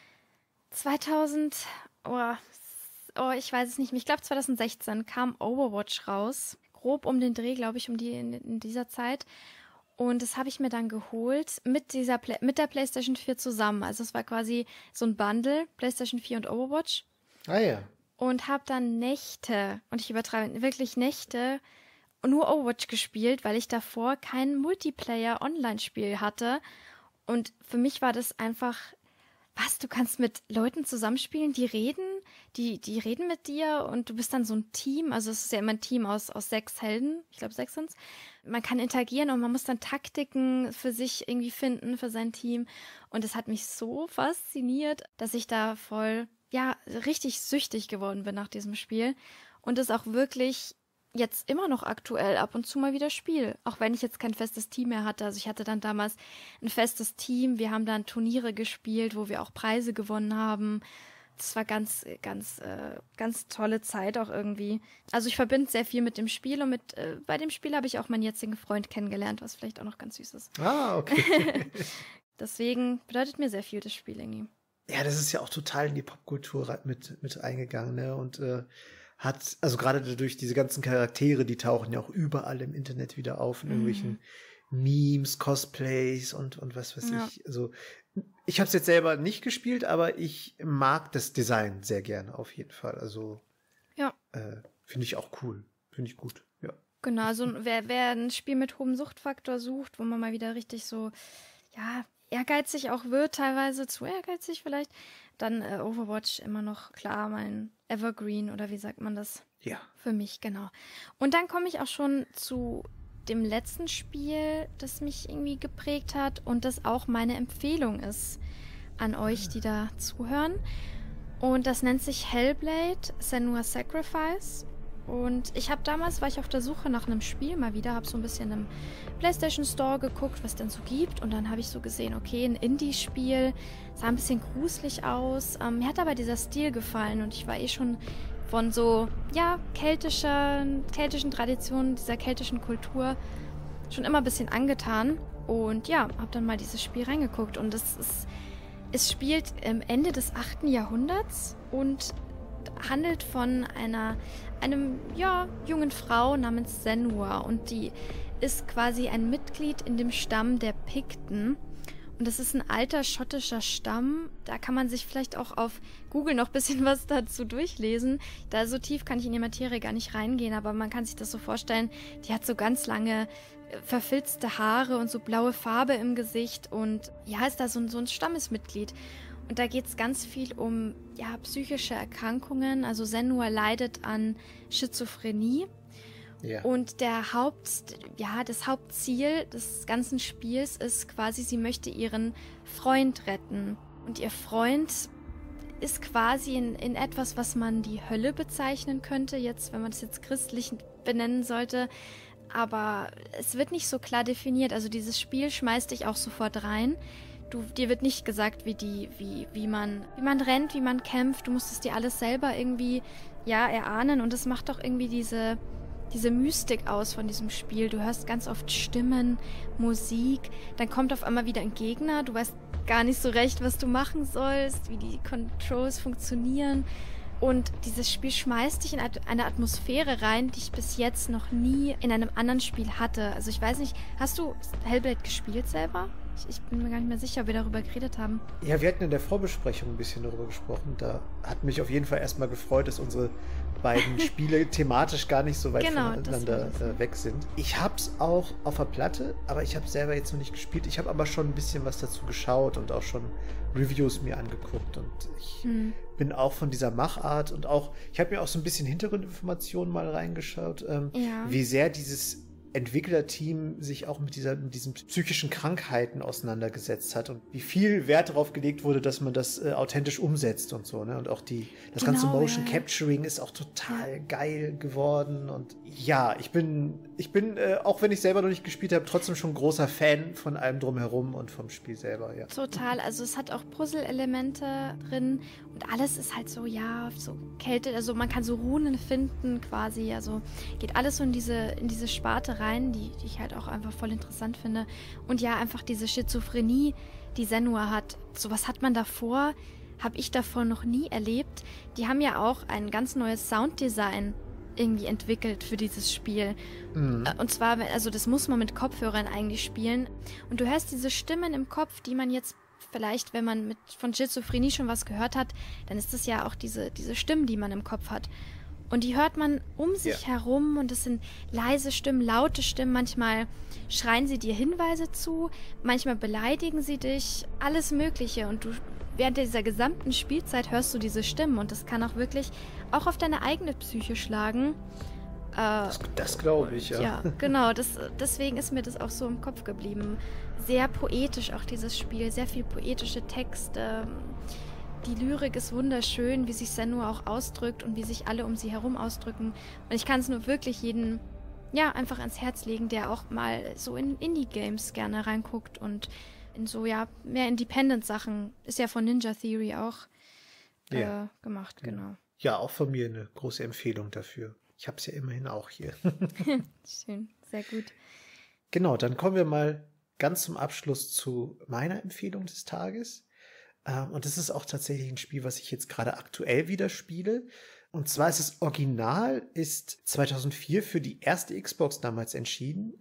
2000, ich weiß es nicht mehr, ich glaube 2016 kam Overwatch raus, grob um den Dreh, glaube ich, in dieser Zeit. Und das habe ich mir dann geholt mit der PlayStation 4 zusammen. Also es war quasi so ein Bundle, PlayStation 4 und Overwatch. Ah ja. Und habe dann Nächte, und ich übertreibe wirklich Nächte, nur Overwatch gespielt, weil ich davor kein Multiplayer-Online-Spiel hatte. Und für mich war das einfach, du kannst mit Leuten zusammenspielen, die reden mit dir und du bist dann so ein Team, also es ist ja immer ein Team aus 6 Helden, ich glaube 6 sind's. Man kann interagieren und man muss dann Taktiken für sich irgendwie finden, für sein Team. Und es hat mich so fasziniert, dass ich da richtig süchtig geworden bin nach diesem Spiel und es auch wirklich jetzt immer noch aktuell ab und zu mal wieder spiele. Auch wenn ich jetzt kein festes Team mehr hatte. Also ich hatte dann damals ein festes Team. Wir haben dann Turniere gespielt, wo wir auch Preise gewonnen haben. Das war ganz tolle Zeit auch irgendwie. Also ich verbinde sehr viel mit dem Spiel und bei dem Spiel habe ich auch meinen jetzigen Freund kennengelernt, was vielleicht auch noch ganz süß ist. Ah, okay. Deswegen bedeutet mir sehr viel das Spiel irgendwie. Ja, das ist ja auch total in die Popkultur mit eingegangen, ne? Und also gerade durch diese ganzen Charaktere, die tauchen ja auch überall im Internet wieder auf, in irgendwelchen Memes, Cosplays und was weiß ich. Also ich habe es jetzt selber nicht gespielt, aber ich mag das Design sehr gerne auf jeden Fall. Also finde ich auch cool. Finde ich gut, ja. Genau, also wer ein Spiel mit hohem Suchtfaktor sucht, wo man mal wieder richtig so, ehrgeizig auch wird, teilweise zu ehrgeizig vielleicht, dann Overwatch immer noch klar mein Evergreen oder wie sagt man das? Ja. Für mich, genau. Und dann komme ich auch schon zu dem letzten Spiel, das mich irgendwie geprägt hat und das auch meine Empfehlung ist an euch, die da zuhören. Und das nennt sich Hellblade: Senua's Sacrifice. Und war ich auf der Suche nach einem Spiel mal wieder, habe so ein bisschen im PlayStation Store geguckt, was denn so gibt. Und dann habe ich so gesehen, okay, ein Indie-Spiel, sah ein bisschen gruselig aus. Mir hat aber dieser Stil gefallen und ich war schon von so, keltischen Traditionen, dieser keltischen Kultur schon immer ein bisschen angetan. Und habe dann mal dieses Spiel reingeguckt. Und es spielt am Ende des 8. Jahrhunderts und handelt von einem jungen Frau namens Senua und die ist quasi ein Mitglied in dem Stamm der Pikten und das ist ein alter schottischer Stamm. Da kann man sich vielleicht auch auf Google noch ein bisschen was dazu durchlesen. Da so tief kann ich in die Materie gar nicht reingehen, aber man kann sich das so vorstellen, die hat so ganz lange verfilzte Haare und so blaue Farbe im Gesicht und ist da so ein Stammesmitglied. Und da geht es ganz viel um psychische Erkrankungen. Also Senua leidet an Schizophrenie. Ja. Und das Hauptziel des ganzen Spiels ist quasi, sie möchte ihren Freund retten. Und ihr Freund ist quasi in etwas, was man die Hölle bezeichnen könnte, jetzt, wenn man es jetzt christlich benennen sollte, aber es wird nicht so klar definiert. Also dieses Spiel schmeißt dich auch sofort rein. Dir wird nicht gesagt, wie man rennt, wie man kämpft. Du musst es dir alles selber irgendwie erahnen und das macht doch irgendwie diese Mystik aus von diesem Spiel. Du hörst ganz oft Stimmen, Musik, dann kommt auf einmal wieder ein Gegner, du weißt gar nicht so recht, was du machen sollst, wie die Controls funktionieren. Und dieses Spiel schmeißt dich in eine Atmosphäre rein, die ich bis jetzt noch nie in einem anderen Spiel hatte. Also ich weiß nicht, hast du Hellblade gespielt selber? Ich bin mir gar nicht mehr sicher, ob wir darüber geredet haben. Ja, wir hatten in der Vorbesprechung ein bisschen darüber gesprochen. Da hat mich auf jeden Fall erstmal gefreut, dass unsere beiden Spiele thematisch gar nicht so weit voneinander weg sind. Ich hab's auch auf der Platte, aber ich habe selber jetzt noch nicht gespielt. Ich habe aber schon ein bisschen was dazu geschaut und auch schon Reviews mir angeguckt. Und ich bin auch von dieser Machart und auch, ich habe mir auch so ein bisschen Hintergrundinformationen mal reingeschaut, wie sehr dieses Entwicklerteam sich auch mit diesen psychischen Krankheiten auseinandergesetzt hat und wie viel Wert darauf gelegt wurde, dass man das authentisch umsetzt und so, ne? Und auch das ganze Motion Capturing ist auch total geil geworden. Und ja, ich bin auch wenn ich selber noch nicht gespielt habe, trotzdem schon großer Fan von allem drumherum und vom Spiel selber, ja. Total, also es hat auch Puzzle-Elemente drin und alles ist halt so Kälte, also man kann so Runen finden quasi, also geht alles so in diese Sparte rein, die ich halt auch einfach voll interessant finde. Und ja, einfach diese Schizophrenie, die Senua hat. Sowas hat man davor, habe ich davor noch nie erlebt. Die haben ja auch ein ganz neues Sounddesign irgendwie entwickelt für dieses Spiel. Und zwar, also das muss man mit Kopfhörern eigentlich spielen. Und du hörst diese Stimmen im Kopf, die man jetzt vielleicht, wenn man von Schizophrenie schon was gehört hat, dann ist das ja auch diese Stimmen, die man im Kopf hat. Und die hört man um sich herum und es sind leise Stimmen, laute Stimmen. Manchmal schreien sie dir Hinweise zu, manchmal beleidigen sie dich, alles Mögliche. Und während dieser gesamten Spielzeit hörst du diese Stimmen und das kann auch wirklich auch auf deine eigene Psyche schlagen. Das glaube ich, ja. Ja, genau. Deswegen ist mir das auch so im Kopf geblieben. Sehr poetisch auch dieses Spiel, sehr viel poetische Texte. Die Lyrik ist wunderschön, wie sich Senua auch ausdrückt und wie sich alle um sie herum ausdrücken. Und ich kann es nur wirklich jedem einfach ans Herz legen, der auch mal so in Indie-Games gerne reinguckt und in so mehr Independent-Sachen. Ist ja von Ninja Theory auch gemacht, genau. Ja, auch von mir eine große Empfehlung dafür. Ich habe es ja immerhin auch hier. Schön, sehr gut. Genau, dann kommen wir mal ganz zum Abschluss zu meiner Empfehlung des Tages. Und das ist auch tatsächlich ein Spiel, was ich jetzt gerade aktuell wieder spiele. Und zwar ist das Original, ist 2004 für die erste Xbox damals erschienen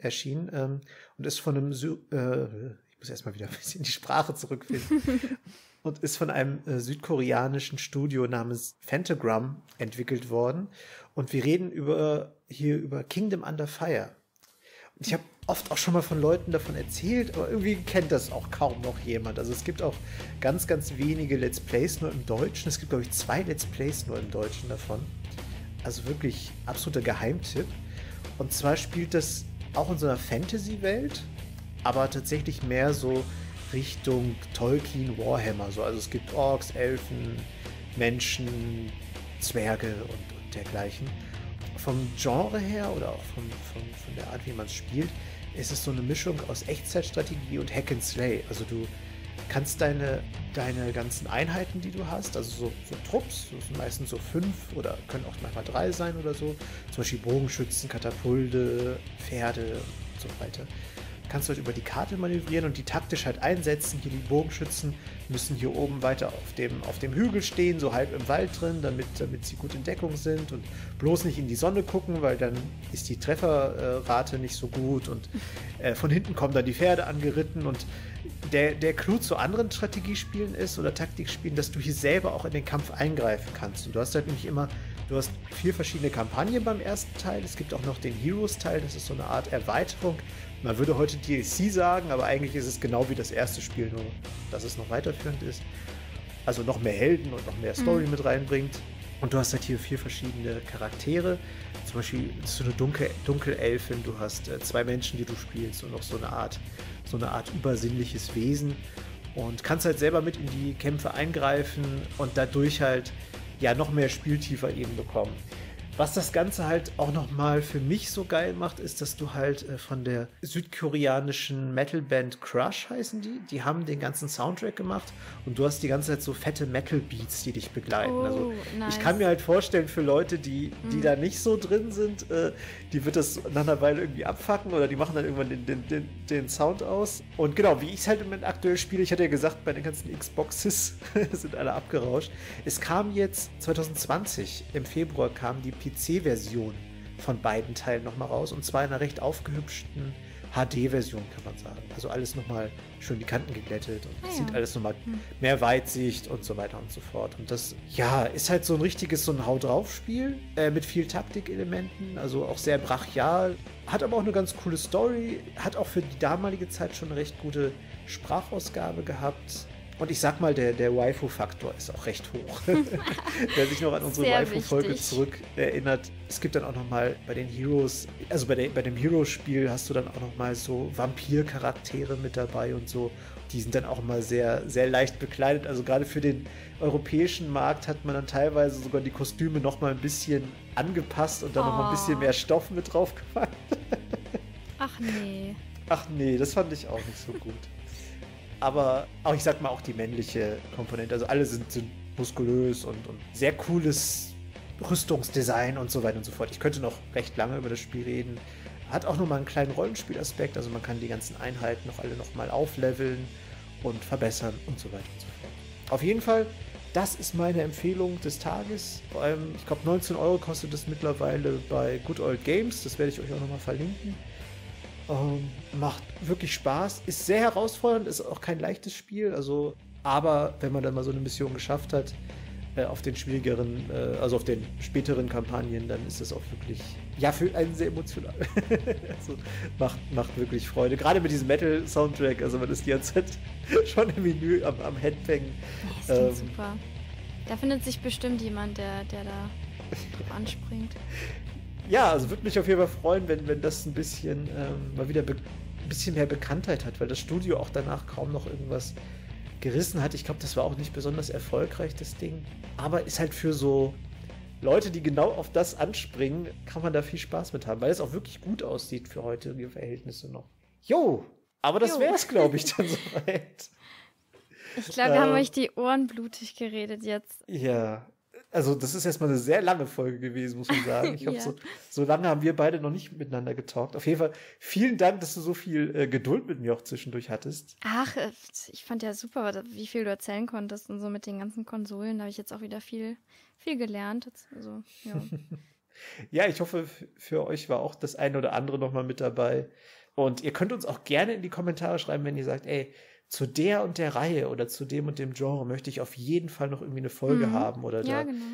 und ist von einem, ich muss erstmal wieder ein bisschen die Sprache zurückfinden, und ist von einem südkoreanischen Studio namens Phantogram entwickelt worden. Und wir reden hier über Kingdom Under Fire. Und ich habe oft auch schon mal von Leuten davon erzählt, aber irgendwie kennt das auch kaum noch jemand. Also es gibt auch ganz, ganz wenige Let's Plays nur im Deutschen. Es gibt, glaube ich, 2 Let's Plays nur im Deutschen davon. Also wirklich absoluter Geheimtipp. Und zwar spielt das auch in so einer Fantasy-Welt, aber tatsächlich mehr so Richtung Tolkien Warhammer. So. Also es gibt Orks, Elfen, Menschen, Zwerge und dergleichen. Vom Genre her oder auch von der Art, wie man es spielt, ist es so eine Mischung aus Echtzeitstrategie und Hack and Slay. Also du kannst deine ganzen Einheiten, die du hast, also so Trupps, das sind meistens so 5 oder können auch manchmal 3 sein oder so, zum Beispiel Bogenschützen, Katapulte, Pferde und so weiter, kannst du halt über die Karte manövrieren und die taktisch halt einsetzen. Hier die Bogenschützen müssen hier oben weiter auf dem Hügel stehen, so halb im Wald drin, damit sie gut in Deckung sind und bloß nicht in die Sonne gucken, weil dann ist die Trefferrate nicht so gut und von hinten kommen dann die Pferde angeritten und der Clou zu anderen Strategiespielen ist oder Taktikspielen, dass du hier selber auch in den Kampf eingreifen kannst. Und du hast halt nämlich du hast 4 verschiedene Kampagnen beim ersten Teil. Es gibt auch noch den Heroes-Teil, das ist so eine Art Erweiterung. Man würde heute DLC sagen, aber eigentlich ist es genau wie das erste Spiel, nur dass es noch weiterführend ist. Also noch mehr Helden und noch mehr Story mit reinbringt. Und du hast halt hier 4 verschiedene Charaktere. Zum Beispiel so eine Dunkelelfin, du hast 2 Menschen, die du spielst und noch so eine Art übersinnliches Wesen. Und kannst halt selber mit in die Kämpfe eingreifen und dadurch halt noch mehr Spieltiefe eben bekommen. Was das Ganze halt auch nochmal für mich so geil macht, ist, dass du halt von der südkoreanischen Metalband Crush heißen die haben den ganzen Soundtrack gemacht und du hast die ganze Zeit so fette Metal-Beats, die dich begleiten. Also nice. ich kann mir halt vorstellen, für Leute, die da nicht so drin sind, die wird das nach einer Weile irgendwie abfacken oder die machen dann irgendwann den Sound aus. Und genau, wie ich es halt im Moment aktuell spiele, ich hatte ja gesagt, bei den ganzen Xboxes sind alle abgerauscht. Es kam jetzt 2020, im Februar kam die PC-Version von beiden Teilen nochmal raus und zwar in einer recht aufgehübschten HD-Version, kann man sagen. Also alles nochmal schön die Kanten geglättet und sieht alles nochmal mehr Weitsicht und so weiter und so fort. Und das, ja, ist halt so ein richtiges, so ein Hau-drauf-Spiel mit viel Taktikelementen, also auch sehr brachial. Hat aber auch eine ganz coole Story, hat auch für die damalige Zeit schon eine recht gute Sprachausgabe gehabt. Und ich sag mal, der Waifu-Faktor ist auch recht hoch. Wer sich noch an unsere Waifu-Folge zurück erinnert, es gibt dann auch nochmal bei den Heroes, also bei dem Heroes-Spiel hast du dann auch nochmal so Vampir-Charaktere mit dabei und so. Die sind dann auch mal sehr, sehr leicht bekleidet. Also gerade für den europäischen Markt hat man dann teilweise sogar die Kostüme nochmal ein bisschen angepasst und dann nochmal ein bisschen mehr Stoff mit draufgepackt. Ach nee. Ach nee, das fand ich auch nicht so gut. Aber auch, ich sag mal, auch die männliche Komponente. Also alle sind muskulös und sehr cooles Rüstungsdesign und so weiter und so fort. Ich könnte noch recht lange über das Spiel reden. Hat auch nochmal einen kleinen Rollenspielaspekt. Also man kann die ganzen Einheiten alle nochmal aufleveln und verbessern und so weiter und so fort. Auf jeden Fall, das ist meine Empfehlung des Tages. Vor allem, ich glaube 19 € kostet es mittlerweile bei Good Old Games. Das werde ich euch auch nochmal verlinken. Macht wirklich Spaß, ist sehr herausfordernd, ist auch kein leichtes Spiel, also, aber wenn man dann mal so eine Mission geschafft hat, auf den schwierigeren, also auf den späteren Kampagnen, dann ist das auch wirklich, ja, für einen sehr emotional. Also macht wirklich Freude, gerade mit diesem Metal-Soundtrack, also man ist die ganze Zeit schon im Menü am Headbang. Das klingt super. Da findet sich bestimmt jemand, der da drauf anspringt. Ja, also würde mich auf jeden Fall freuen, wenn das ein bisschen mal wieder ein bisschen mehr Bekanntheit hat, weil das Studio auch danach kaum noch irgendwas gerissen hat. Ich glaube, das war auch nicht besonders erfolgreich, das Ding. Aber ist halt für so Leute, die genau auf das anspringen, kann man da viel Spaß mit haben, weil es auch wirklich gut aussieht für heutige Verhältnisse noch. Jo, aber das wär's, glaube ich, dann soweit. Ich glaube, wir haben euch die Ohren blutig geredet jetzt. Ja. Also das ist erstmal eine sehr lange Folge gewesen, muss man sagen. Ich glaube, so lange haben wir beide noch nicht miteinander getalkt. Auf jeden Fall vielen Dank, dass du so viel Geduld mit mir auch zwischendurch hattest. Ach, ich fand ja super, wie viel du erzählen konntest und so mit den ganzen Konsolen. Da habe ich jetzt auch wieder viel gelernt. Also, ja. Ja, ich hoffe, für euch war auch das eine oder andere nochmal mit dabei. Und ihr könnt uns auch gerne in die Kommentare schreiben, wenn ihr sagt, ey, zu der und der Reihe oder zu dem und dem Genre möchte ich auf jeden Fall noch irgendwie eine Folge haben. Oder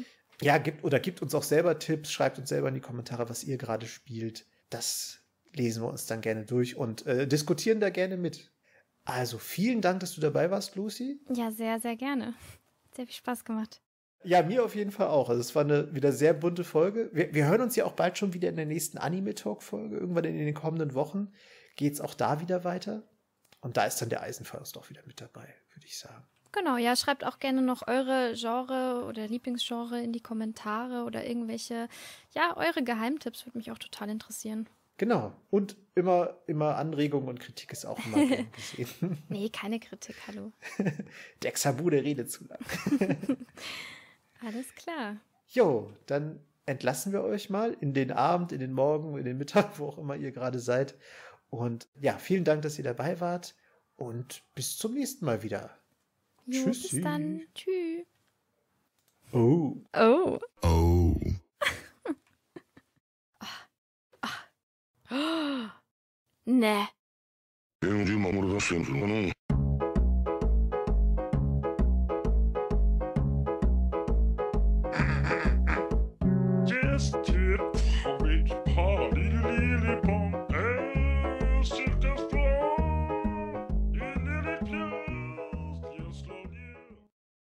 gibt uns auch selber Tipps, schreibt uns selber in die Kommentare, was ihr gerade spielt. Das lesen wir uns dann gerne durch und diskutieren da gerne mit. Also vielen Dank, dass du dabei warst, Lucy. Ja, sehr, sehr gerne. Sehr viel Spaß gemacht. Ja, mir auf jeden Fall auch. Also es war eine wieder sehr bunte Folge. Wir hören uns ja auch bald schon wieder in der nächsten Anime-Talk-Folge. Irgendwann in den kommenden Wochen geht's auch da wieder weiter. Und da ist dann der Eisenfaust auch wieder mit dabei, würde ich sagen. Genau, ja, schreibt auch gerne noch eure Genre oder Lieblingsgenre in die Kommentare oder irgendwelche, ja, eure Geheimtipps würde mich auch total interessieren. Genau. Und immer Anregungen und Kritik ist auch immer gern gesehen. Nee, keine Kritik, hallo. Der Xabu, der redet zu lang. Alles klar. Jo, dann entlassen wir euch mal in den Abend, in den Morgen, in den Mittag, wo auch immer ihr gerade seid. Und ja, vielen Dank, dass ihr dabei wart und bis zum nächsten Mal wieder. Jo, Tschüssi. Bis dann. Tschüss. Oh. Oh. Oh. Nee. 天神守る合戦するもの